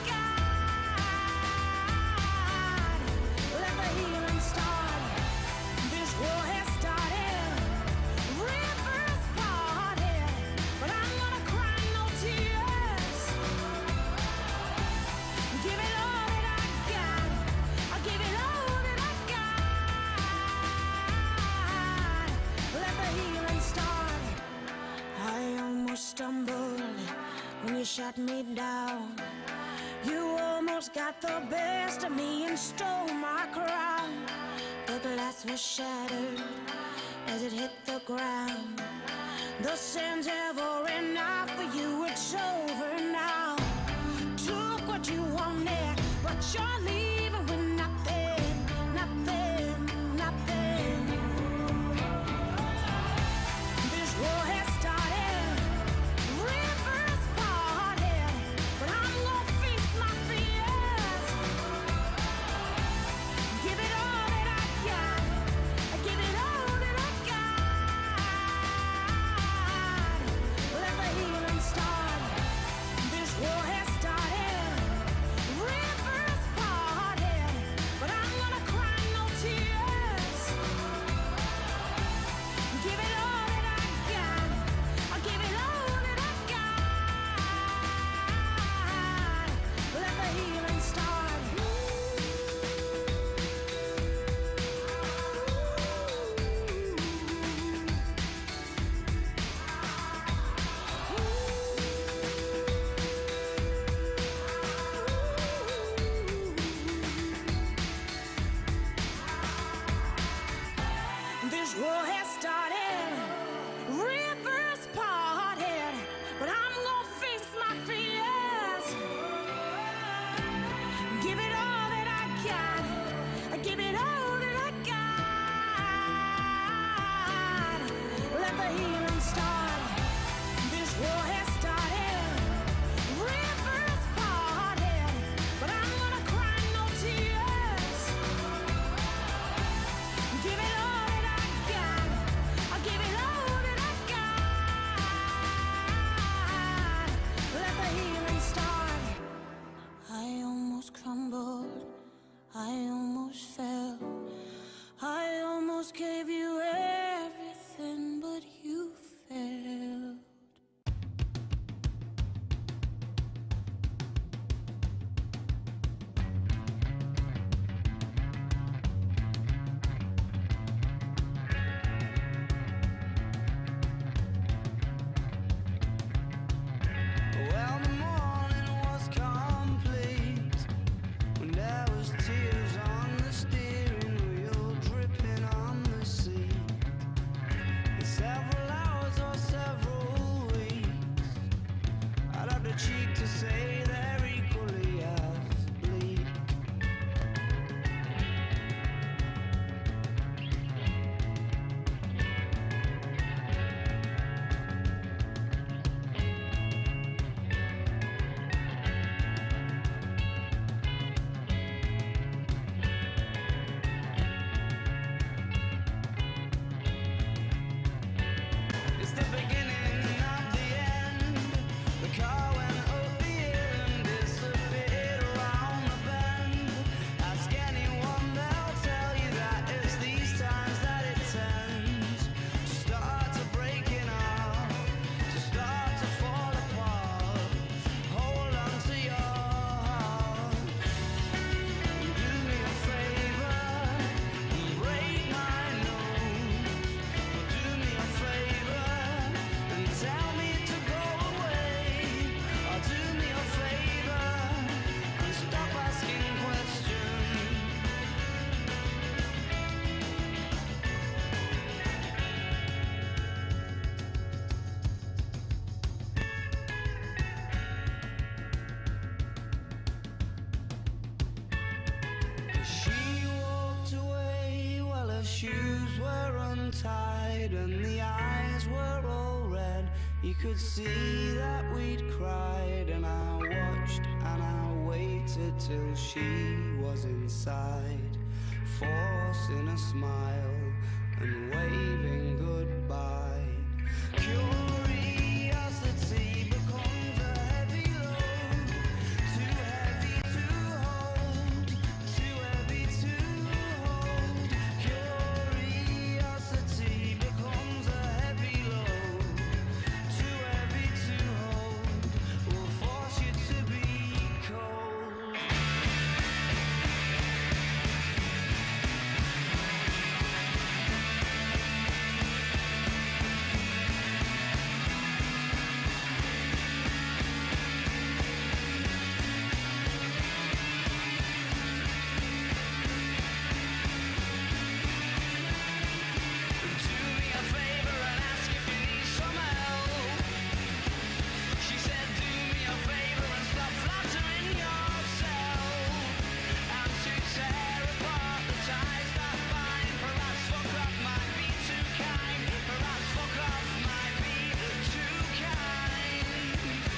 got. Let the healing start. This war has started, rivers parted, but I'm gonna cry no tears. Give it all that I got, I'll give it all that I got. Let the healing start. I almost stumbled when you shut me down. You almost got the best of me and stole my crown. The glass was shattered as it hit the ground. The sands have already enough for you, it's over now. Took what you wanted, but you're leaving with nothing, nothing, nothing. This war has started, rivers parted, but I'm gonna face my fears. Give it all that I got, give it all that I got. This war has started, rivers parted, but I'm gonna face my fears. Give it all that I got, give it all that I got. Let the healing start. This war has started, rivers parted, but I'm gonna cry no tears. Give it all that I got, I'll give it all that I got. Let the healing start. I almost crumbled, I almost fell, I almost gave you everything, but you failed. Well, the morning was complete when there was tears on the steering wheel, dripping on the seat. In several hours or several weeks, I'd have the cheek to say they're equally as bleak. It's the beginning of the end. The car went up the hill and disappeared around the bend. Ask anyone, they'll tell you that it's these times that it tends to start to breaking off, to start to fall apart. Hold on to your heart. Do me a favor and break my nose. Do me a favor and tell me to go away. Or do me a favor and stop asking questions. She walked away while her shoes were untied and the eyes were all red. You could see that we'd cried, and I watched and I waited till she was inside, forcing a smile and waving goodbye. Curiosity becomes a heavy load, too heavy to hold, too heavy to hold. Curiosity becomes a heavy load, too heavy to hold, will force you to be cold. Do me a favor and ask if you need some help. She said, do me a favor and stop flattering yourself, and to tear apart the ties that bind. Perhaps fuck off might be too kind. Perhaps fuck off might be too kind.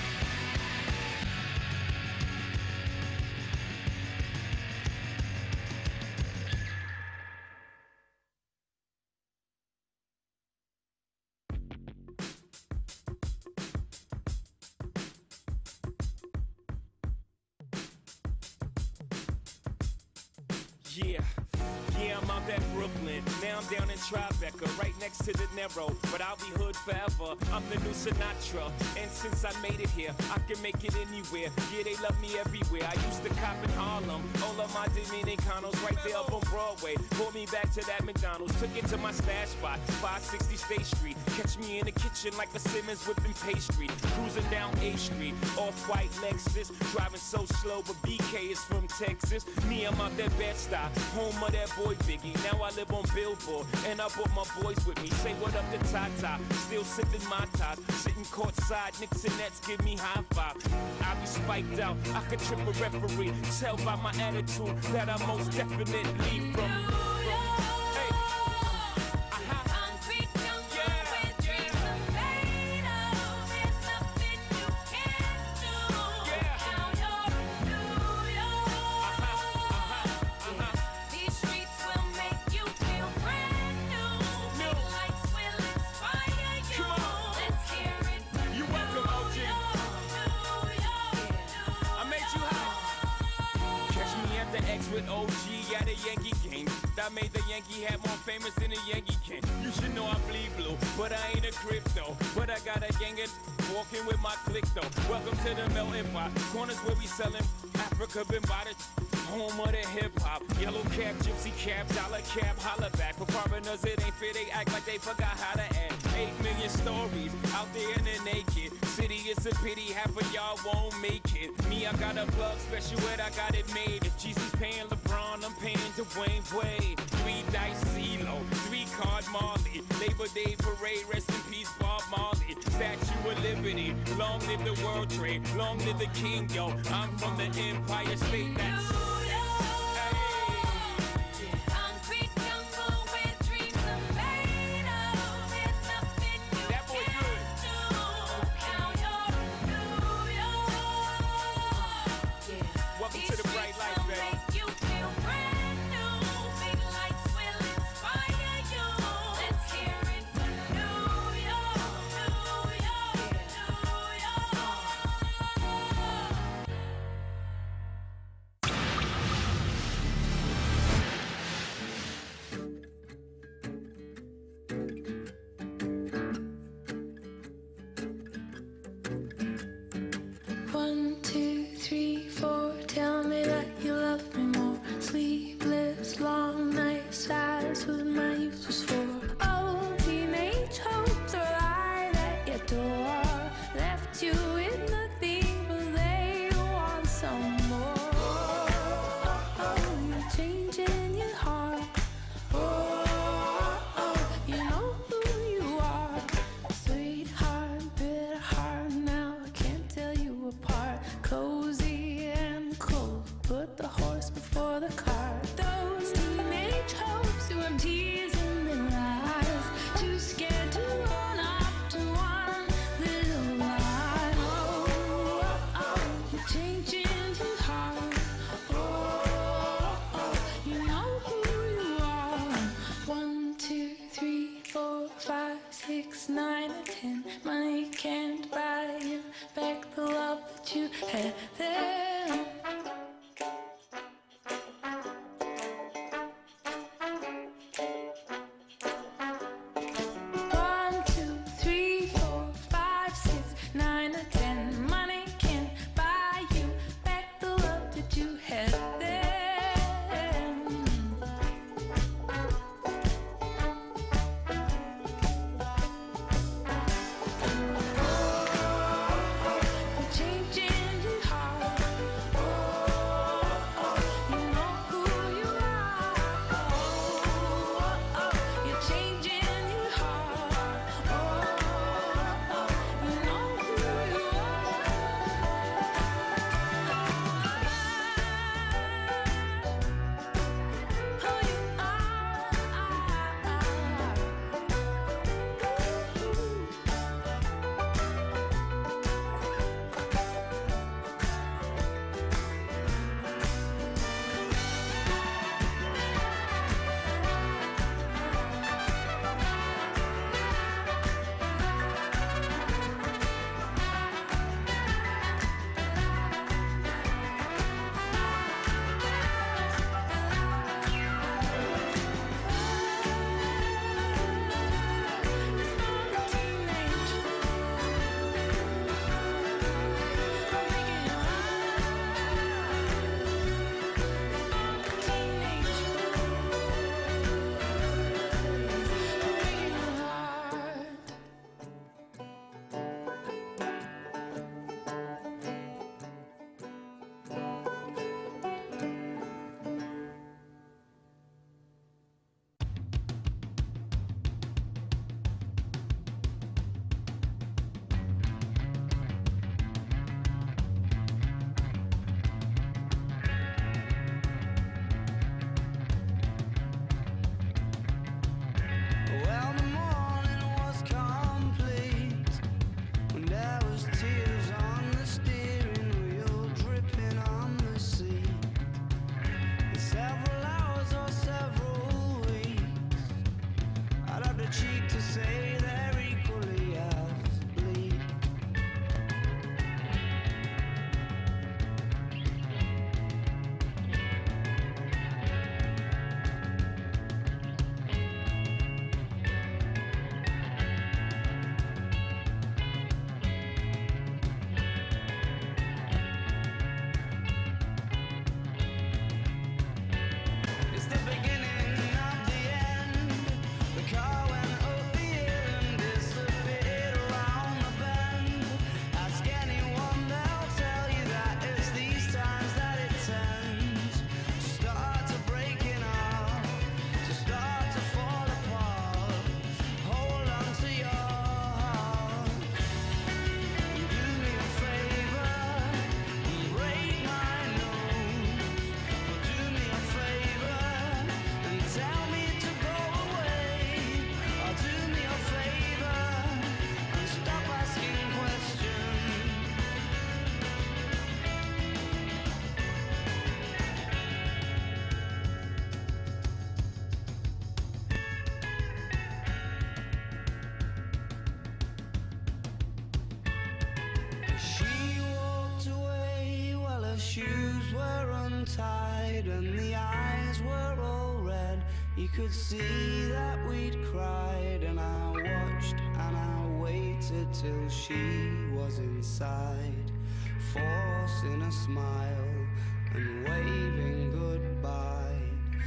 Yeah, I'm out at Brooklyn. Now I'm down in Tribeca, right next to De Niro. But I'll be hood forever. I'm the new Sinatra. And since I made it here, I can make it anywhere. Yeah, they love me everywhere. I used to cop in Harlem. All of my Dominicanos right there up on Broadway. Pulled me back to that McDonald's. Took it to my stash spot, 560 State Street. Catch me in the kitchen like a Simmons whipping pastry. Cruising down A Street, off-white Lexus. Driving so slow, but BK is from Texas. Me, I'm out that Bed-Stuy, home of that boy Biggie. Now I live on Billboard, and I brought my boys with me. Say what up to Tata, still sipping my top. Sitting courtside, Knicks and Nets give me high five. I be spiked out, I could trip a referee. Tell by my attitude that I most definitely from. With OG at a Yankee game. I made the Yankee hat more famous than a Yankee can. You should know I bleed blue, but I ain't a crypto. But I got a gang of walking with my click though. Welcome to the melting pot. Corners where we selling Africa been by the home of the hip hop. Yellow cap, gypsy cap, dollar cap, holla back. For foreigners it ain't fair, they act like they forgot how to act. 8 million stories out there in the naked city. It's a pity half of y'all won't make it. Me, I got a plug special ed, I got it made. If Jesus paying LeBron, I'm paying Dwayne Wade. 3 dice CeeLo, 3 card Marley. Labor Day parade, rest in peace Bob Marley. Statue of Liberty, long live the World Trade, long live the King, yo. I'm from the Empire State, that's untied and the eyes were all red. You could see that we'd cried, and I watched and I waited till she was inside, forcing a smile and waving goodbye.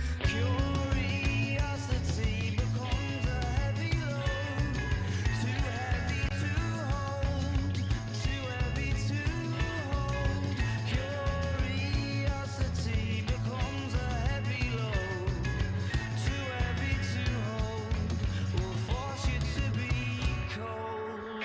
Curiosity becomes a heavy load, too heavy to hold, too heavy to hold. Curiosity becomes a heavy load, too heavy to hold, will force you to be cold.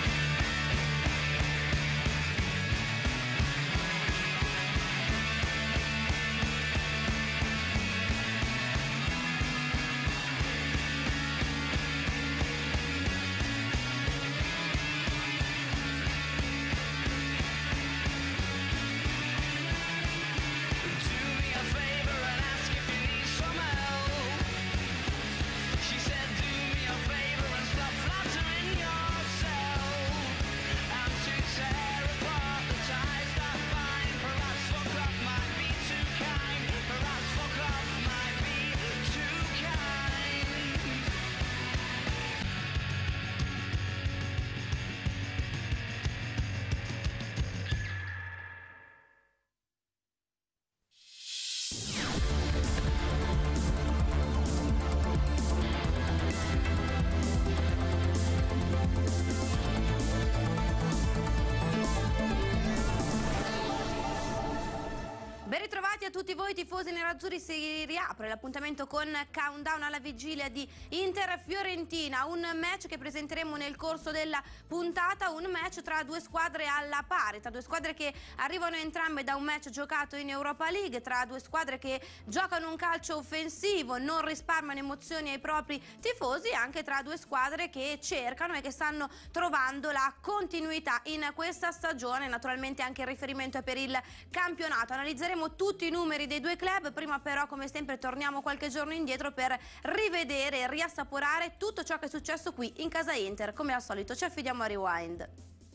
Ben ritrovati a tutti voi tifosi nerazzurri, si riapre l'appuntamento con Countdown alla vigilia di Inter-Fiorentina, un match che presenteremo nel corso della puntata, un match tra due squadre alla pari, tra due squadre che arrivano entrambe da un match giocato in Europa League, tra due squadre che giocano un calcio offensivo, non risparmiano emozioni ai propri tifosi, e anche tra due squadre che cercano e che stanno trovando la continuità in questa stagione, naturalmente anche il riferimento è per il campionato. Analizzeremo tutti i numeri dei due club, prima però come sempre torniamo qualche giorno indietro per rivedere e riassaporare tutto ciò che è successo qui in casa Inter. Come al solito ci affidiamo a Rewind.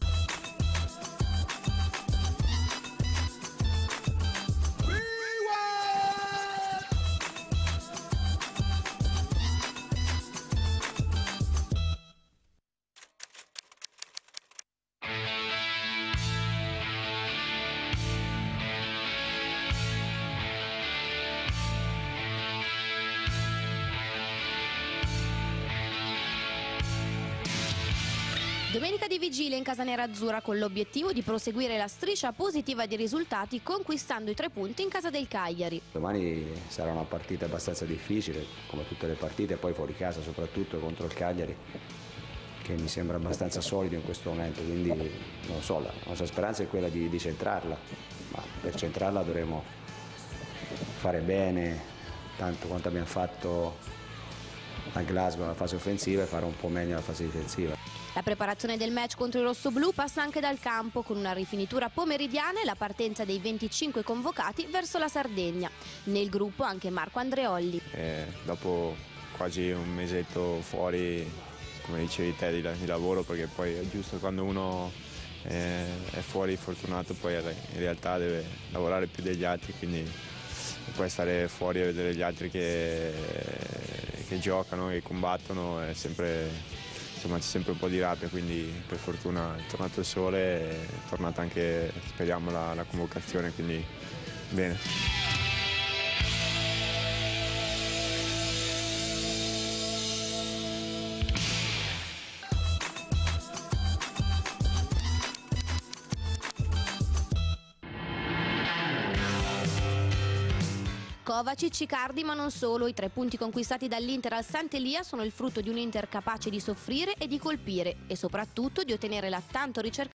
Domenica di vigilia in casa nerazzurra con l'obiettivo di proseguire la striscia positiva di risultati conquistando i 3 punti in casa del Cagliari. Domani sarà una partita abbastanza difficile, come tutte le partite, poi fuori casa soprattutto contro il Cagliari, che mi sembra abbastanza solido in questo momento, quindi non lo so, la nostra speranza è quella di centrarla, ma per centrarla dovremo fare bene, tanto quanto abbiamo fatto a Glasgow nella fase offensiva, e fare un po' meglio nella fase difensiva. La preparazione del match contro i rossoblù passa anche dal campo, con una rifinitura pomeridiana e la partenza dei 25 convocati verso la Sardegna. Nel gruppo anche Marco Andreolli. Dopo quasi un mesetto fuori, come dicevi te, di lavoro, perché poi è giusto quando uno è fuori fortunato, poi in realtà deve lavorare più degli altri, quindi poi stare fuori e vedere gli altri che giocano e combattono è sempre... Insomma, c'è sempre un po' di rabbia, quindi per fortuna è tornato il sole, è tornata anche, speriamo, la convocazione, quindi bene. Kovacic, Icardi, ma non solo. I 3 punti conquistati dall'Inter al Sant'Elia sono il frutto di un Inter capace di soffrire e di colpire, e soprattutto di ottenere la tanto ricercata